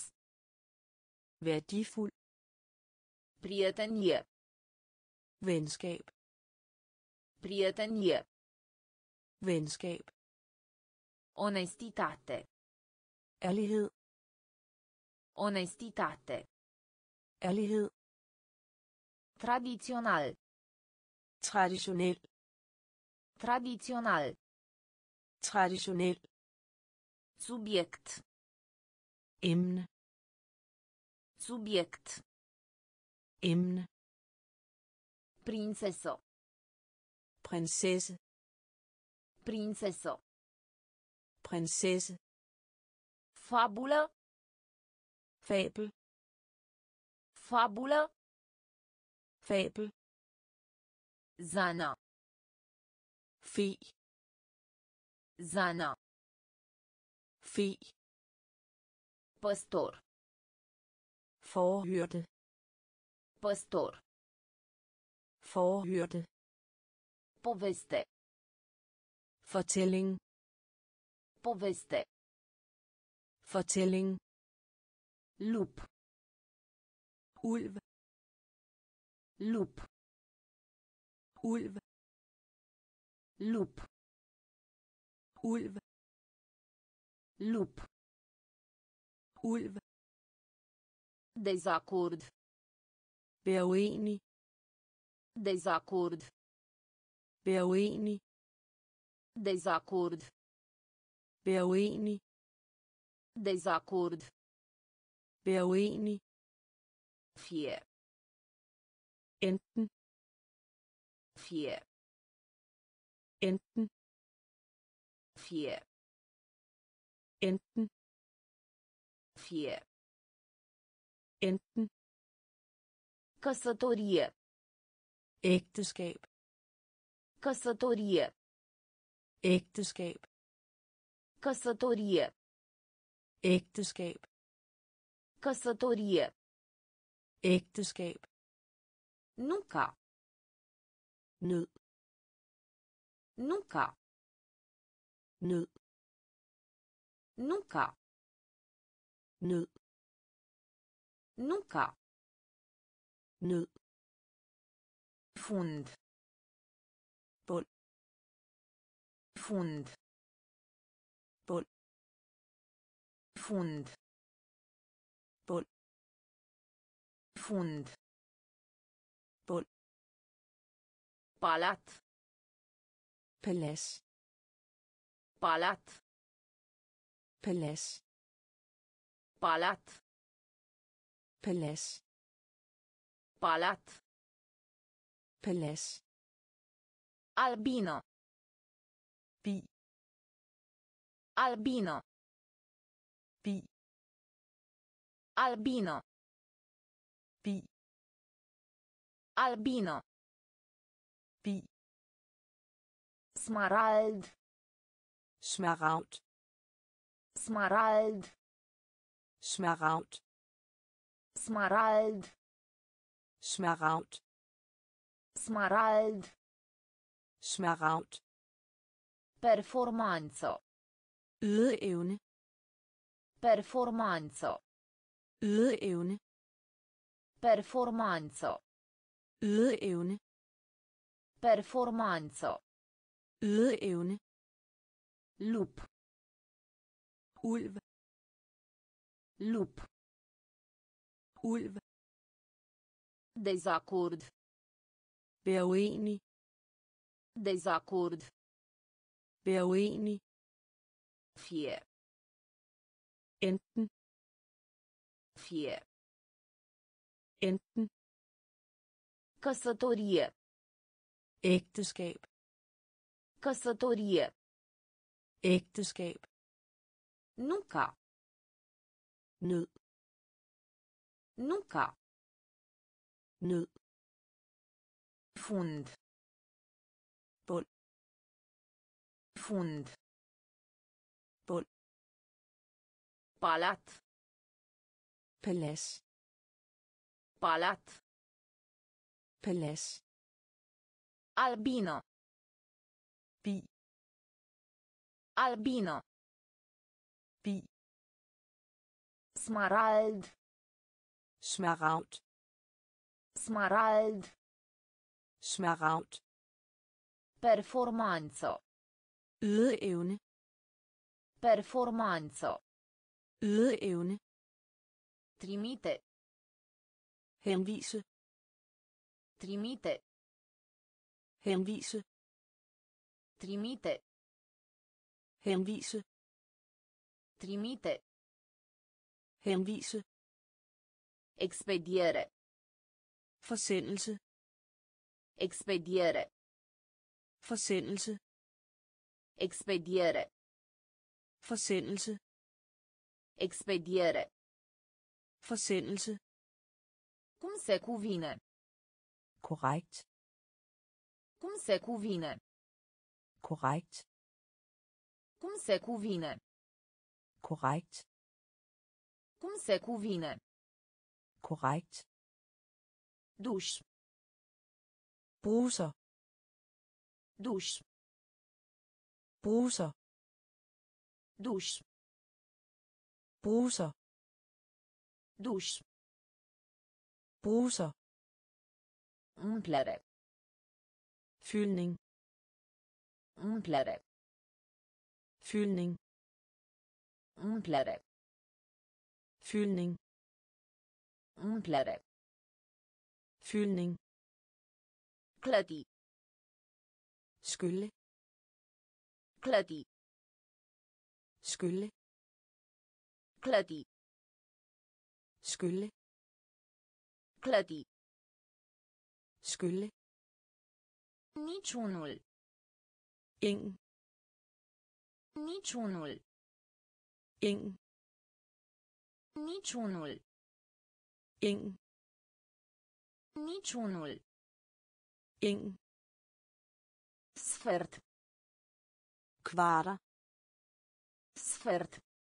[SPEAKER 2] Værdifuld.
[SPEAKER 1] Prietenie.
[SPEAKER 2] Venskab.
[SPEAKER 1] Prietenie.
[SPEAKER 2] Venskab.
[SPEAKER 1] Onestitate.
[SPEAKER 2] Ærlighed.
[SPEAKER 1] Onestitate.
[SPEAKER 2] Ærlighed.
[SPEAKER 1] Tradițional.
[SPEAKER 2] Traditionel.
[SPEAKER 1] Tradițional.
[SPEAKER 2] Traditionel.
[SPEAKER 1] Subiect.
[SPEAKER 2] Emne.
[SPEAKER 1] Subiect.
[SPEAKER 2] Emne.
[SPEAKER 1] Prințesă.
[SPEAKER 2] Prinsesse.
[SPEAKER 1] Prințesă.
[SPEAKER 2] Prinsesse.
[SPEAKER 1] Fabulă.
[SPEAKER 2] Fabel.
[SPEAKER 1] Fabulă.
[SPEAKER 2] Fabel.
[SPEAKER 1] Zana.
[SPEAKER 2] Fi.
[SPEAKER 1] Zana.
[SPEAKER 2] Fi.
[SPEAKER 1] Păstor.
[SPEAKER 2] Forhyrde.
[SPEAKER 1] Păstor.
[SPEAKER 2] Forhyrde.
[SPEAKER 1] Poveste.
[SPEAKER 2] Fortælling.
[SPEAKER 1] Poveste.
[SPEAKER 2] Fortælling.
[SPEAKER 1] Lup.
[SPEAKER 2] Ulv.
[SPEAKER 1] Lup.
[SPEAKER 2] Ulv.
[SPEAKER 1] Lup.
[SPEAKER 2] Ulv.
[SPEAKER 1] Lup.
[SPEAKER 2] Ulv.
[SPEAKER 1] Dezacord.
[SPEAKER 2] Vær uenig.
[SPEAKER 1] Dezacord.
[SPEAKER 2] Vær uenig.
[SPEAKER 1] Dezacord.
[SPEAKER 2] Vær uenig.
[SPEAKER 1] Dezacord.
[SPEAKER 2] Vær uenig.
[SPEAKER 1] Fie.
[SPEAKER 2] Enten.
[SPEAKER 1] Fie.
[SPEAKER 2] Enten.
[SPEAKER 1] Fie.
[SPEAKER 2] Enten.
[SPEAKER 1] Fie.
[SPEAKER 2] Enten.
[SPEAKER 1] Căsătorie.
[SPEAKER 2] Ægteskab.
[SPEAKER 1] Căsătorie.
[SPEAKER 2] Ægteskab.
[SPEAKER 1] Căsătorie.
[SPEAKER 2] Ægteskab.
[SPEAKER 1] Căsătorie.
[SPEAKER 2] Ægteskab.
[SPEAKER 1] Nunca.
[SPEAKER 2] Nød.
[SPEAKER 1] Nunca.
[SPEAKER 2] Nød.
[SPEAKER 1] Nunca.
[SPEAKER 2] Nød.
[SPEAKER 1] Nunca.
[SPEAKER 2] Nød.
[SPEAKER 1] Fund.
[SPEAKER 2] Bund.
[SPEAKER 1] Fund.
[SPEAKER 2] Bund.
[SPEAKER 1] Fund.
[SPEAKER 2] Bund.
[SPEAKER 1] Fund.
[SPEAKER 2] Bund.
[SPEAKER 1] Palat.
[SPEAKER 2] Palads.
[SPEAKER 1] Palat.
[SPEAKER 2] Palads.
[SPEAKER 1] Palat.
[SPEAKER 2] Palads.
[SPEAKER 1] Palat.
[SPEAKER 2] Palads.
[SPEAKER 1] Albino.
[SPEAKER 2] Bi.
[SPEAKER 1] Albino.
[SPEAKER 2] Bi.
[SPEAKER 1] Albino.
[SPEAKER 2] Bi.
[SPEAKER 1] Albino.
[SPEAKER 2] Bi.
[SPEAKER 1] Smarald.
[SPEAKER 2] Smaragd.
[SPEAKER 1] Smarald.
[SPEAKER 2] Smaragd.
[SPEAKER 1] Smarald.
[SPEAKER 2] Smaragd.
[SPEAKER 1] Smarald.
[SPEAKER 2] Smaragd.
[SPEAKER 1] Performanță.
[SPEAKER 2] Ydeevne.
[SPEAKER 1] Performanță.
[SPEAKER 2] Ydeevne.
[SPEAKER 1] Performanță.
[SPEAKER 2] Ydeevne.
[SPEAKER 1] Performanță.
[SPEAKER 2] Ydeevne.
[SPEAKER 1] Lup.
[SPEAKER 2] Ulv.
[SPEAKER 1] Lup.
[SPEAKER 2] Ulv.
[SPEAKER 1] Dezacord.
[SPEAKER 2] Vær uenig.
[SPEAKER 1] Dezacord.
[SPEAKER 2] Vær uenig.
[SPEAKER 1] Fie.
[SPEAKER 2] Enten.
[SPEAKER 1] Fie.
[SPEAKER 2] Enten.
[SPEAKER 1] Căsătorie.
[SPEAKER 2] Ægteskab.
[SPEAKER 1] Căsătorie.
[SPEAKER 2] Ægteskab.
[SPEAKER 1] Nu ca.
[SPEAKER 2] Nød.
[SPEAKER 1] Nu ca.
[SPEAKER 2] Nød.
[SPEAKER 1] Fund.
[SPEAKER 2] Bund.
[SPEAKER 1] Fund.
[SPEAKER 2] Bund.
[SPEAKER 1] Palat.
[SPEAKER 2] Palads.
[SPEAKER 1] Palat.
[SPEAKER 2] Palads.
[SPEAKER 1] Albino.
[SPEAKER 2] Bi.
[SPEAKER 1] Albino.
[SPEAKER 2] Bi.
[SPEAKER 1] Smarald.
[SPEAKER 2] Smaragd.
[SPEAKER 1] Smarald.
[SPEAKER 2] Smaragd.
[SPEAKER 1] Performanță.
[SPEAKER 2] Ydeevne.
[SPEAKER 1] Performanță.
[SPEAKER 2] Ydeevne.
[SPEAKER 1] Trimite.
[SPEAKER 2] Henvise.
[SPEAKER 1] Trimite.
[SPEAKER 2] Henvise.
[SPEAKER 1] Trimite.
[SPEAKER 2] Henvise.
[SPEAKER 1] Trimite.
[SPEAKER 2] Henvise.
[SPEAKER 1] Expediere.
[SPEAKER 2] Forsendelse.
[SPEAKER 1] Expediere.
[SPEAKER 2] Forsendelse.
[SPEAKER 1] Expediere.
[SPEAKER 2] Forsendelse.
[SPEAKER 1] Expediere.
[SPEAKER 2] Forsendelse.
[SPEAKER 1] Cum se cuvine?
[SPEAKER 2] Korrekt.
[SPEAKER 1] Cum se cuvine?
[SPEAKER 2] Korrekt.
[SPEAKER 1] Cum se cuvine?
[SPEAKER 2] Korrekt.
[SPEAKER 1] Cum se cuvine?
[SPEAKER 2] Korrekt.
[SPEAKER 1] Duș.
[SPEAKER 2] Bruser.
[SPEAKER 1] Duș.
[SPEAKER 2] Bruser.
[SPEAKER 1] Duș.
[SPEAKER 2] Bruser.
[SPEAKER 1] Duș.
[SPEAKER 2] Bruser.
[SPEAKER 1] Umplere.
[SPEAKER 2] Fyldning.
[SPEAKER 1] Umplere.
[SPEAKER 2] Fyldning.
[SPEAKER 1] Umplere.
[SPEAKER 2] Fyldning.
[SPEAKER 1] Umplere.
[SPEAKER 2] Fyldning.
[SPEAKER 1] Clădi.
[SPEAKER 2] Skylle.
[SPEAKER 1] Clădi.
[SPEAKER 2] Skylle.
[SPEAKER 1] Clădi.
[SPEAKER 2] Skylle.
[SPEAKER 1] Clădi.
[SPEAKER 2] Skylle.
[SPEAKER 1] Niciunul.
[SPEAKER 2] Ingen.
[SPEAKER 1] Niciunul.
[SPEAKER 2] Ingen.
[SPEAKER 1] Niciunul.
[SPEAKER 2] Ingen.
[SPEAKER 1] Niciunul.
[SPEAKER 2] Ingen.
[SPEAKER 1] Sfert.
[SPEAKER 2] Kvarter.
[SPEAKER 1] Sfert.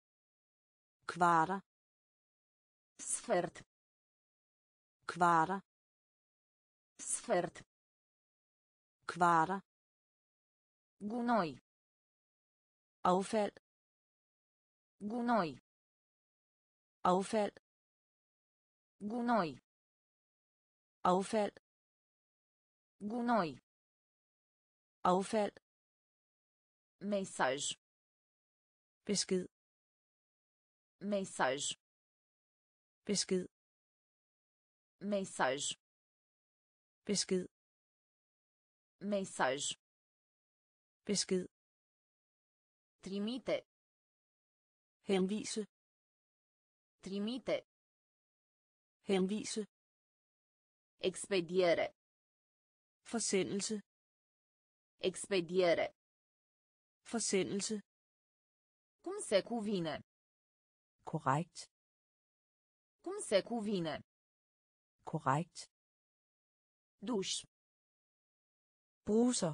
[SPEAKER 2] Kvarter.
[SPEAKER 1] Sfert.
[SPEAKER 2] Kvarter.
[SPEAKER 1] Sfert.
[SPEAKER 2] Kvarter.
[SPEAKER 1] Gunoi.
[SPEAKER 2] Affald.
[SPEAKER 1] Gunoi.
[SPEAKER 2] Affald.
[SPEAKER 1] Gunoi.
[SPEAKER 2] Affald.
[SPEAKER 1] Gunoi.
[SPEAKER 2] Affald.
[SPEAKER 1] Mesaj.
[SPEAKER 2] Besked.
[SPEAKER 1] Mesaj.
[SPEAKER 2] Besked.
[SPEAKER 1] Mesaj.
[SPEAKER 2] Besked.
[SPEAKER 1] Mesaj.
[SPEAKER 2] Besked.
[SPEAKER 1] Trimite.
[SPEAKER 2] Henvise.
[SPEAKER 1] Trimite.
[SPEAKER 2] Henvise.
[SPEAKER 1] Expediere.
[SPEAKER 2] Forsendelse.
[SPEAKER 1] Expediere.
[SPEAKER 2] Forsendelse.
[SPEAKER 1] Cum se cuvine?
[SPEAKER 2] Korrekt.
[SPEAKER 1] Cum se cuvine.
[SPEAKER 2] Korrekt.
[SPEAKER 1] Duș.
[SPEAKER 2] Bruser.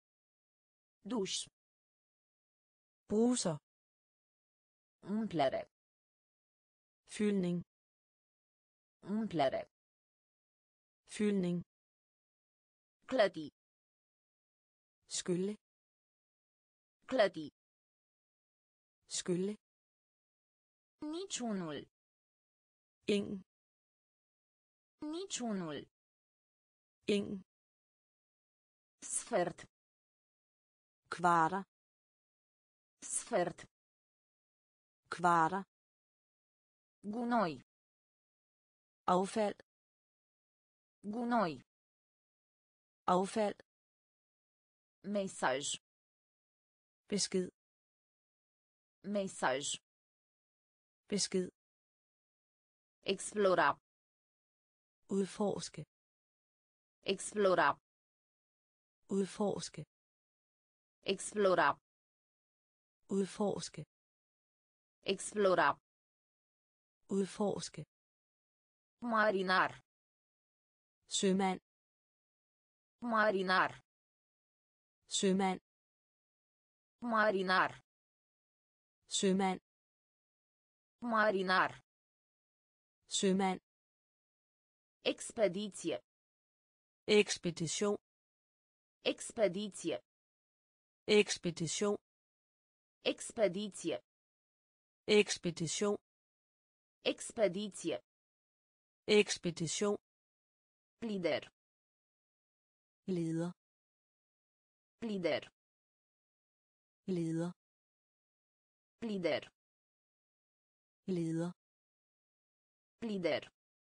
[SPEAKER 1] Duș.
[SPEAKER 2] Bruser.
[SPEAKER 1] Umplere.
[SPEAKER 2] Fyldning.
[SPEAKER 1] Umplere.
[SPEAKER 2] Fyldning.
[SPEAKER 1] Clădi.
[SPEAKER 2] Skylle.
[SPEAKER 1] Clădi.
[SPEAKER 2] Skylle.
[SPEAKER 1] Niciunul.
[SPEAKER 2] Ingen.
[SPEAKER 1] Niciunul.
[SPEAKER 2] Ingen.
[SPEAKER 1] Sfert.
[SPEAKER 2] Kvarter.
[SPEAKER 1] Sfert.
[SPEAKER 2] Kvarter.
[SPEAKER 1] Gunoi.
[SPEAKER 2] Affald.
[SPEAKER 1] Gunoi.
[SPEAKER 2] Affald.
[SPEAKER 1] Mesaj.
[SPEAKER 2] Besked.
[SPEAKER 1] Mesaj.
[SPEAKER 2] Besked.
[SPEAKER 1] Explora.
[SPEAKER 2] Udforske.
[SPEAKER 1] Explora.
[SPEAKER 2] Udforske.
[SPEAKER 1] Explora.
[SPEAKER 2] Udforske.
[SPEAKER 1] Explora.
[SPEAKER 2] Udforske.
[SPEAKER 1] Marinar.
[SPEAKER 2] Sømand.
[SPEAKER 1] Marinar.
[SPEAKER 2] Sømand.
[SPEAKER 1] Marinar.
[SPEAKER 2] Sømand.
[SPEAKER 1] Marinar.
[SPEAKER 2] Sømand.
[SPEAKER 1] Expediție.
[SPEAKER 2] Ekspedition.
[SPEAKER 1] Expediție.
[SPEAKER 2] Ekspedition.
[SPEAKER 1] Expediție.
[SPEAKER 2] Ekspedition.
[SPEAKER 1] Expediție.
[SPEAKER 2] Ekspedition.
[SPEAKER 1] Lider.
[SPEAKER 2] Leder.
[SPEAKER 1] Lider.
[SPEAKER 2] Leder.
[SPEAKER 1] Lider.
[SPEAKER 2] Leder.
[SPEAKER 1] Lider.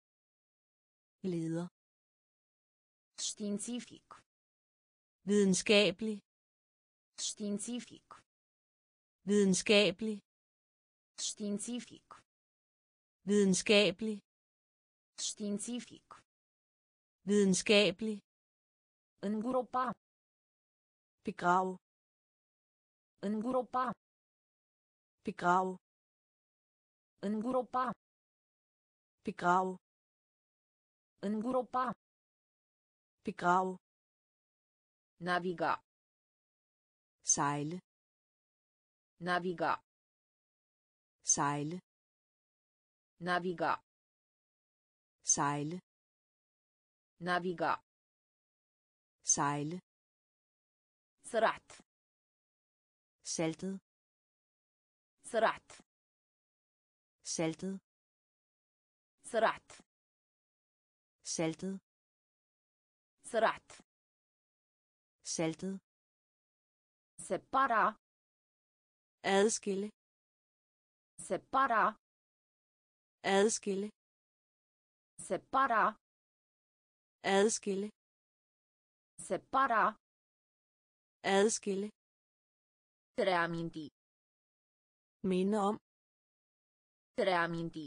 [SPEAKER 2] Leder.
[SPEAKER 1] Științific.
[SPEAKER 2] Videnskabelig.
[SPEAKER 1] Științific.
[SPEAKER 2] Videnskabelig.
[SPEAKER 1] Științific.
[SPEAKER 2] Videnskabelig.
[SPEAKER 1] Științific.
[SPEAKER 2] Videnskabelig.
[SPEAKER 1] Îngropa.
[SPEAKER 2] Begrave.
[SPEAKER 1] Îngropa.
[SPEAKER 2] Begrave.
[SPEAKER 1] Îngropa.
[SPEAKER 2] Begrave.
[SPEAKER 1] Îngropa.
[SPEAKER 2] Begrave.
[SPEAKER 1] Naviga.
[SPEAKER 2] Sejle.
[SPEAKER 1] Naviga.
[SPEAKER 2] Sejle.
[SPEAKER 1] Naviga.
[SPEAKER 2] Sejle.
[SPEAKER 1] Naviga.
[SPEAKER 2] Sejle.
[SPEAKER 1] Sărat.
[SPEAKER 2] Saltet.
[SPEAKER 1] Sărat.
[SPEAKER 2] Saltet.
[SPEAKER 1] Sărat.
[SPEAKER 2] Saltet.
[SPEAKER 1] Sărat.
[SPEAKER 2] Saltet.
[SPEAKER 1] Separa.
[SPEAKER 2] Adskille.
[SPEAKER 1] Separa.
[SPEAKER 2] Adskille.
[SPEAKER 1] Separa.
[SPEAKER 2] Adskille.
[SPEAKER 1] Separa.
[SPEAKER 2] Adskille.
[SPEAKER 1] Reaminti.
[SPEAKER 2] Minde om.
[SPEAKER 1] Reaminti.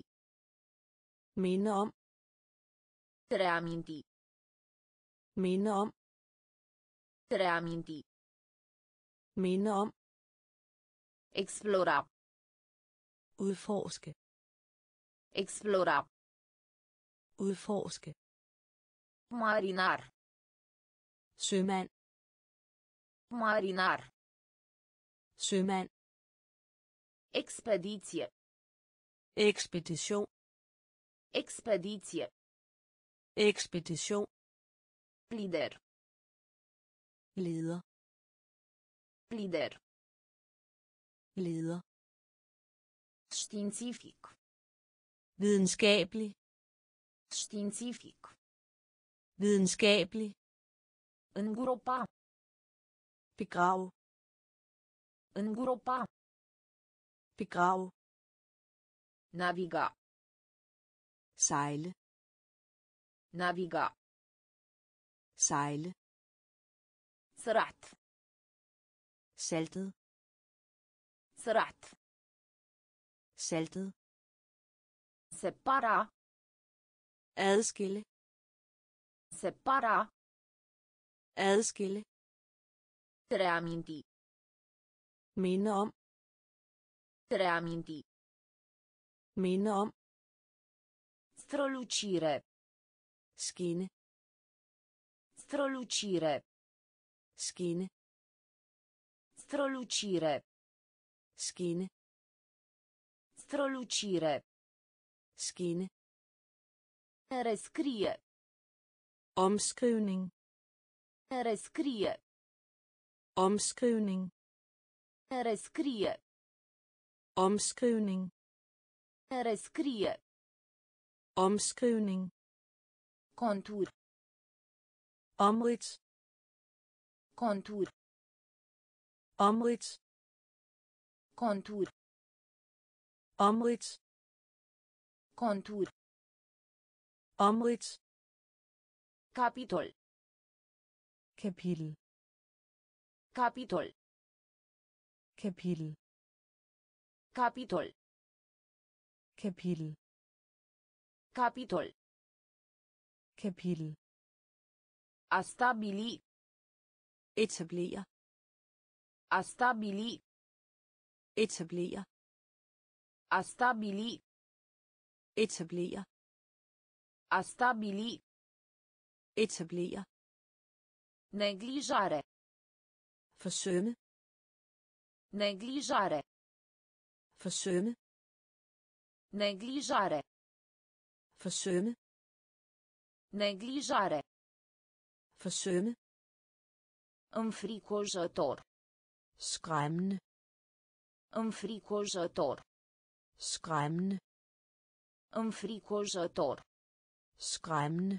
[SPEAKER 2] Minde om.
[SPEAKER 1] Reaminti.
[SPEAKER 2] Minde om.
[SPEAKER 1] Reaminti.
[SPEAKER 2] Minde om.
[SPEAKER 1] Explora.
[SPEAKER 2] Udforske.
[SPEAKER 1] Explora.
[SPEAKER 2] Udforske.
[SPEAKER 1] Marinar.
[SPEAKER 2] Sømand.
[SPEAKER 1] Marinar.
[SPEAKER 2] Sømand.
[SPEAKER 1] Expediție.
[SPEAKER 2] Ekspedition.
[SPEAKER 1] Expediție.
[SPEAKER 2] Ekspedition.
[SPEAKER 1] Lider.
[SPEAKER 2] Leder.
[SPEAKER 1] Lider.
[SPEAKER 2] Leder.
[SPEAKER 1] Științific.
[SPEAKER 2] Videnskabelig.
[SPEAKER 1] Științific.
[SPEAKER 2] Videnskabelig.
[SPEAKER 1] Îngropa.
[SPEAKER 2] Begrave.
[SPEAKER 1] Îngropa.
[SPEAKER 2] Begrave.
[SPEAKER 1] Naviga.
[SPEAKER 2] Sejle.
[SPEAKER 1] Naviga.
[SPEAKER 2] Sejle.
[SPEAKER 1] Sărat.
[SPEAKER 2] Saltet.
[SPEAKER 1] Sărat.
[SPEAKER 2] Saltet.
[SPEAKER 1] Separa.
[SPEAKER 2] Adskille.
[SPEAKER 1] Separa.
[SPEAKER 2] Adskille.
[SPEAKER 1] Reaminti.
[SPEAKER 2] Minde om.
[SPEAKER 1] Reaminti.
[SPEAKER 2] Minde om.
[SPEAKER 1] Strălucire.
[SPEAKER 2] Skinne.
[SPEAKER 1] Strălucire.
[SPEAKER 2] Skinne.
[SPEAKER 1] Strălucire.
[SPEAKER 2] Skinne.
[SPEAKER 1] Strălucire.
[SPEAKER 2] Skinne.
[SPEAKER 1] Rescrie.
[SPEAKER 2] Omskrivning.
[SPEAKER 1] Rescrie.
[SPEAKER 2] Omskrivning.
[SPEAKER 1] Rescrie.
[SPEAKER 2] Omskrivning.
[SPEAKER 1] Rescrie.
[SPEAKER 2] Omskrivning.
[SPEAKER 1] Contur.
[SPEAKER 2] Omrids.
[SPEAKER 1] Contur.
[SPEAKER 2] Omrids.
[SPEAKER 1] Contur.
[SPEAKER 2] Omrids.
[SPEAKER 1] Contur.
[SPEAKER 2] Omrids.
[SPEAKER 1] Capitol.
[SPEAKER 2] Kapitel.
[SPEAKER 1] Capitol.
[SPEAKER 2] Kapitel.
[SPEAKER 1] Capitol.
[SPEAKER 2] Kapitel.
[SPEAKER 1] Capitol.
[SPEAKER 2] Kapitel.
[SPEAKER 1] A stabili.
[SPEAKER 2] Etablere.
[SPEAKER 1] A stabili.
[SPEAKER 2] Etablere.
[SPEAKER 1] A stabili.
[SPEAKER 2] Etablere.
[SPEAKER 1] A stabili.
[SPEAKER 2] Etablere.
[SPEAKER 1] Neglijare.
[SPEAKER 2] Forsømme.
[SPEAKER 1] Neglijare.
[SPEAKER 2] Forsømme.
[SPEAKER 1] Neglijare.
[SPEAKER 2] Forsømme.
[SPEAKER 1] Neglijare.
[SPEAKER 2] Forsømme.
[SPEAKER 1] Înfricoșător.
[SPEAKER 2] Skræmmende.
[SPEAKER 1] Înfricoșător.
[SPEAKER 2] Skræmmende.
[SPEAKER 1] Înfricoșător.
[SPEAKER 2] Skræmmende.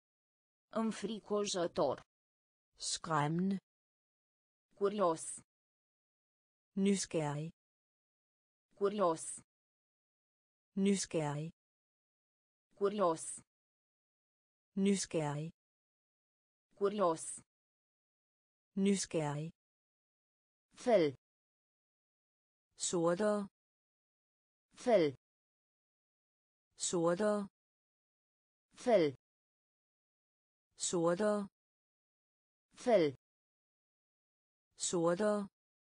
[SPEAKER 1] Înfricoșător.
[SPEAKER 2] Skræmmende.
[SPEAKER 1] Curios.
[SPEAKER 2] Nysgerrig.
[SPEAKER 1] Curios.
[SPEAKER 2] Nysgerrig.
[SPEAKER 1] Curios.
[SPEAKER 2] Nysgerrig.
[SPEAKER 1] Curios.
[SPEAKER 2] Nysgerrig.
[SPEAKER 1] Fel.
[SPEAKER 2] Sortere.
[SPEAKER 1] Fel.
[SPEAKER 2] Sortere.
[SPEAKER 1] Fel.
[SPEAKER 2] Sortere.
[SPEAKER 1] Fel.
[SPEAKER 2] Sortere.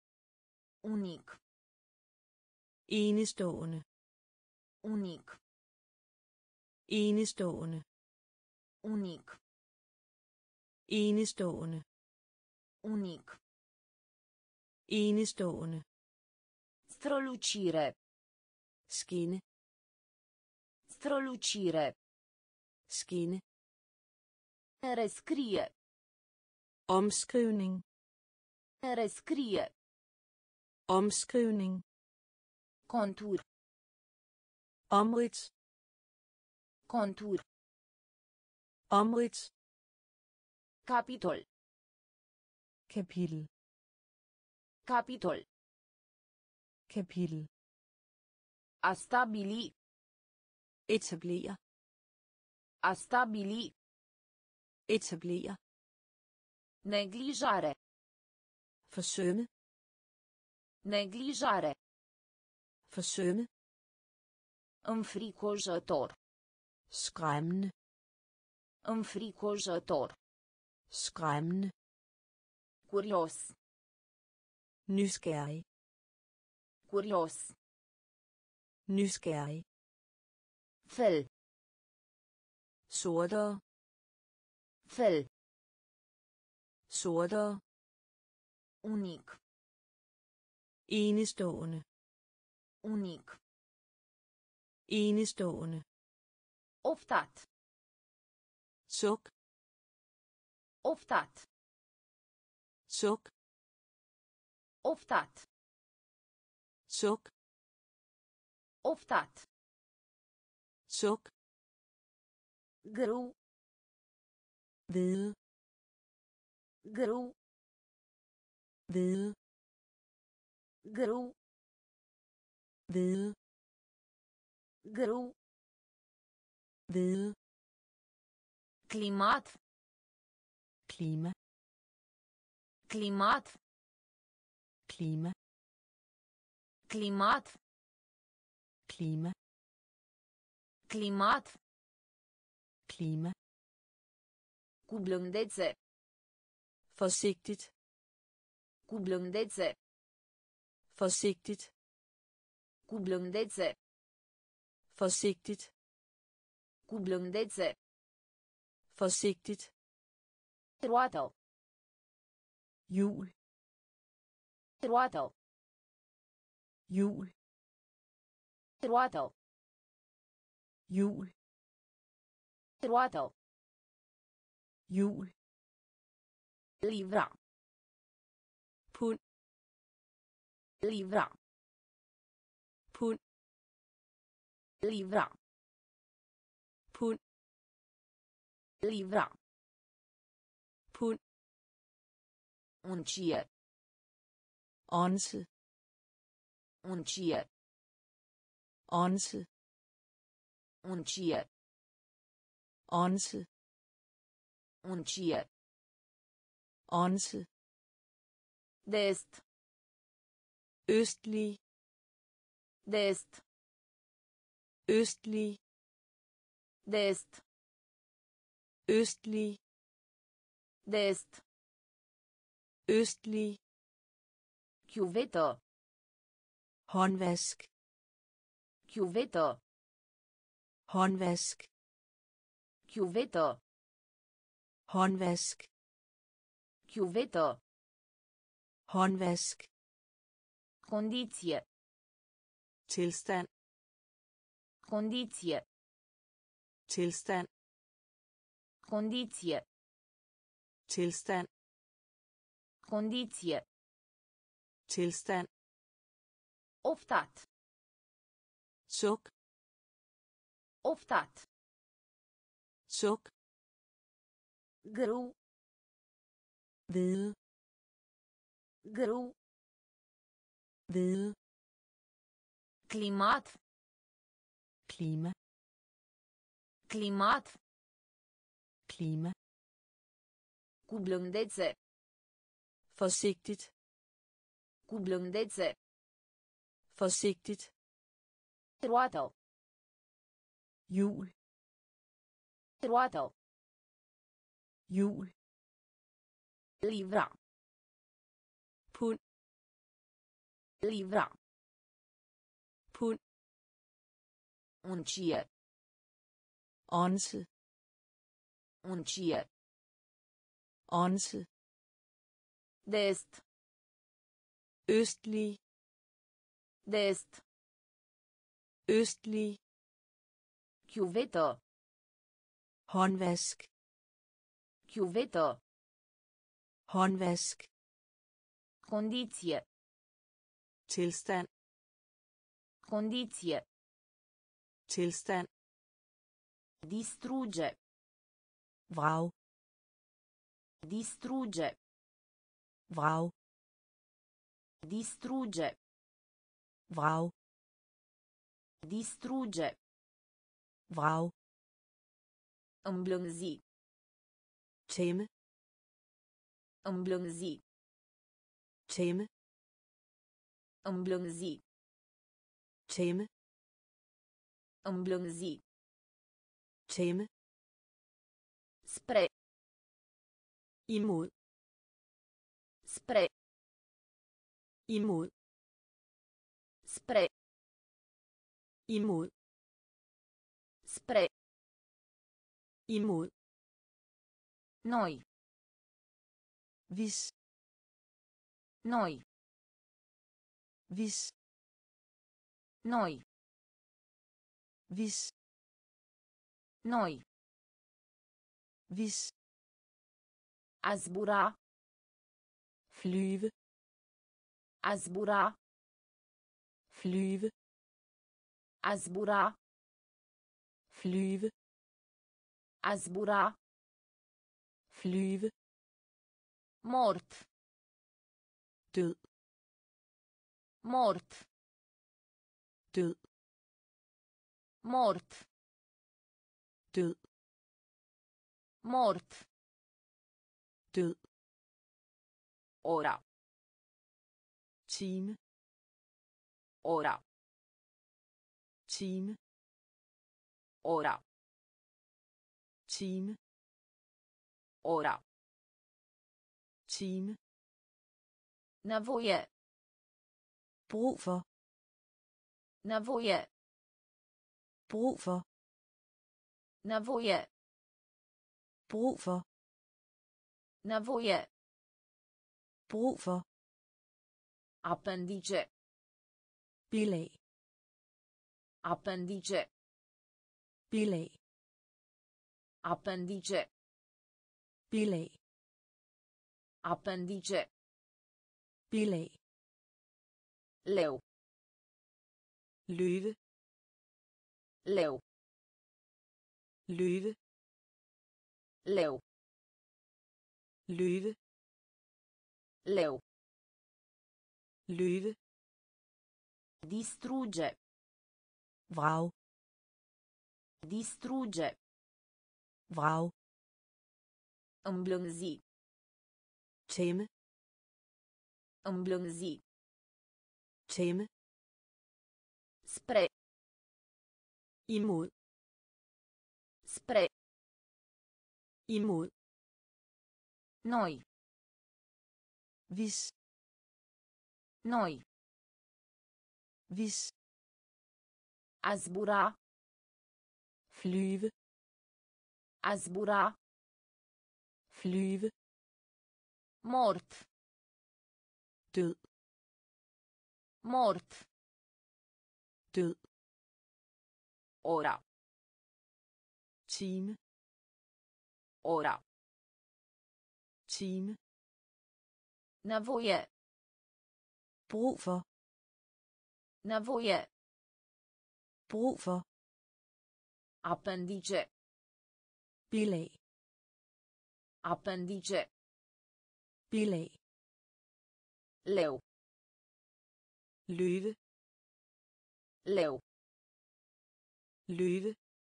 [SPEAKER 1] Unic.
[SPEAKER 2] Enestående.
[SPEAKER 1] Unic.
[SPEAKER 2] Enestående.
[SPEAKER 1] Unic.
[SPEAKER 2] Enestående.
[SPEAKER 1] Unic.
[SPEAKER 2] Enestående.
[SPEAKER 1] Strălucire.
[SPEAKER 2] Skinne.
[SPEAKER 1] Strălucire.
[SPEAKER 2] Skinne.
[SPEAKER 1] Rescrie.
[SPEAKER 2] Omskrivning.
[SPEAKER 1] Rescrie.
[SPEAKER 2] Omskrivning.
[SPEAKER 1] Contur.
[SPEAKER 2] Omrids.
[SPEAKER 1] Contur.
[SPEAKER 2] Omrids.
[SPEAKER 1] Capitol.
[SPEAKER 2] Kapitel.
[SPEAKER 1] Capitol.
[SPEAKER 2] Kapitel.
[SPEAKER 1] A stabili.
[SPEAKER 2] Etablere.
[SPEAKER 1] A stabili.
[SPEAKER 2] Etablere.
[SPEAKER 1] Neglijare.
[SPEAKER 2] Forsømme.
[SPEAKER 1] Neglijare.
[SPEAKER 2] Forsømme.
[SPEAKER 1] Înfricoșător.
[SPEAKER 2] Skræmmende.
[SPEAKER 1] Înfricoșător.
[SPEAKER 2] Skræmmende.
[SPEAKER 1] Curios.
[SPEAKER 2] Nysgerrig.
[SPEAKER 1] Curios.
[SPEAKER 2] Nysgerrig.
[SPEAKER 1] Fel.
[SPEAKER 2] Sortere.
[SPEAKER 1] Fel.
[SPEAKER 2] Sortere.
[SPEAKER 1] Unic.
[SPEAKER 2] Enestående.
[SPEAKER 1] Unic.
[SPEAKER 2] Enestående.
[SPEAKER 1] Oftat.
[SPEAKER 2] Suk.
[SPEAKER 1] Oftat.
[SPEAKER 2] Suk.
[SPEAKER 1] Oftat.
[SPEAKER 2] Suk.
[SPEAKER 1] Oftat.
[SPEAKER 2] Suk.
[SPEAKER 1] Grâu.
[SPEAKER 2] Hvide.
[SPEAKER 1] Grâu.
[SPEAKER 2] Hvide.
[SPEAKER 1] Grâu.
[SPEAKER 2] Hvide.
[SPEAKER 1] Grâu.
[SPEAKER 2] Hvide.
[SPEAKER 1] Climat.
[SPEAKER 2] Klima.
[SPEAKER 1] Climat.
[SPEAKER 2] Klima.
[SPEAKER 1] Climat.
[SPEAKER 2] Klima.
[SPEAKER 1] Climat.
[SPEAKER 2] Klima.
[SPEAKER 1] Cu blândețe.
[SPEAKER 2] Forsigtigt.
[SPEAKER 1] Cu blândețe.
[SPEAKER 2] Forsigtigt.
[SPEAKER 1] Cu blândețe.
[SPEAKER 2] Forsigtigt.
[SPEAKER 1] Cu blândețe.
[SPEAKER 2] Forsigtigt.
[SPEAKER 1] Roată.
[SPEAKER 2] Hjul.
[SPEAKER 1] Roată.
[SPEAKER 2] Hjul.
[SPEAKER 1] Roată.
[SPEAKER 2] Hjul.
[SPEAKER 1] Roată.
[SPEAKER 2] Hjul.
[SPEAKER 1] Livra.
[SPEAKER 2] Pund.
[SPEAKER 1] Livra.
[SPEAKER 2] Pund.
[SPEAKER 1] Livra.
[SPEAKER 2] Pund.
[SPEAKER 1] Livra.
[SPEAKER 2] Pund.
[SPEAKER 1] Uncie.
[SPEAKER 2] Onse.
[SPEAKER 1] Uncie.
[SPEAKER 2] Onse.
[SPEAKER 1] Uncie.
[SPEAKER 2] Onse.
[SPEAKER 1] Uncie.
[SPEAKER 2] Onse.
[SPEAKER 1] Dest.
[SPEAKER 2] Østlig.
[SPEAKER 1] Dest.
[SPEAKER 2] Østlig.
[SPEAKER 1] Dest.
[SPEAKER 2] Østlig.
[SPEAKER 1] Dest.
[SPEAKER 2] Østlig.
[SPEAKER 1] Chiuvetă.
[SPEAKER 2] Håndvask.
[SPEAKER 1] Chiuvetă.
[SPEAKER 2] Håndvask.
[SPEAKER 1] Chiuvetă.
[SPEAKER 2] Håndvask.
[SPEAKER 1] Chiuvetă.
[SPEAKER 2] Håndvask.
[SPEAKER 1] Condiție.
[SPEAKER 2] Tilstand.
[SPEAKER 1] Condiție.
[SPEAKER 2] Tilstand.
[SPEAKER 1] Condiție.
[SPEAKER 2] Tilstand.
[SPEAKER 1] Condiție.
[SPEAKER 2] Tilstand.
[SPEAKER 1] Oftat.
[SPEAKER 2] Suk.
[SPEAKER 1] Oftat.
[SPEAKER 2] Suk.
[SPEAKER 1] Grâu.
[SPEAKER 2] Hvide.
[SPEAKER 1] Grâu.
[SPEAKER 2] Hvide.
[SPEAKER 1] Climat.
[SPEAKER 2] Klima.
[SPEAKER 1] Climat.
[SPEAKER 2] Klima.
[SPEAKER 1] Cu blândețe.
[SPEAKER 2] Forsigtigt.
[SPEAKER 1] Cu blândețe.
[SPEAKER 2] Forsigtigt.
[SPEAKER 1] Roată.
[SPEAKER 2] Hjul.
[SPEAKER 1] Roată.
[SPEAKER 2] Hjul.
[SPEAKER 1] Livra.
[SPEAKER 2] Pund.
[SPEAKER 1] Livra.
[SPEAKER 2] Pund.
[SPEAKER 1] Uncie.
[SPEAKER 2] Onse.
[SPEAKER 1] Uncie.
[SPEAKER 2] Onse.
[SPEAKER 1] Dest.
[SPEAKER 2] Østlig.
[SPEAKER 1] Dest.
[SPEAKER 2] Østlig.
[SPEAKER 1] Chiuvetă.
[SPEAKER 2] Håndvask.
[SPEAKER 1] Chiuvetă.
[SPEAKER 2] Håndvask.
[SPEAKER 1] Condiție.
[SPEAKER 2] Tilstand.
[SPEAKER 1] Condiție.
[SPEAKER 2] Tilstand.
[SPEAKER 1] Distruge.
[SPEAKER 2] Vrag.
[SPEAKER 1] Distruge.
[SPEAKER 2] Vrag.
[SPEAKER 1] Distruge.
[SPEAKER 2] Vrag.
[SPEAKER 1] Distruge.
[SPEAKER 2] Vrag.
[SPEAKER 1] Îmblânzi.
[SPEAKER 2] Tæmme.
[SPEAKER 1] Îmblânzi.
[SPEAKER 2] Tæmme.
[SPEAKER 1] Îmblânzi.
[SPEAKER 2] Tæmme.
[SPEAKER 1] Îmblânzi.
[SPEAKER 2] Tæmme.
[SPEAKER 1] Spre.
[SPEAKER 2] Imod.
[SPEAKER 1] Spre.
[SPEAKER 2] Imod.
[SPEAKER 1] Spre.
[SPEAKER 2] Imod.
[SPEAKER 1] Spre.
[SPEAKER 2] Imod.
[SPEAKER 1] Noi.
[SPEAKER 2] Hvis.
[SPEAKER 1] Noi.
[SPEAKER 2] Hvis.
[SPEAKER 1] Noi.
[SPEAKER 2] Hvis.
[SPEAKER 1] Noi.
[SPEAKER 2] Hvis.
[SPEAKER 1] A zbura.
[SPEAKER 2] Flyve.
[SPEAKER 1] A zbura.
[SPEAKER 2] Flyve.
[SPEAKER 1] A zbura.
[SPEAKER 2] Flyve.
[SPEAKER 1] A zbura.
[SPEAKER 2] Flyve.
[SPEAKER 1] Mort.
[SPEAKER 2] Død.
[SPEAKER 1] Mort.
[SPEAKER 2] Død.
[SPEAKER 1] Mort.
[SPEAKER 2] Død.
[SPEAKER 1] Mort.
[SPEAKER 2] Død.
[SPEAKER 1] Ora.
[SPEAKER 2] Time.
[SPEAKER 1] Ora.
[SPEAKER 2] Time.
[SPEAKER 1] Ora.
[SPEAKER 2] Time.
[SPEAKER 1] Ora.
[SPEAKER 2] Time.
[SPEAKER 1] Nevoie.
[SPEAKER 2] Brug for.
[SPEAKER 1] Nevoie.
[SPEAKER 2] Brug for.
[SPEAKER 1] Nevoie.
[SPEAKER 2] Brug for.
[SPEAKER 1] Nevoie.
[SPEAKER 2] Brug for.
[SPEAKER 1] Appendice.
[SPEAKER 2] Bilag.
[SPEAKER 1] Appendice.
[SPEAKER 2] Bilag.
[SPEAKER 1] Appendice.
[SPEAKER 2] Bilag.
[SPEAKER 1] Appendice.
[SPEAKER 2] Bilag.
[SPEAKER 1] Leu.
[SPEAKER 2] Løve.
[SPEAKER 1] Leu.
[SPEAKER 2] Løve.
[SPEAKER 1] Leu.
[SPEAKER 2] Løve.
[SPEAKER 1] Leu.
[SPEAKER 2] Løve.
[SPEAKER 1] Distrugge.
[SPEAKER 2] Vrag.
[SPEAKER 1] Distrugge.
[SPEAKER 2] Vrag.
[SPEAKER 1] Îmblânzi.
[SPEAKER 2] Tæmme.
[SPEAKER 1] Îmblânzi.
[SPEAKER 2] Tæmme.
[SPEAKER 1] Spre.
[SPEAKER 2] Imod.
[SPEAKER 1] Spre.
[SPEAKER 2] Imod.
[SPEAKER 1] Noi.
[SPEAKER 2] Hvis.
[SPEAKER 1] Noi.
[SPEAKER 2] Hvis.
[SPEAKER 1] A zbura.
[SPEAKER 2] Flyve.
[SPEAKER 1] A zbura.
[SPEAKER 2] Flyve.
[SPEAKER 1] Mort.
[SPEAKER 2] Død.
[SPEAKER 1] Mort.
[SPEAKER 2] Død.
[SPEAKER 1] Ora.
[SPEAKER 2] Time.
[SPEAKER 1] Ora.
[SPEAKER 2] Time.
[SPEAKER 1] Nevoie.
[SPEAKER 2] Brug for.
[SPEAKER 1] Nevoie.
[SPEAKER 2] Brug for.
[SPEAKER 1] Appendice.
[SPEAKER 2] Bilag.
[SPEAKER 1] Appendice.
[SPEAKER 2] Bilag.
[SPEAKER 1] Leu.
[SPEAKER 2] Løve.
[SPEAKER 1] Leu.
[SPEAKER 2] Løve.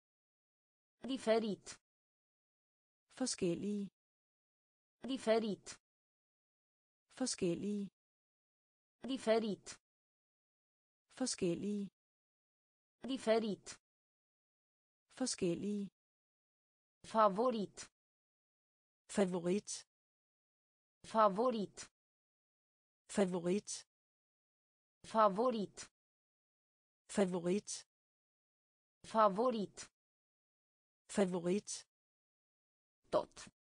[SPEAKER 1] Diferit.
[SPEAKER 2] Forskellige.
[SPEAKER 1] Diferit.
[SPEAKER 2] Forskellige.
[SPEAKER 1] Diferit.
[SPEAKER 2] Forskellige.
[SPEAKER 1] Diferit.
[SPEAKER 2] Forskellige.
[SPEAKER 1] Favorit.
[SPEAKER 2] Favorit.
[SPEAKER 1] Favorit.
[SPEAKER 2] Favorit.
[SPEAKER 1] Favorit.
[SPEAKER 2] Favorit.
[SPEAKER 1] Favorit.
[SPEAKER 2] Favorit.
[SPEAKER 1] Tot.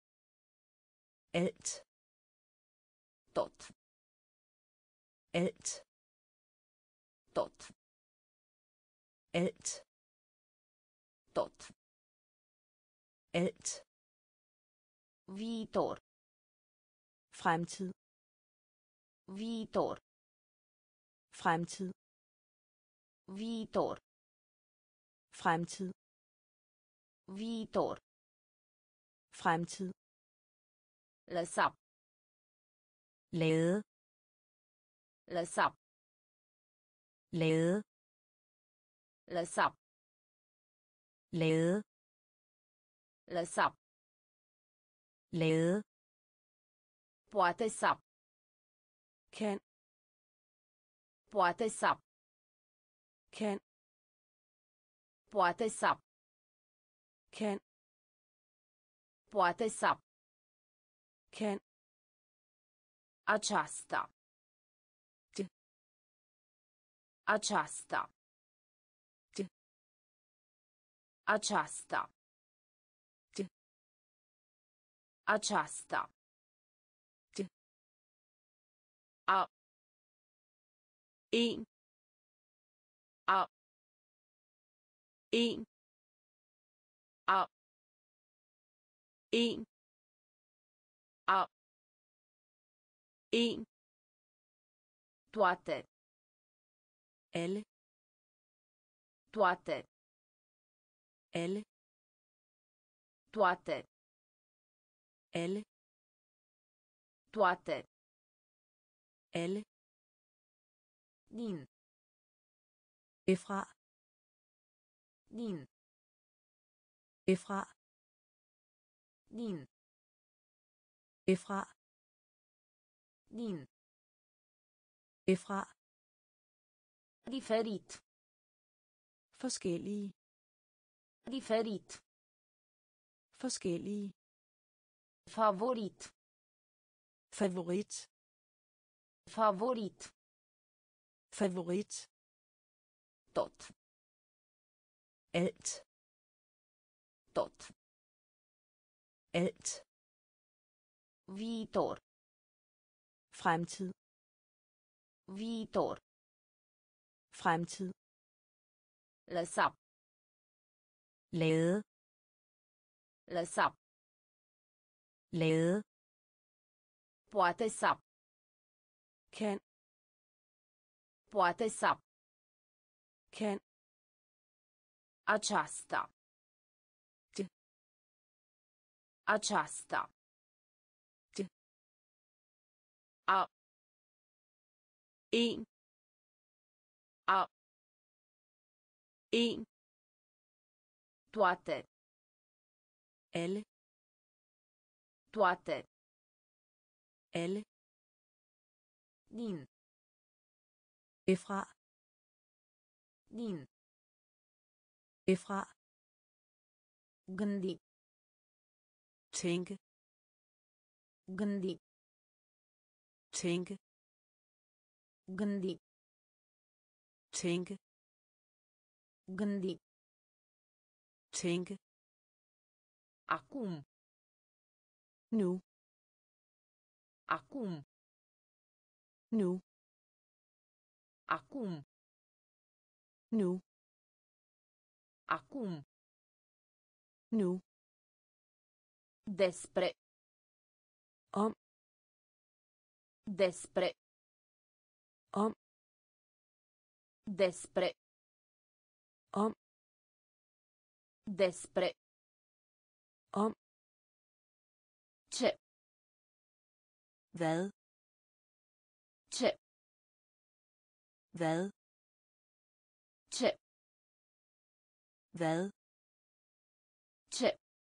[SPEAKER 2] Alt.
[SPEAKER 1] Tot.
[SPEAKER 2] Alt.
[SPEAKER 1] Tot.
[SPEAKER 2] Alt.
[SPEAKER 1] Tot.
[SPEAKER 2] Alt.
[SPEAKER 1] Viitor.
[SPEAKER 2] Fremtid.
[SPEAKER 1] Viitor.
[SPEAKER 2] Fremtid.
[SPEAKER 1] Viitor.
[SPEAKER 2] Fremtid.
[SPEAKER 1] Viitor.
[SPEAKER 2] Fremtid.
[SPEAKER 1] Lăsa.
[SPEAKER 2] Lade.
[SPEAKER 1] Lăsa.
[SPEAKER 2] Lade.
[SPEAKER 1] Lăsa.
[SPEAKER 2] Lade.
[SPEAKER 1] Lăsa.
[SPEAKER 2] Lade.
[SPEAKER 1] Poate să.
[SPEAKER 2] Kan.
[SPEAKER 1] Poate să.
[SPEAKER 2] Kan.
[SPEAKER 1] Poate să.
[SPEAKER 2] Kan.
[SPEAKER 1] Poate să.
[SPEAKER 2] Kan.
[SPEAKER 1] Aceasta.
[SPEAKER 2] D.
[SPEAKER 1] Aceasta.
[SPEAKER 2] D.
[SPEAKER 1] Aceasta.
[SPEAKER 2] D.
[SPEAKER 1] Aceasta.
[SPEAKER 2] D.
[SPEAKER 1] A.
[SPEAKER 2] En.
[SPEAKER 1] A.
[SPEAKER 2] En.
[SPEAKER 1] A.
[SPEAKER 2] En.
[SPEAKER 1] A.
[SPEAKER 2] En.
[SPEAKER 1] Toate.
[SPEAKER 2] Alle.
[SPEAKER 1] Toate.
[SPEAKER 2] Alle.
[SPEAKER 1] Toate.
[SPEAKER 2] Alle.
[SPEAKER 1] Toate.
[SPEAKER 2] Alle.
[SPEAKER 1] Din.
[SPEAKER 2] Efra.
[SPEAKER 1] Din.
[SPEAKER 2] Efra.
[SPEAKER 1] Din.
[SPEAKER 2] Efra.
[SPEAKER 1] Din.
[SPEAKER 2] Efra.
[SPEAKER 1] Diferit.
[SPEAKER 2] Forskellige.
[SPEAKER 1] Diferit.
[SPEAKER 2] Forskellige.
[SPEAKER 1] Favorit.
[SPEAKER 2] Favorit.
[SPEAKER 1] Favorit.
[SPEAKER 2] Favorit.
[SPEAKER 1] Tot.
[SPEAKER 2] Alt.
[SPEAKER 1] Tot.
[SPEAKER 2] Alt.
[SPEAKER 1] Viitor.
[SPEAKER 2] Fremtid.
[SPEAKER 1] Viitor.
[SPEAKER 2] Fremtid.
[SPEAKER 1] Lăsa.
[SPEAKER 2] Lade.
[SPEAKER 1] Lăsa.
[SPEAKER 2] Lade.
[SPEAKER 1] Poate să.
[SPEAKER 2] Kan.
[SPEAKER 1] Poate să.
[SPEAKER 2] Kan.
[SPEAKER 1] Aceasta.
[SPEAKER 2] De.
[SPEAKER 1] Aceasta.
[SPEAKER 2] De.
[SPEAKER 1] A.
[SPEAKER 2] En.
[SPEAKER 1] A.
[SPEAKER 2] En.
[SPEAKER 1] Toate.
[SPEAKER 2] Alle.
[SPEAKER 1] Toate.
[SPEAKER 2] Alle.
[SPEAKER 1] Din.
[SPEAKER 2] Efra.
[SPEAKER 1] Din.
[SPEAKER 2] Efra.
[SPEAKER 1] Gândi.
[SPEAKER 2] Tænke.
[SPEAKER 1] Gândi.
[SPEAKER 2] Tænke.
[SPEAKER 1] Gândi.
[SPEAKER 2] Tænke.
[SPEAKER 1] Gândi.
[SPEAKER 2] Tænke.
[SPEAKER 1] Acum.
[SPEAKER 2] Nu.
[SPEAKER 1] Acum.
[SPEAKER 2] Nu.
[SPEAKER 1] Acum.
[SPEAKER 2] Nu.
[SPEAKER 1] Acum.
[SPEAKER 2] Nu.
[SPEAKER 1] Despre.
[SPEAKER 2] Om.
[SPEAKER 1] Despre.
[SPEAKER 2] Om.
[SPEAKER 1] Despre.
[SPEAKER 2] Om.
[SPEAKER 1] Despre.
[SPEAKER 2] Om.
[SPEAKER 1] Ce.
[SPEAKER 2] Hvad?
[SPEAKER 1] Ce.
[SPEAKER 2] Hvad?
[SPEAKER 1] Ce.
[SPEAKER 2] Hvad?
[SPEAKER 1] Ce.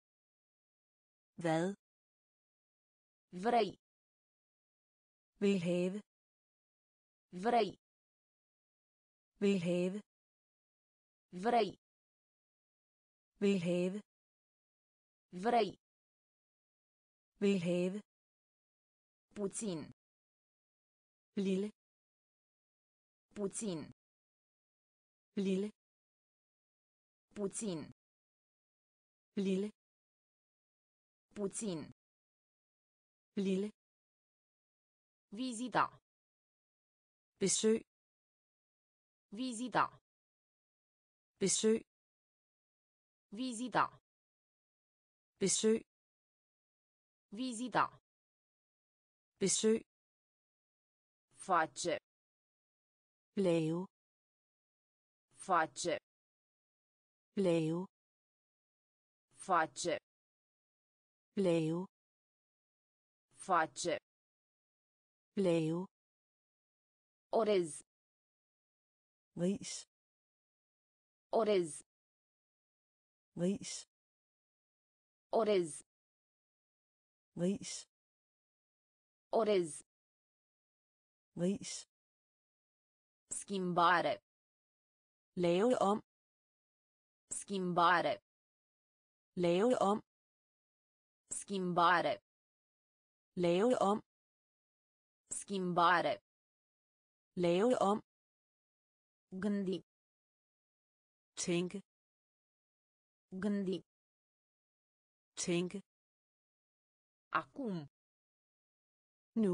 [SPEAKER 2] Hvad?
[SPEAKER 1] Vrei.
[SPEAKER 2] Vil have.
[SPEAKER 1] Vrei.
[SPEAKER 2] Vil have.
[SPEAKER 1] Vrei.
[SPEAKER 2] Vil have.
[SPEAKER 1] Vrei.
[SPEAKER 2] Vil have.
[SPEAKER 1] Puțin.
[SPEAKER 2] Lille.
[SPEAKER 1] Puțin.
[SPEAKER 2] Lille.
[SPEAKER 1] Puțin.
[SPEAKER 2] Lille.
[SPEAKER 1] Puțin.
[SPEAKER 2] Lille.
[SPEAKER 1] Vizita.
[SPEAKER 2] Besøg.
[SPEAKER 1] Vizita.
[SPEAKER 2] Besøg.
[SPEAKER 1] Vizita.
[SPEAKER 2] Besøg.
[SPEAKER 1] Vizita.
[SPEAKER 2] Besøg.
[SPEAKER 1] Face.
[SPEAKER 2] Lave.
[SPEAKER 1] Face.
[SPEAKER 2] Lave.
[SPEAKER 1] Face.
[SPEAKER 2] Lave.
[SPEAKER 1] Face.
[SPEAKER 2] Lave.
[SPEAKER 1] Orez.
[SPEAKER 2] Ris.
[SPEAKER 1] Orez.
[SPEAKER 2] Ris.
[SPEAKER 1] Orez.
[SPEAKER 2] Ris.
[SPEAKER 1] Orez.
[SPEAKER 2] Ris.
[SPEAKER 1] Schimbare.
[SPEAKER 2] Lave om.
[SPEAKER 1] Schimbare.
[SPEAKER 2] Lave om.
[SPEAKER 1] Schimbare.
[SPEAKER 2] Lave om.
[SPEAKER 1] Schimbare.
[SPEAKER 2] Lave om.
[SPEAKER 1] Gândi.
[SPEAKER 2] Tænke.
[SPEAKER 1] Gândi.
[SPEAKER 2] Tænke.
[SPEAKER 1] Acum.
[SPEAKER 2] Nu.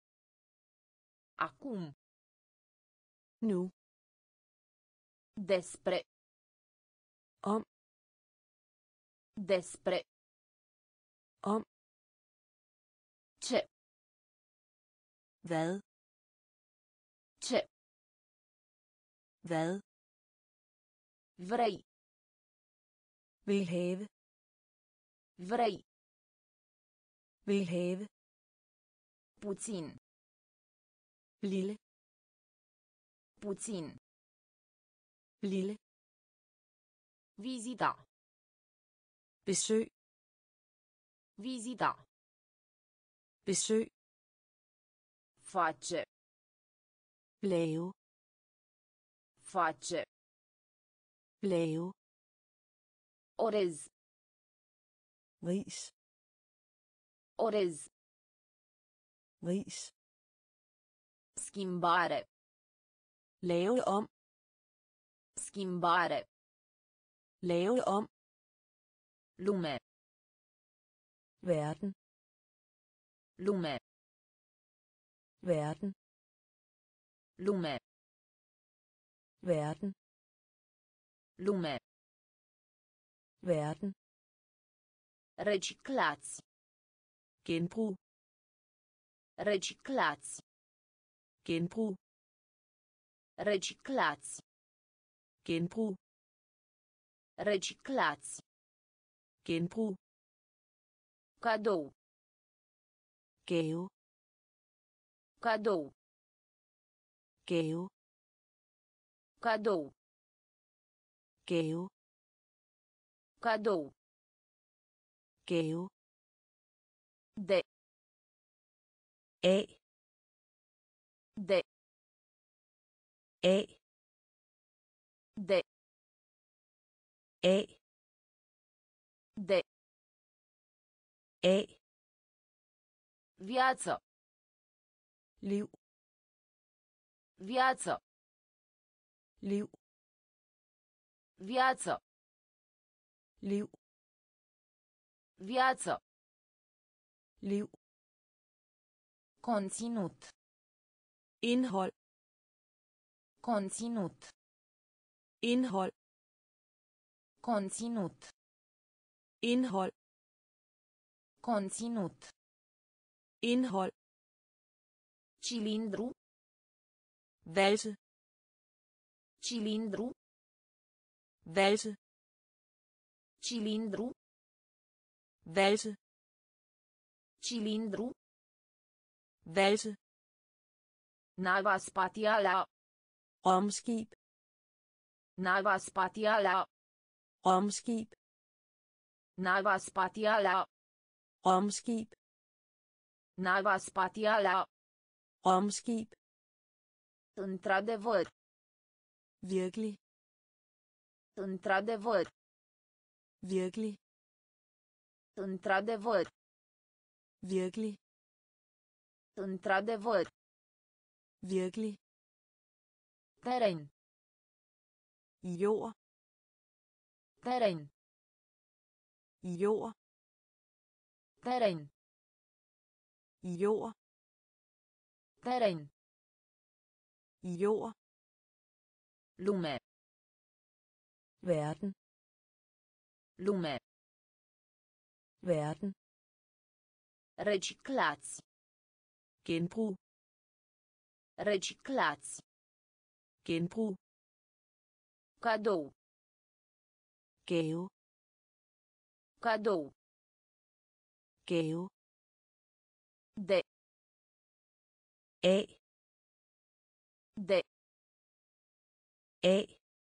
[SPEAKER 1] Acum.
[SPEAKER 2] Nu.
[SPEAKER 1] Despre.
[SPEAKER 2] Om.
[SPEAKER 1] Despre.
[SPEAKER 2] Om.
[SPEAKER 1] Ce.
[SPEAKER 2] Hvad?
[SPEAKER 1] Ce.
[SPEAKER 2] Hvad?
[SPEAKER 1] Vrei.
[SPEAKER 2] Vil have.
[SPEAKER 1] Vrei.
[SPEAKER 2] Vil have.
[SPEAKER 1] Puțin.
[SPEAKER 2] Lille.
[SPEAKER 1] Puțin.
[SPEAKER 2] Lille.
[SPEAKER 1] Vizita.
[SPEAKER 2] Besøg.
[SPEAKER 1] Vizita.
[SPEAKER 2] Besøg.
[SPEAKER 1] Face.
[SPEAKER 2] Lave.
[SPEAKER 1] Face.
[SPEAKER 2] Lave.
[SPEAKER 1] Orez.
[SPEAKER 2] Ris.
[SPEAKER 1] Orez.
[SPEAKER 2] Ris.
[SPEAKER 1] Schimbare.
[SPEAKER 2] Lave om.
[SPEAKER 1] Schimbare.
[SPEAKER 2] Lave om.
[SPEAKER 1] Lume.
[SPEAKER 2] Verden.
[SPEAKER 1] Lume.
[SPEAKER 2] Verden.
[SPEAKER 1] Lume.
[SPEAKER 2] Verden.
[SPEAKER 1] Lume.
[SPEAKER 2] Verden.
[SPEAKER 1] Reciclați.
[SPEAKER 2] Genbrug.
[SPEAKER 1] Reciclați.
[SPEAKER 2] Genbrug.
[SPEAKER 1] Reciclați.
[SPEAKER 2] Genbrug.
[SPEAKER 1] Reciclați.
[SPEAKER 2] Genbrug.
[SPEAKER 1] Cadou.
[SPEAKER 2] Gave.
[SPEAKER 1] Cadou.
[SPEAKER 2] Gave.
[SPEAKER 1] Cadou.
[SPEAKER 2] Gave.
[SPEAKER 1] Cadou.
[SPEAKER 2] Gave.
[SPEAKER 1] De.
[SPEAKER 2] A.
[SPEAKER 1] De.
[SPEAKER 2] A.
[SPEAKER 1] De.
[SPEAKER 2] A.
[SPEAKER 1] De.
[SPEAKER 2] A.
[SPEAKER 1] Viață.
[SPEAKER 2] Liv.
[SPEAKER 1] Viață.
[SPEAKER 2] Liv.
[SPEAKER 1] Viață.
[SPEAKER 2] Liv.
[SPEAKER 1] Viață.
[SPEAKER 2] Liv.
[SPEAKER 1] Conținut.
[SPEAKER 2] Indhold.
[SPEAKER 1] Conținut.
[SPEAKER 2] Indhold.
[SPEAKER 1] Conținut.
[SPEAKER 2] Indhold.
[SPEAKER 1] Conținut.
[SPEAKER 2] Indhold.
[SPEAKER 1] Cilindru.
[SPEAKER 2] Valse.
[SPEAKER 1] Cilindru.
[SPEAKER 2] Valse.
[SPEAKER 1] Cilindru.
[SPEAKER 2] Valse.
[SPEAKER 1] Cilindru.
[SPEAKER 2] Valse.
[SPEAKER 1] Nava spatială.
[SPEAKER 2] Rumskib.
[SPEAKER 1] Nava spatială.
[SPEAKER 2] Rumskib.
[SPEAKER 1] Nava spatială.
[SPEAKER 2] Rumskib.
[SPEAKER 1] Nava spatială.
[SPEAKER 2] Rumskib.
[SPEAKER 1] Într-adevăr.
[SPEAKER 2] Virkelig.
[SPEAKER 1] Într-adevăr.
[SPEAKER 2] Virkelig.
[SPEAKER 1] Într-adevăr.
[SPEAKER 2] Virkelig.
[SPEAKER 1] Într-adevăr.
[SPEAKER 2] Virkelig.
[SPEAKER 1] Teren.
[SPEAKER 2] Jord.
[SPEAKER 1] Teren.
[SPEAKER 2] Jord.
[SPEAKER 1] Teren.
[SPEAKER 2] Jord.
[SPEAKER 1] Teren.
[SPEAKER 2] Jord.
[SPEAKER 1] Lume.
[SPEAKER 2] Verden.
[SPEAKER 1] Lume.
[SPEAKER 2] Verden.
[SPEAKER 1] Reciclați.
[SPEAKER 2] Genbrug.
[SPEAKER 1] Reciclați.
[SPEAKER 2] Genbrug.
[SPEAKER 1] Cadou.
[SPEAKER 2] Gave.
[SPEAKER 1] Cadou.
[SPEAKER 2] Gave.
[SPEAKER 1] De.
[SPEAKER 2] A.
[SPEAKER 1] De.
[SPEAKER 2] A.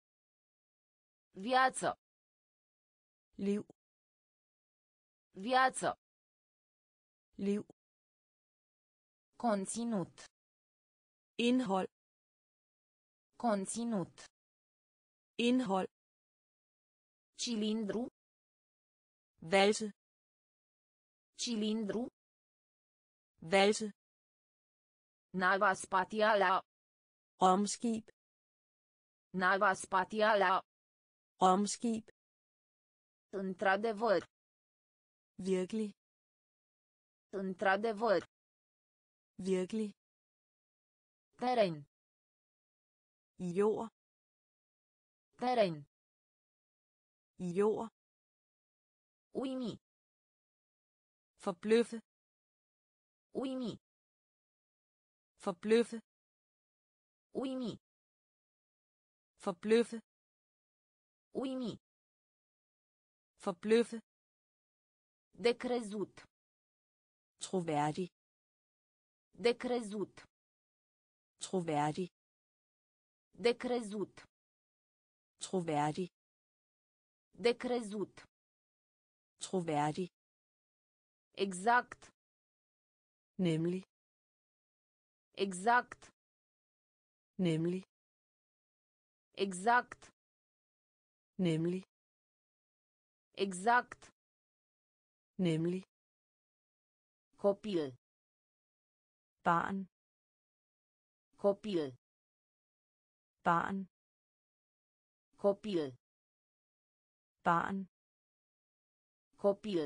[SPEAKER 1] Viață.
[SPEAKER 2] Liv.
[SPEAKER 1] Viață.
[SPEAKER 2] Liv.
[SPEAKER 1] Conținut.
[SPEAKER 2] Indhold.
[SPEAKER 1] Conținut.
[SPEAKER 2] Indhold.
[SPEAKER 1] Cilindru.
[SPEAKER 2] Valse.
[SPEAKER 1] Cilindru.
[SPEAKER 2] Valse.
[SPEAKER 1] Nava spatială.
[SPEAKER 2] Rumskib.
[SPEAKER 1] Nava spatială.
[SPEAKER 2] Rumskib.
[SPEAKER 1] Într-adevăr.
[SPEAKER 2] Virkelig.
[SPEAKER 1] Într-adevăr.
[SPEAKER 2] Virkelig.
[SPEAKER 1] Teren.
[SPEAKER 2] Jord.
[SPEAKER 1] Teren.
[SPEAKER 2] Jord.
[SPEAKER 1] Uimi.
[SPEAKER 2] Forbløffe.
[SPEAKER 1] Uimi.
[SPEAKER 2] Forbløffe.
[SPEAKER 1] Uimi.
[SPEAKER 2] Forbløffe.
[SPEAKER 1] Uimi.
[SPEAKER 2] Forbløffe.
[SPEAKER 1] De crezut.
[SPEAKER 2] Troværdig.
[SPEAKER 1] De crezut.
[SPEAKER 2] Troværdig.
[SPEAKER 1] De crezut.
[SPEAKER 2] Troværdig.
[SPEAKER 1] De crezut.
[SPEAKER 2] Troværdig.
[SPEAKER 1] Exact.
[SPEAKER 2] Nemlig.
[SPEAKER 1] Exact.
[SPEAKER 2] Nemlig.
[SPEAKER 1] Exact.
[SPEAKER 2] Nemlig.
[SPEAKER 1] Exact.
[SPEAKER 2] Nemlig.
[SPEAKER 1] Copil.
[SPEAKER 2] Barn.
[SPEAKER 1] Copil.
[SPEAKER 2] Barn.
[SPEAKER 1] Copil.
[SPEAKER 2] Barn.
[SPEAKER 1] Copil.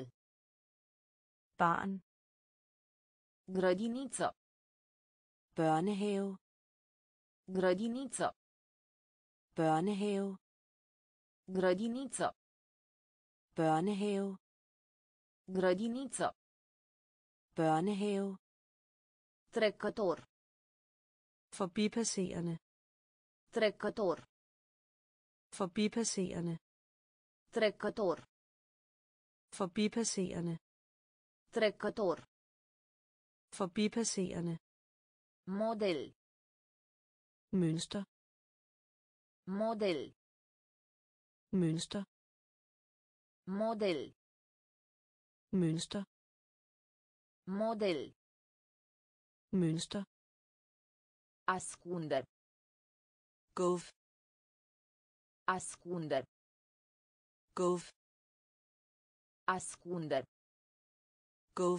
[SPEAKER 2] Barn.
[SPEAKER 1] Grădiniță.
[SPEAKER 2] Børnehave.
[SPEAKER 1] Grădiniță.
[SPEAKER 2] Børnehave.
[SPEAKER 1] Grădiniță.
[SPEAKER 2] Børnehave.
[SPEAKER 1] Grădiniță.
[SPEAKER 2] Børnehave.
[SPEAKER 1] Trecător.
[SPEAKER 2] Forbipasserende.
[SPEAKER 1] Trecător.
[SPEAKER 2] Forbipasserende.
[SPEAKER 1] Trecător.
[SPEAKER 2] Forbipasserende.
[SPEAKER 1] Trecător.
[SPEAKER 2] Forbipasserende.
[SPEAKER 1] Model.
[SPEAKER 2] Mønster.
[SPEAKER 1] Model.
[SPEAKER 2] Mønster.
[SPEAKER 1] Model.
[SPEAKER 2] Mønster.
[SPEAKER 1] Model.
[SPEAKER 2] Mønster.
[SPEAKER 1] Ascunde.
[SPEAKER 2] Gulv.
[SPEAKER 1] Ascunde.
[SPEAKER 2] Gulv.
[SPEAKER 1] Ascunde.
[SPEAKER 2] Gulv.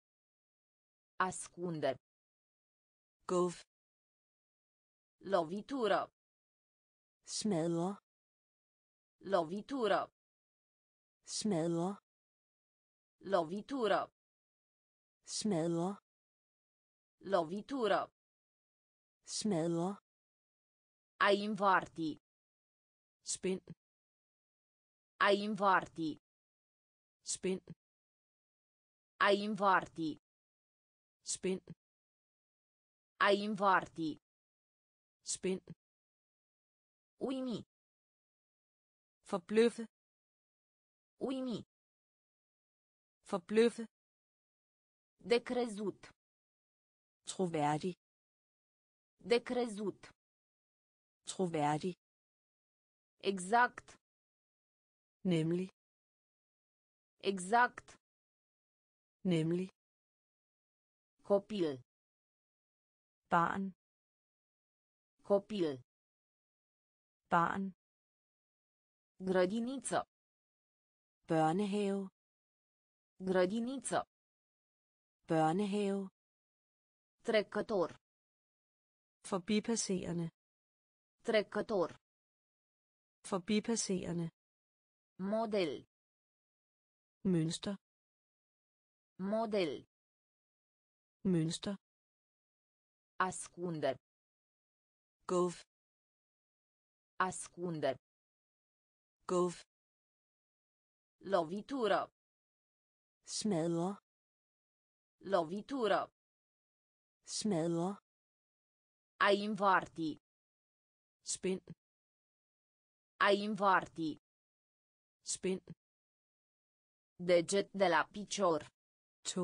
[SPEAKER 1] Ascunde.
[SPEAKER 2] Gulv.
[SPEAKER 1] Lovitură.
[SPEAKER 2] Smadre.
[SPEAKER 1] Lovitură.
[SPEAKER 2] Smadre.
[SPEAKER 1] Lovitură.
[SPEAKER 2] Smadre.
[SPEAKER 1] Lovitură.
[SPEAKER 2] Smadre.
[SPEAKER 1] A invarti.
[SPEAKER 2] Spind.
[SPEAKER 1] A invarti.
[SPEAKER 2] Spind.
[SPEAKER 1] A invarti.
[SPEAKER 2] Spind.
[SPEAKER 1] A invarti.
[SPEAKER 2] Spind.
[SPEAKER 1] Uimi.
[SPEAKER 2] Forbløffe.
[SPEAKER 1] Uimi.
[SPEAKER 2] Forbløffe.
[SPEAKER 1] De crezut.
[SPEAKER 2] Troværdig.
[SPEAKER 1] De crezut.
[SPEAKER 2] Troværdig.
[SPEAKER 1] Exact.
[SPEAKER 2] Nemlig.
[SPEAKER 1] Exact.
[SPEAKER 2] Nemlig.
[SPEAKER 1] Copil.
[SPEAKER 2] Barn.
[SPEAKER 1] Copil.
[SPEAKER 2] Barn.
[SPEAKER 1] Grădiniță.
[SPEAKER 2] Børnehave.
[SPEAKER 1] Grădiniță.
[SPEAKER 2] Børnehave.
[SPEAKER 1] Trecător.
[SPEAKER 2] Forbipasserende.
[SPEAKER 1] Trecător.
[SPEAKER 2] Forbipasserende.
[SPEAKER 1] Model.
[SPEAKER 2] Mønster.
[SPEAKER 1] Model.
[SPEAKER 2] Mønster.
[SPEAKER 1] Ascunde.
[SPEAKER 2] Gulv.
[SPEAKER 1] Ascunde.
[SPEAKER 2] Gulv.
[SPEAKER 1] Lovitură.
[SPEAKER 2] Smadre.
[SPEAKER 1] Lovitură.
[SPEAKER 2] Smadre.
[SPEAKER 1] A invarti.
[SPEAKER 2] Spind.
[SPEAKER 1] A invarti.
[SPEAKER 2] Spind.
[SPEAKER 1] Deget de la picior.
[SPEAKER 2] To.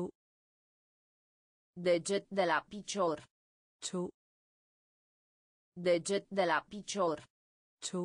[SPEAKER 1] Deget de la picior.
[SPEAKER 2] To.
[SPEAKER 1] Deget de la picior.
[SPEAKER 2] To.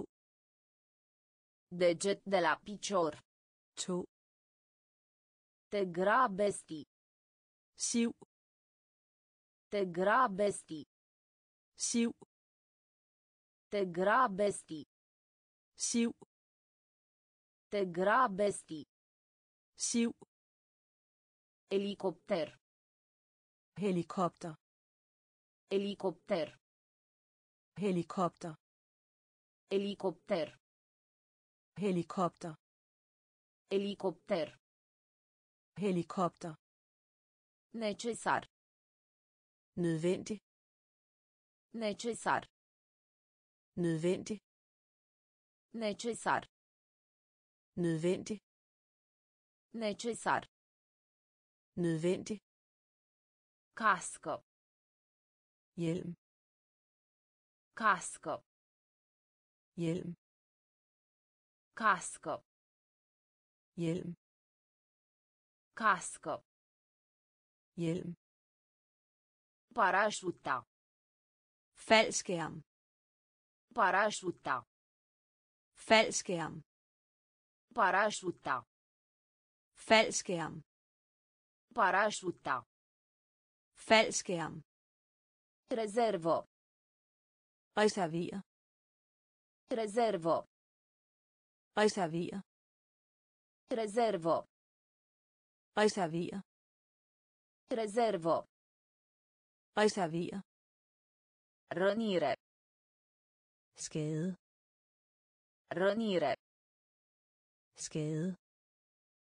[SPEAKER 1] Deget de la picior.
[SPEAKER 2] To.
[SPEAKER 1] Te grabesti.
[SPEAKER 2] Siv.
[SPEAKER 1] Te grabesti.
[SPEAKER 2] Siv.
[SPEAKER 1] Te grabesti.
[SPEAKER 2] Siv.
[SPEAKER 1] Te grabesti.
[SPEAKER 2] Siv.
[SPEAKER 1] Helicopter.
[SPEAKER 2] Helikopter.
[SPEAKER 1] Helicopter.
[SPEAKER 2] Helikopter.
[SPEAKER 1] Helicopter.
[SPEAKER 2] Helikopter.
[SPEAKER 1] Helicopter.
[SPEAKER 2] Helikopter.
[SPEAKER 1] Necesar.
[SPEAKER 2] Nødvendig.
[SPEAKER 1] Necesar.
[SPEAKER 2] Nødvendig.
[SPEAKER 1] Necesar.
[SPEAKER 2] Nødvendig.
[SPEAKER 1] Necesar.
[SPEAKER 2] Nødvendig.
[SPEAKER 1] Cască.
[SPEAKER 2] Hjelm.
[SPEAKER 1] Cască.
[SPEAKER 2] Hjelm.
[SPEAKER 1] Cască.
[SPEAKER 2] Hjelm.
[SPEAKER 1] Cască.
[SPEAKER 2] Hjelm.
[SPEAKER 1] Parașuta.
[SPEAKER 2] Faldskærm.
[SPEAKER 1] Parașuta.
[SPEAKER 2] Faldskærm.
[SPEAKER 1] Parașuta.
[SPEAKER 2] Faldskærm.
[SPEAKER 1] Parașuta.
[SPEAKER 2] Faldskærm.
[SPEAKER 1] Rezervă.
[SPEAKER 2] Reserver.
[SPEAKER 1] Rezervă.
[SPEAKER 2] Reserver.
[SPEAKER 1] Rezervă.
[SPEAKER 2] Reserver.
[SPEAKER 1] Rezervă.
[SPEAKER 2] Reserver.
[SPEAKER 1] Rănire.
[SPEAKER 2] Skade.
[SPEAKER 1] Rănire.
[SPEAKER 2] Skade.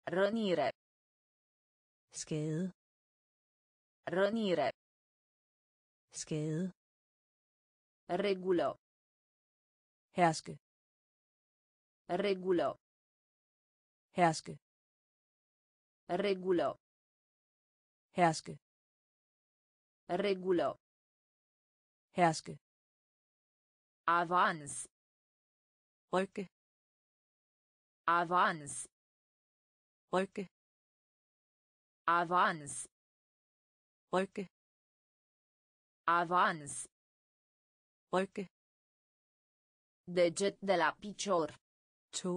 [SPEAKER 1] Rănire.
[SPEAKER 2] Skade.
[SPEAKER 1] Rănire.
[SPEAKER 2] Skade.
[SPEAKER 1] Regulă.
[SPEAKER 2] Herske.
[SPEAKER 1] Regulă.
[SPEAKER 2] Herske.
[SPEAKER 1] Regulă.
[SPEAKER 2] Herske.
[SPEAKER 1] Regulă.
[SPEAKER 2] Herske.
[SPEAKER 1] Avans.
[SPEAKER 2] Rykke.
[SPEAKER 1] Avans.
[SPEAKER 2] Rykke.
[SPEAKER 1] Avans.
[SPEAKER 2] Rykke.
[SPEAKER 1] Avans.
[SPEAKER 2] Rykke.
[SPEAKER 1] Deget de la picior.
[SPEAKER 2] To.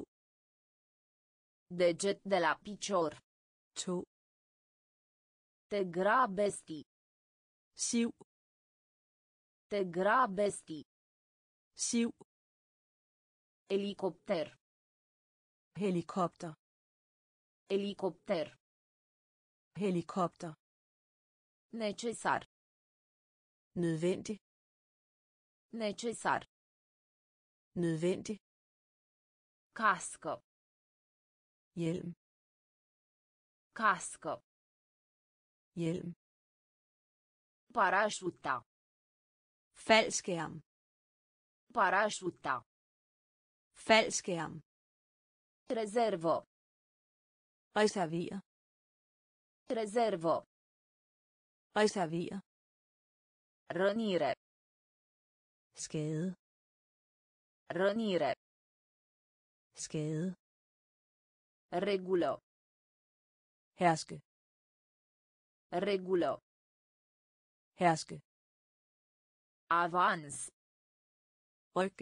[SPEAKER 1] Deget de la picior.
[SPEAKER 2] To.
[SPEAKER 1] Te grabesti.
[SPEAKER 2] Siv.
[SPEAKER 1] Te grabesti.
[SPEAKER 2] Siv.
[SPEAKER 1] Helicopter.
[SPEAKER 2] Helikopter.
[SPEAKER 1] Helicopter.
[SPEAKER 2] Helikopter.
[SPEAKER 1] Necesar.
[SPEAKER 2] Nødvendig.
[SPEAKER 1] Necesar.
[SPEAKER 2] Nødvendig.
[SPEAKER 1] Cască.
[SPEAKER 2] Hjelm.
[SPEAKER 1] Cască.
[SPEAKER 2] Hjelm.
[SPEAKER 1] Parașuta.
[SPEAKER 2] Faldskærm.
[SPEAKER 1] Parașuta.
[SPEAKER 2] Faldskærm.
[SPEAKER 1] Rezervă.
[SPEAKER 2] Reserver.
[SPEAKER 1] Rezervă.
[SPEAKER 2] Reserver.
[SPEAKER 1] Rănire.
[SPEAKER 2] Skade.
[SPEAKER 1] Rănire.
[SPEAKER 2] Skade.
[SPEAKER 1] Regulă.
[SPEAKER 2] Herske.
[SPEAKER 1] Regulă.
[SPEAKER 2] Herske.
[SPEAKER 1] Avans.
[SPEAKER 2] Rykke.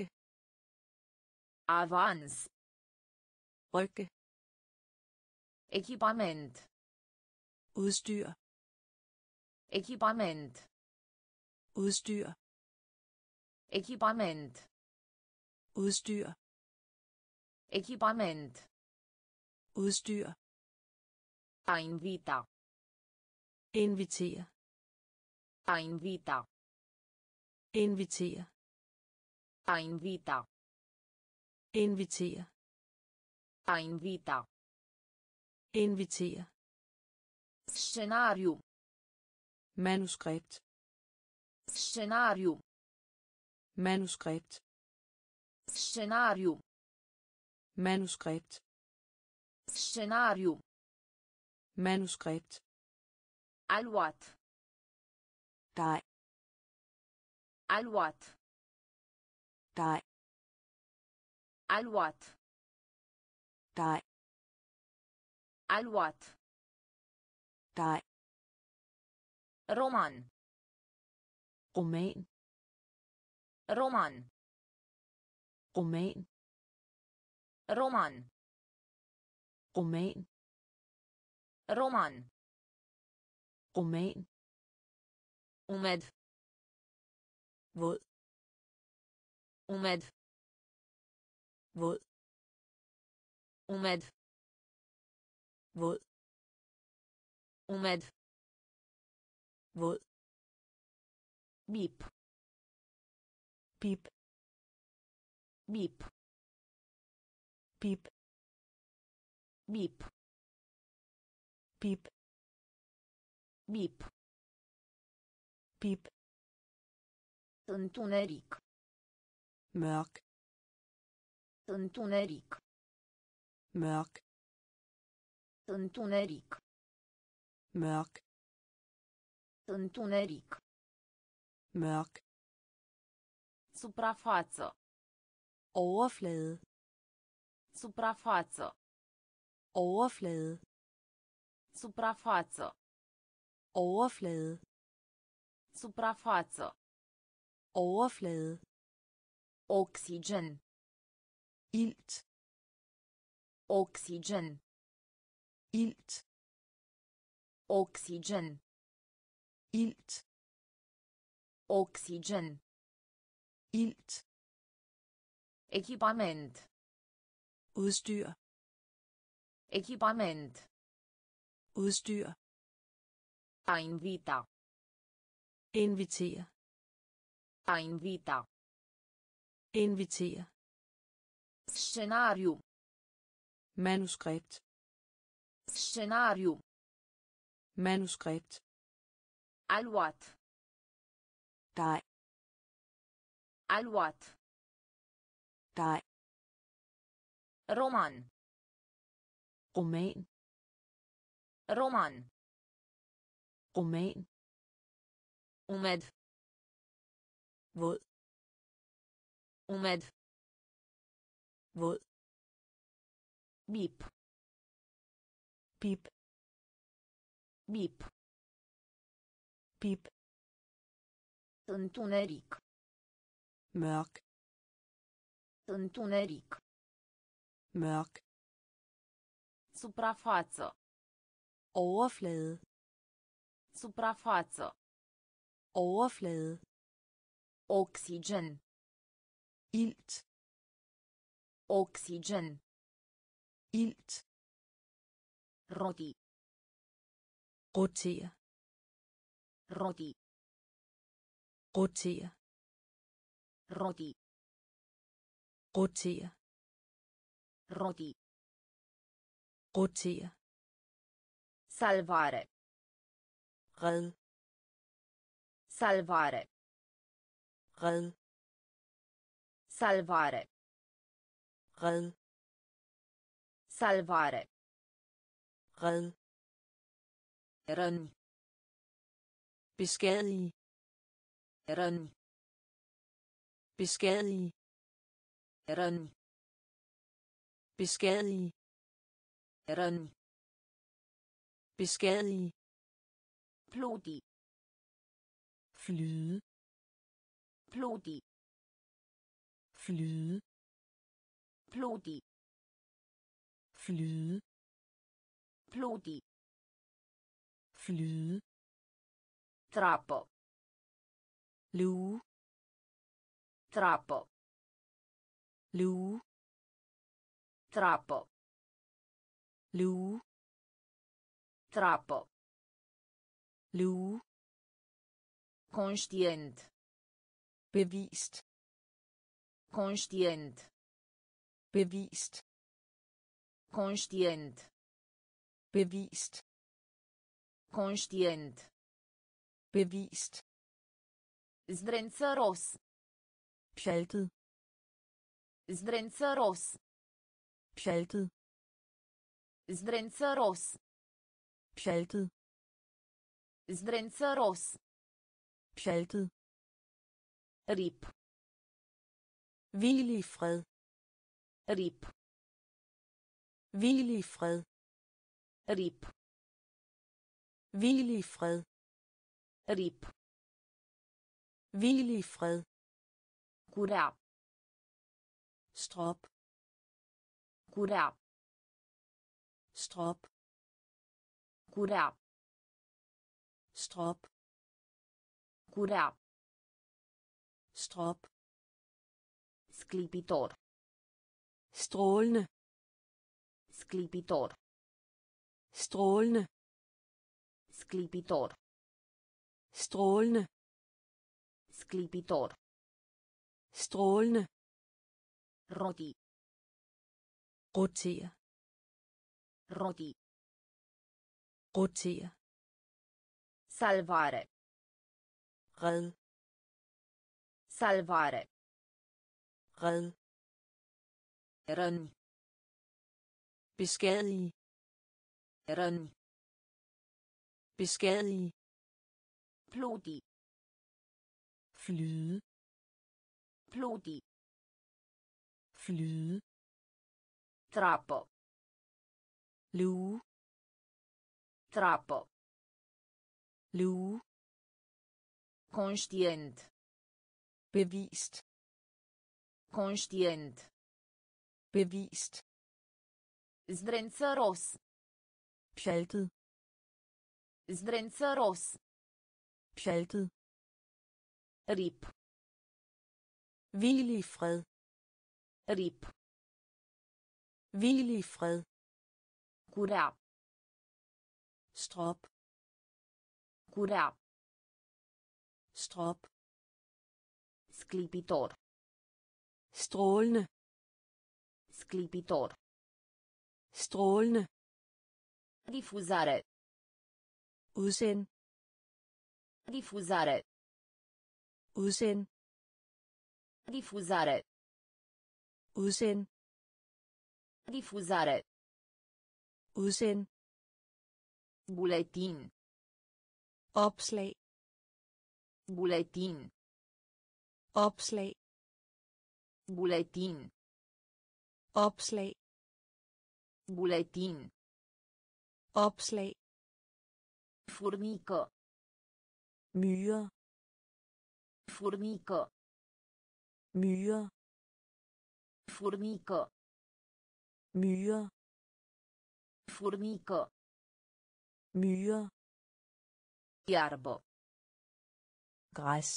[SPEAKER 1] Avans.
[SPEAKER 2] Rykke.
[SPEAKER 1] Echipament.
[SPEAKER 2] Udstyr.
[SPEAKER 1] Echipament.
[SPEAKER 2] Udstyr.
[SPEAKER 1] Echipament.
[SPEAKER 2] Udstyr.
[SPEAKER 1] Echipament.
[SPEAKER 2] Udstyr.
[SPEAKER 1] A invita.
[SPEAKER 2] Invitere.
[SPEAKER 1] A invita.
[SPEAKER 2] Invitere.
[SPEAKER 1] A invita.
[SPEAKER 2] Invitere.
[SPEAKER 1] A invita.
[SPEAKER 2] Invitere.
[SPEAKER 1] Scenariu.
[SPEAKER 2] Manuskript.
[SPEAKER 1] Scenariu.
[SPEAKER 2] Manuskript.
[SPEAKER 1] Scenariu.
[SPEAKER 2] Manuskript.
[SPEAKER 1] Scenariu.
[SPEAKER 2] Manuskript.
[SPEAKER 1] Aluat.
[SPEAKER 2] Dej.
[SPEAKER 1] Aluat.
[SPEAKER 2] Dej.
[SPEAKER 1] Aluat.
[SPEAKER 2] Dej.
[SPEAKER 1] Aluat.
[SPEAKER 2] Dej.
[SPEAKER 1] Roman.
[SPEAKER 2] Roman.
[SPEAKER 1] Roman.
[SPEAKER 2] Roman.
[SPEAKER 1] Roman.
[SPEAKER 2] Roman.
[SPEAKER 1] Roman.
[SPEAKER 2] Roman.
[SPEAKER 1] Umed.
[SPEAKER 2] Våd.
[SPEAKER 1] Umed.
[SPEAKER 2] Våd.
[SPEAKER 1] Umed.
[SPEAKER 2] Våd.
[SPEAKER 1] Umed.
[SPEAKER 2] Våd.
[SPEAKER 1] Bip.
[SPEAKER 2] Pip.
[SPEAKER 1] Bip.
[SPEAKER 2] Pip.
[SPEAKER 1] Bip.
[SPEAKER 2] Pip.
[SPEAKER 1] Bip.
[SPEAKER 2] Pip.
[SPEAKER 1] Întuneric.
[SPEAKER 2] Mørk.
[SPEAKER 1] Întuneric.
[SPEAKER 2] Mørk.
[SPEAKER 1] Întuneric.
[SPEAKER 2] Mørk.
[SPEAKER 1] Întuneric.
[SPEAKER 2] Mørk.
[SPEAKER 1] Suprafață.
[SPEAKER 2] Overflade.
[SPEAKER 1] Suprafață.
[SPEAKER 2] Overflade.
[SPEAKER 1] Suprafață.
[SPEAKER 2] Overflade.
[SPEAKER 1] Suprafață.
[SPEAKER 2] Overflade.
[SPEAKER 1] Oxygen.
[SPEAKER 2] Ilt.
[SPEAKER 1] Oxygen.
[SPEAKER 2] Ilt.
[SPEAKER 1] Oxygen.
[SPEAKER 2] Ilt.
[SPEAKER 1] Oxygen.
[SPEAKER 2] Ilt.
[SPEAKER 1] Echipament.
[SPEAKER 2] Udstyr.
[SPEAKER 1] Echipament.
[SPEAKER 2] Udstyr.
[SPEAKER 1] A invita.
[SPEAKER 2] Invitere.
[SPEAKER 1] A invita.
[SPEAKER 2] Invitere.
[SPEAKER 1] Scenariu.
[SPEAKER 2] Manuskript.
[SPEAKER 1] Scenariu.
[SPEAKER 2] Manuskript.
[SPEAKER 1] Aluat.
[SPEAKER 2] Dej.
[SPEAKER 1] Aluat.
[SPEAKER 2] Dej.
[SPEAKER 1] Roman.
[SPEAKER 2] Roman.
[SPEAKER 1] Roman.
[SPEAKER 2] Roman.
[SPEAKER 1] Umed.
[SPEAKER 2] Våd.
[SPEAKER 1] Umed.
[SPEAKER 2] Våd.
[SPEAKER 1] Bip.
[SPEAKER 2] Bip.
[SPEAKER 1] Bip.
[SPEAKER 2] Bip.
[SPEAKER 1] Întuneric.
[SPEAKER 2] Mørk.
[SPEAKER 1] Întuneric.
[SPEAKER 2] Mørk.
[SPEAKER 1] Suprafață.
[SPEAKER 2] Overflade.
[SPEAKER 1] Suprafață.
[SPEAKER 2] Overflade.
[SPEAKER 1] Oxygen.
[SPEAKER 2] Ilt.
[SPEAKER 1] Oxygen.
[SPEAKER 2] Ilt.
[SPEAKER 1] Roti.
[SPEAKER 2] Rotere.
[SPEAKER 1] Roti.
[SPEAKER 2] Rotere.
[SPEAKER 1] Roti.
[SPEAKER 2] Rotere.
[SPEAKER 1] Roti.
[SPEAKER 2] Rotere.
[SPEAKER 1] Salvare.
[SPEAKER 2] Red.
[SPEAKER 1] Salvare.
[SPEAKER 2] Red.
[SPEAKER 1] Salvare.
[SPEAKER 2] Red.
[SPEAKER 1] Salvare.
[SPEAKER 2] Red.
[SPEAKER 1] Răni.
[SPEAKER 2] Beskadige.
[SPEAKER 1] Răni.
[SPEAKER 2] Beskadige.
[SPEAKER 1] Răni.
[SPEAKER 2] Beskadige.
[SPEAKER 1] Răni.
[SPEAKER 2] Beskadige.
[SPEAKER 1] Pluti.
[SPEAKER 2] Flyde.
[SPEAKER 1] Pluti.
[SPEAKER 2] Flyde.
[SPEAKER 1] Pluti.
[SPEAKER 2] Flyde.
[SPEAKER 1] Pluti.
[SPEAKER 2] Flyde.
[SPEAKER 1] Trappo.
[SPEAKER 2] Luge.
[SPEAKER 1] Trappo.
[SPEAKER 2] Luge.
[SPEAKER 1] Trappo.
[SPEAKER 2] Luge.
[SPEAKER 1] Trappo.
[SPEAKER 2] Luge.
[SPEAKER 1] Conștient.
[SPEAKER 2] Bevist.
[SPEAKER 1] Conștient.
[SPEAKER 2] Bevist.
[SPEAKER 1] Conștient.
[SPEAKER 2] Bevist.
[SPEAKER 1] Conștient.
[SPEAKER 2] Bevist.
[SPEAKER 1] Zdrențăros.
[SPEAKER 2] Pjaltet.
[SPEAKER 1] Zdrențăros.
[SPEAKER 2] Pjaltet.
[SPEAKER 1] Zdrențăros.
[SPEAKER 2] Pjaltet.
[SPEAKER 1] Zdrențăros.
[SPEAKER 2] Pjaltet.
[SPEAKER 1] Rip.
[SPEAKER 2] Hvil i fred.
[SPEAKER 1] Rip.
[SPEAKER 2] Hvil i fred.
[SPEAKER 1] Rip.
[SPEAKER 2] Hvil i fred.
[SPEAKER 1] Rip.
[SPEAKER 2] Hvil i fred.
[SPEAKER 1] Curea.
[SPEAKER 2] Strop.
[SPEAKER 1] Curea.
[SPEAKER 2] Strop.
[SPEAKER 1] Curea.
[SPEAKER 2] Strop.
[SPEAKER 1] Curea.
[SPEAKER 2] Strop.
[SPEAKER 1] Sclipitor.
[SPEAKER 2] Strålende.
[SPEAKER 1] Sclipitor.
[SPEAKER 2] Strålende.
[SPEAKER 1] Sclipitor.
[SPEAKER 2] Strålende.
[SPEAKER 1] Sclipitor.
[SPEAKER 2] Strålende.
[SPEAKER 1] Roti.
[SPEAKER 2] Rotere.
[SPEAKER 1] Roti.
[SPEAKER 2] Rotere.
[SPEAKER 1] Salvare.
[SPEAKER 2] Red.
[SPEAKER 1] Salvare.
[SPEAKER 2] Red.
[SPEAKER 1] Răni.
[SPEAKER 2] Beskadige.
[SPEAKER 1] Răni.
[SPEAKER 2] Beskadige.
[SPEAKER 1] Pluti.
[SPEAKER 2] Flyde.
[SPEAKER 1] Pluti.
[SPEAKER 2] Flyde.
[SPEAKER 1] Trappo.
[SPEAKER 2] Luge.
[SPEAKER 1] Trappo.
[SPEAKER 2] Luge.
[SPEAKER 1] Conștient.
[SPEAKER 2] Bevist.
[SPEAKER 1] Conștient.
[SPEAKER 2] Bevist.
[SPEAKER 1] Zdrențăros.
[SPEAKER 2] Pjaltet.
[SPEAKER 1] Zdrențăros.
[SPEAKER 2] Pjaltet.
[SPEAKER 1] Rip.
[SPEAKER 2] Hvil i fred.
[SPEAKER 1] Rip.
[SPEAKER 2] Hvil i fred.
[SPEAKER 1] Curea.
[SPEAKER 2] Strop.
[SPEAKER 1] Curea.
[SPEAKER 2] Strop.
[SPEAKER 1] Sclipitor.
[SPEAKER 2] Strålende.
[SPEAKER 1] Sclipitor.
[SPEAKER 2] Strålende.
[SPEAKER 1] Difuzare.
[SPEAKER 2] Udsend.
[SPEAKER 1] Difuzare.
[SPEAKER 2] Udsend.
[SPEAKER 1] Difuzare.
[SPEAKER 2] Udsend.
[SPEAKER 1] Difuzare.
[SPEAKER 2] Udsend.
[SPEAKER 1] Buletin.
[SPEAKER 2] Opslag.
[SPEAKER 1] Buletin.
[SPEAKER 2] Opslag.
[SPEAKER 1] Buletin.
[SPEAKER 2] Opslag.
[SPEAKER 1] Buletin.
[SPEAKER 2] Opslag.
[SPEAKER 1] Formică.
[SPEAKER 2] Myre.
[SPEAKER 1] Formică.
[SPEAKER 2] Myre.
[SPEAKER 1] Formică.
[SPEAKER 2] Myre.
[SPEAKER 1] Formică.
[SPEAKER 2] Myre.
[SPEAKER 1] Iarbă.
[SPEAKER 2] Græs.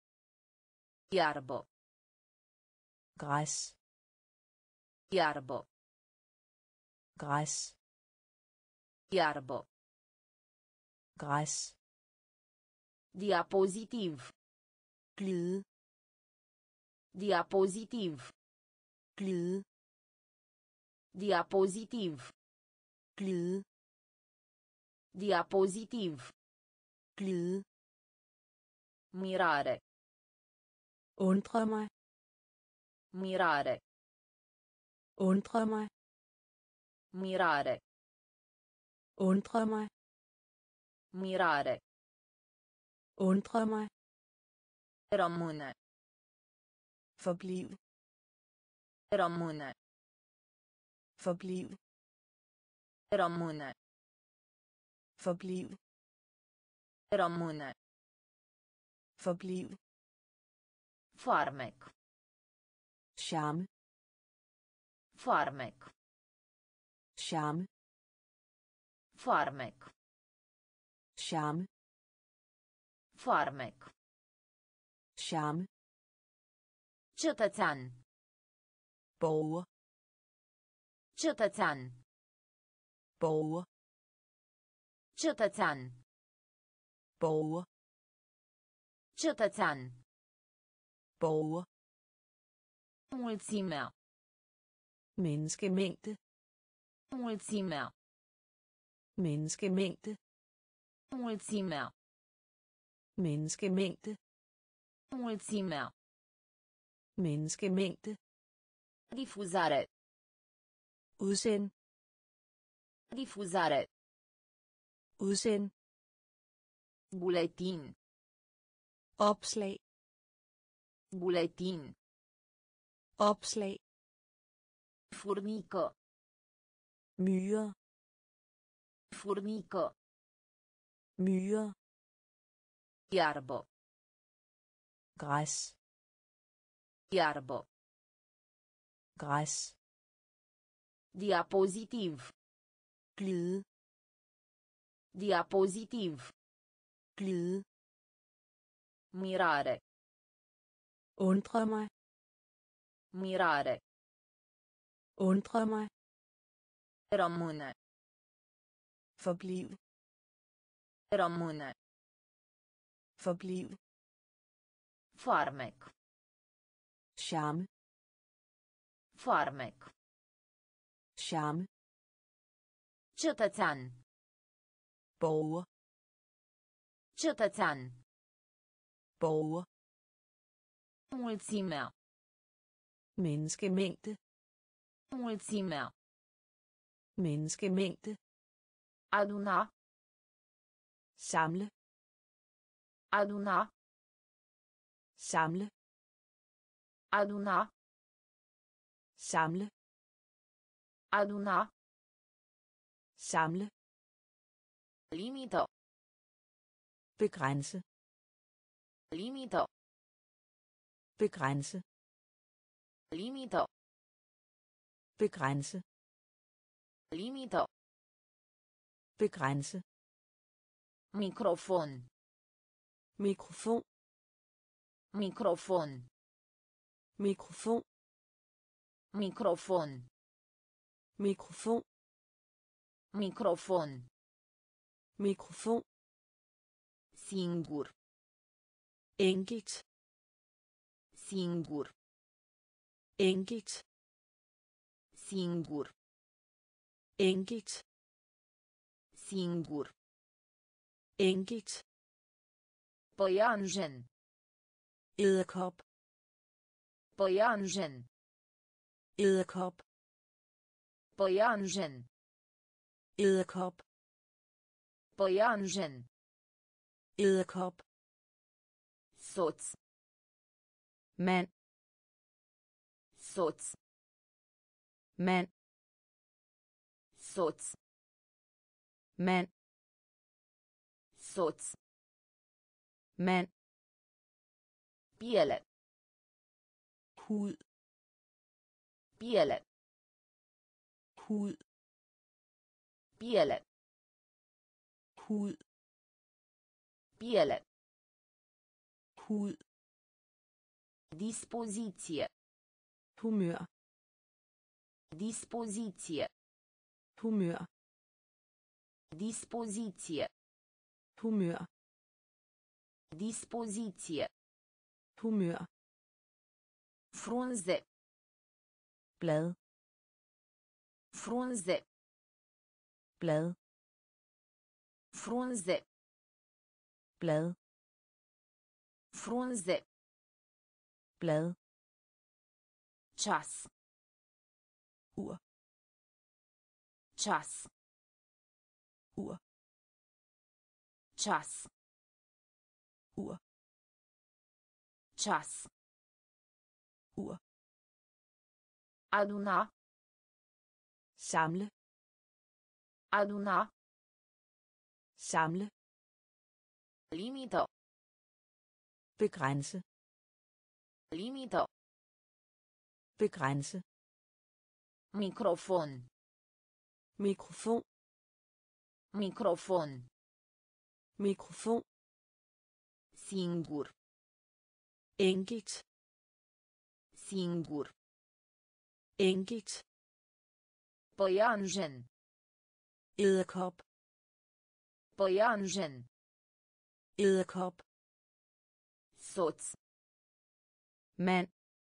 [SPEAKER 1] Iarbă.
[SPEAKER 2] Græs.
[SPEAKER 1] Iarbă.
[SPEAKER 2] Græs.
[SPEAKER 1] Iarbă.
[SPEAKER 2] Græs.
[SPEAKER 1] Diapozitiv.
[SPEAKER 2] Glide.
[SPEAKER 1] Diapozitiv.
[SPEAKER 2] Glide.
[SPEAKER 1] Diapozitiv.
[SPEAKER 2] Glide.
[SPEAKER 1] Diapozitiv.
[SPEAKER 2] Glide.
[SPEAKER 1] Mirare.
[SPEAKER 2] Undre mig.
[SPEAKER 1] Mirare.
[SPEAKER 2] Undre mig.
[SPEAKER 1] Mirare.
[SPEAKER 2] Undre mig.
[SPEAKER 1] Mirare.
[SPEAKER 2] Undre mig.
[SPEAKER 1] Rămâne.
[SPEAKER 2] Forbliv.
[SPEAKER 1] Rămâne.
[SPEAKER 2] Forbliv.
[SPEAKER 1] Rămâne.
[SPEAKER 2] Forbliv.
[SPEAKER 1] Rămâne.
[SPEAKER 2] Forbliv.
[SPEAKER 1] Farmec.
[SPEAKER 2] Charme.
[SPEAKER 1] Farmec.
[SPEAKER 2] Charme.
[SPEAKER 1] Farmec.
[SPEAKER 2] Charme.
[SPEAKER 1] Farmec.
[SPEAKER 2] Charme.
[SPEAKER 1] Cetățean.
[SPEAKER 2] Borger.
[SPEAKER 1] Cetățean.
[SPEAKER 2] Borger.
[SPEAKER 1] Cetățean.
[SPEAKER 2] Borger.
[SPEAKER 1] Cetățean.
[SPEAKER 2] Borger.
[SPEAKER 1] Mulțimea.
[SPEAKER 2] Menneskemængde.
[SPEAKER 1] Mulțimea.
[SPEAKER 2] Menneskemængde.
[SPEAKER 1] Mulțimea.
[SPEAKER 2] Menneskemængde.
[SPEAKER 1] Mulțimea.
[SPEAKER 2] Menneskemængde.
[SPEAKER 1] Difuzare.
[SPEAKER 2] Udsend.
[SPEAKER 1] Difuzare.
[SPEAKER 2] Udsend.
[SPEAKER 1] Buletin.
[SPEAKER 2] Opslag.
[SPEAKER 1] Buletin.
[SPEAKER 2] Opslag.
[SPEAKER 1] Formică.
[SPEAKER 2] Myre.
[SPEAKER 1] Formică.
[SPEAKER 2] Myre.
[SPEAKER 1] Iarbă.
[SPEAKER 2] Græs.
[SPEAKER 1] Iarbă.
[SPEAKER 2] Græs.
[SPEAKER 1] Diapozitiv.
[SPEAKER 2] Glide.
[SPEAKER 1] Diapozitiv.
[SPEAKER 2] Glide.
[SPEAKER 1] Mirare.
[SPEAKER 2] Undre mig.
[SPEAKER 1] Mirare.
[SPEAKER 2] Undre mig.
[SPEAKER 1] Rămâne.
[SPEAKER 2] Forbliv.
[SPEAKER 1] Rămâne.
[SPEAKER 2] Forbliv.
[SPEAKER 1] Farmec.
[SPEAKER 2] Charme.
[SPEAKER 1] Farmec.
[SPEAKER 2] Charme.
[SPEAKER 1] Cetățean.
[SPEAKER 2] Borger.
[SPEAKER 1] Cetățean.
[SPEAKER 2] Borger.
[SPEAKER 1] Mulțimea.
[SPEAKER 2] Menneskemængde.
[SPEAKER 1] Mulțimea.
[SPEAKER 2] Menneskemængde.
[SPEAKER 1] Aduna.
[SPEAKER 2] Samle.
[SPEAKER 1] Aduna.
[SPEAKER 2] Samle.
[SPEAKER 1] Aduna.
[SPEAKER 2] Samle.
[SPEAKER 1] Aduna.
[SPEAKER 2] Samle.
[SPEAKER 1] Limită.
[SPEAKER 2] Begrænse.
[SPEAKER 1] Limită.
[SPEAKER 2] Begrænse.
[SPEAKER 1] Limită.
[SPEAKER 2] Begrænse.
[SPEAKER 1] Limită.
[SPEAKER 2] Begrænse.
[SPEAKER 1] Microfon.
[SPEAKER 2] Mikrofon.
[SPEAKER 1] Microfon.
[SPEAKER 2] Mikrofon.
[SPEAKER 1] Microfon.
[SPEAKER 2] Mikrofon.
[SPEAKER 1] Microfon.
[SPEAKER 2] Mikrofon.
[SPEAKER 1] Singur.
[SPEAKER 2] Enkelt.
[SPEAKER 1] Singur.
[SPEAKER 2] Enkelt.
[SPEAKER 1] Singur.
[SPEAKER 2] Enkelt.
[SPEAKER 1] Singur.
[SPEAKER 2] Enkelt.
[SPEAKER 1] Păianjen.
[SPEAKER 2] Edderkop.
[SPEAKER 1] Păianjen.
[SPEAKER 2] Edderkop.
[SPEAKER 1] Păianjen.
[SPEAKER 2] Edderkop.
[SPEAKER 1] Păianjen.
[SPEAKER 2] Edderkop.
[SPEAKER 1] Soț.
[SPEAKER 2] Mand.
[SPEAKER 1] Soț.
[SPEAKER 2] Mand.
[SPEAKER 1] Soț.
[SPEAKER 2] Mand.
[SPEAKER 1] Soț.
[SPEAKER 2] Mand.
[SPEAKER 1] Piele.
[SPEAKER 2] Hud.
[SPEAKER 1] Piele.
[SPEAKER 2] Hud.
[SPEAKER 1] Piele.
[SPEAKER 2] Hud.
[SPEAKER 1] Piele.
[SPEAKER 2] Hud.
[SPEAKER 1] Dispoziție.
[SPEAKER 2] Humør.
[SPEAKER 1] Dispoziție.
[SPEAKER 2] Humør.
[SPEAKER 1] Dispoziție.
[SPEAKER 2] Humør.
[SPEAKER 1] Dispoziție.
[SPEAKER 2] Humør.
[SPEAKER 1] Frunze.
[SPEAKER 2] Blad.
[SPEAKER 1] Frunze.
[SPEAKER 2] Blad.
[SPEAKER 1] Frunze.
[SPEAKER 2] Blad.
[SPEAKER 1] Frunze.
[SPEAKER 2] Blad.
[SPEAKER 1] Ceas.
[SPEAKER 2] Ur.
[SPEAKER 1] Ceas.
[SPEAKER 2] Ur.
[SPEAKER 1] Ceas.
[SPEAKER 2] Ur.
[SPEAKER 1] Ceas.
[SPEAKER 2] Ur.
[SPEAKER 1] Aduna.
[SPEAKER 2] Samle.
[SPEAKER 1] Aduna.
[SPEAKER 2] Samle.
[SPEAKER 1] Limită.
[SPEAKER 2] Begrænse.
[SPEAKER 1] Limită.
[SPEAKER 2] Begrænse.
[SPEAKER 1] Microfon.
[SPEAKER 2] Mikrofon.
[SPEAKER 1] Microfon.
[SPEAKER 2] Mikrofon.
[SPEAKER 1] Singur.
[SPEAKER 2] Enkelt.
[SPEAKER 1] Singur.
[SPEAKER 2] Enkelt.
[SPEAKER 1] Păianjen.
[SPEAKER 2] Edderkop.
[SPEAKER 1] Păianjen.
[SPEAKER 2] Edderkop.
[SPEAKER 1] Soț.
[SPEAKER 2] Mand.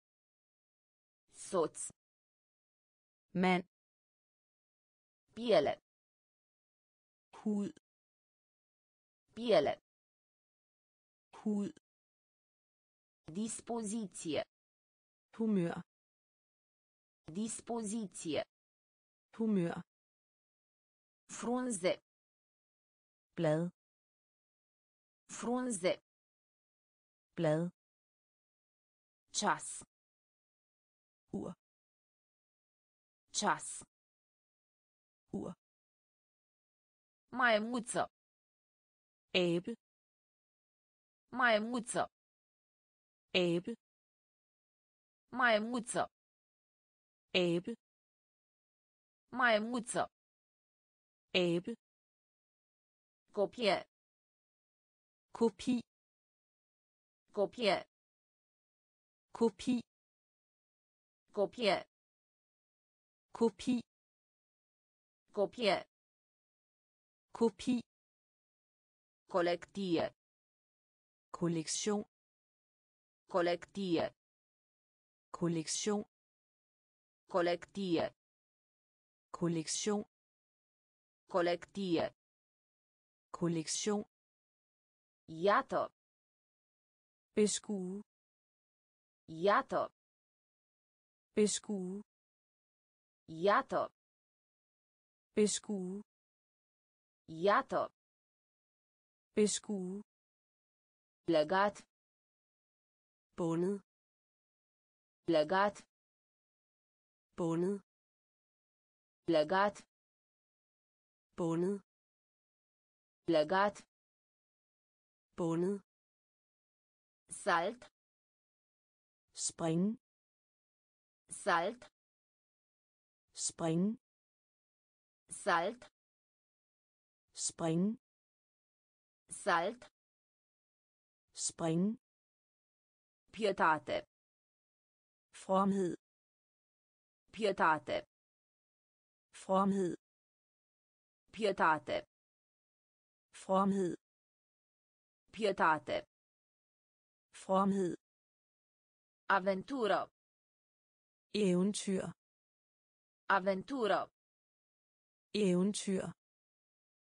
[SPEAKER 1] Soț.
[SPEAKER 2] Mand.
[SPEAKER 1] Piele.
[SPEAKER 2] Hud.
[SPEAKER 1] Piele.
[SPEAKER 2] Hud.
[SPEAKER 1] Dispoziție.
[SPEAKER 2] Humør.
[SPEAKER 1] Dispoziție.
[SPEAKER 2] Humør.
[SPEAKER 1] Frunze.
[SPEAKER 2] Blad.
[SPEAKER 1] Frunze.
[SPEAKER 2] Blad.
[SPEAKER 1] Ceas.
[SPEAKER 2] Ur.
[SPEAKER 1] Ceas.
[SPEAKER 2] Ur.
[SPEAKER 1] Maimuță.
[SPEAKER 2] Abe.
[SPEAKER 1] Maimuță.
[SPEAKER 2] Abe.
[SPEAKER 1] Maimuță.
[SPEAKER 2] Abe.
[SPEAKER 1] Maimuță.
[SPEAKER 2] Abe.
[SPEAKER 1] Copie.
[SPEAKER 2] Kopi.
[SPEAKER 1] Copie.
[SPEAKER 2] Kopi.
[SPEAKER 1] Copie.
[SPEAKER 2] Kopi.
[SPEAKER 1] Copie.
[SPEAKER 2] Kopi.
[SPEAKER 1] Colectie.
[SPEAKER 2] Kollektion.
[SPEAKER 1] Colectie.
[SPEAKER 2] Kollektion.
[SPEAKER 1] Colectie.
[SPEAKER 2] Kollektion.
[SPEAKER 1] Colectie.
[SPEAKER 2] Kollektion.
[SPEAKER 1] Iată.
[SPEAKER 2] Beskue.
[SPEAKER 1] Iată.
[SPEAKER 2] Beskue.
[SPEAKER 1] Iată.
[SPEAKER 2] Beskue.
[SPEAKER 1] Iată.
[SPEAKER 2] Beskue.
[SPEAKER 1] Legat.
[SPEAKER 2] Bundet.
[SPEAKER 1] Legat.
[SPEAKER 2] Bundet.
[SPEAKER 1] Legat.
[SPEAKER 2] Bundet.
[SPEAKER 1] Legat.
[SPEAKER 2] Bundet.
[SPEAKER 1] Salt.
[SPEAKER 2] Spring.
[SPEAKER 1] Salt.
[SPEAKER 2] Spring.
[SPEAKER 1] Salt.
[SPEAKER 2] Spring.
[SPEAKER 1] Salt.
[SPEAKER 2] Spring.
[SPEAKER 1] Pietate.
[SPEAKER 2] Fromhed.
[SPEAKER 1] Pietate.
[SPEAKER 2] Fromhed.
[SPEAKER 1] Pietate.
[SPEAKER 2] Fromhed.
[SPEAKER 1] Pietate.
[SPEAKER 2] Fromhed.
[SPEAKER 1] Aventură.
[SPEAKER 2] Eventyr.
[SPEAKER 1] Aventură.
[SPEAKER 2] Eventyr.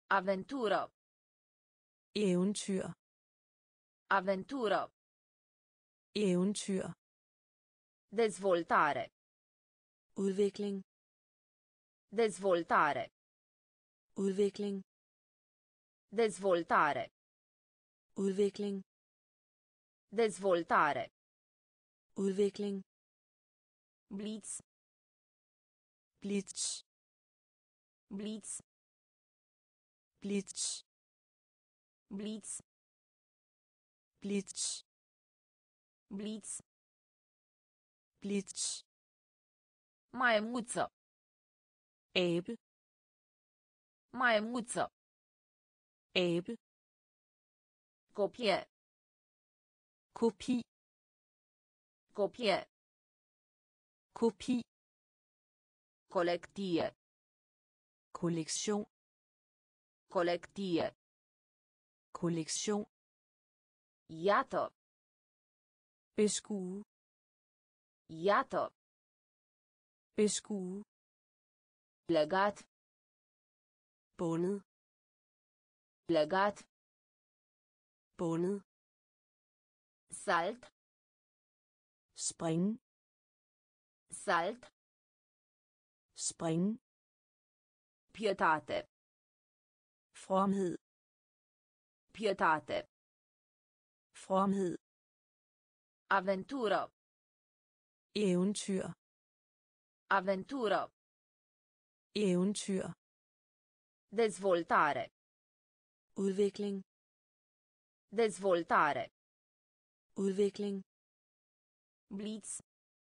[SPEAKER 1] Avventura.
[SPEAKER 2] Eventyr.
[SPEAKER 1] Avventura.
[SPEAKER 2] Eventyr.
[SPEAKER 1] Dezvoltare.
[SPEAKER 2] Udvikling.
[SPEAKER 1] Dezvoltare.
[SPEAKER 2] Udvikling.
[SPEAKER 1] Dezvoltare.
[SPEAKER 2] Udvikling.
[SPEAKER 1] Dezvoltare.
[SPEAKER 2] Udvikling.
[SPEAKER 1] Blitz.
[SPEAKER 2] Blitz.
[SPEAKER 1] Blitz.
[SPEAKER 2] Blitz.
[SPEAKER 1] Blitz.
[SPEAKER 2] Blitz.
[SPEAKER 1] Blitz.
[SPEAKER 2] Blitz.
[SPEAKER 1] Maimuță.
[SPEAKER 2] Abe.
[SPEAKER 1] Maimuță.
[SPEAKER 2] Abe.
[SPEAKER 1] Copie.
[SPEAKER 2] Kopi.
[SPEAKER 1] Copie.
[SPEAKER 2] Kopi.
[SPEAKER 1] Colectie.
[SPEAKER 2] Kollektion.
[SPEAKER 1] Colectie.
[SPEAKER 2] Kollektion.
[SPEAKER 1] Iată.
[SPEAKER 2] Beskue.
[SPEAKER 1] Iată.
[SPEAKER 2] Beskue.
[SPEAKER 1] Legat.
[SPEAKER 2] Bundet.
[SPEAKER 1] Legat.
[SPEAKER 2] Bundet.
[SPEAKER 1] Salt.
[SPEAKER 2] Spring.
[SPEAKER 1] Salt.
[SPEAKER 2] Spring.
[SPEAKER 1] Pietate.
[SPEAKER 2] Fromhed.
[SPEAKER 1] Pietate.
[SPEAKER 2] Fromhed.
[SPEAKER 1] Avventura.
[SPEAKER 2] Eventyr.
[SPEAKER 1] Avventura.
[SPEAKER 2] Eventyr.
[SPEAKER 1] Dezvoltare.
[SPEAKER 2] Udvikling.
[SPEAKER 1] Dezvoltare.
[SPEAKER 2] Udvikling.
[SPEAKER 1] Blitz.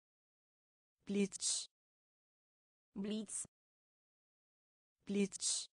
[SPEAKER 2] Blitz.
[SPEAKER 1] Blitz.
[SPEAKER 2] Blitz.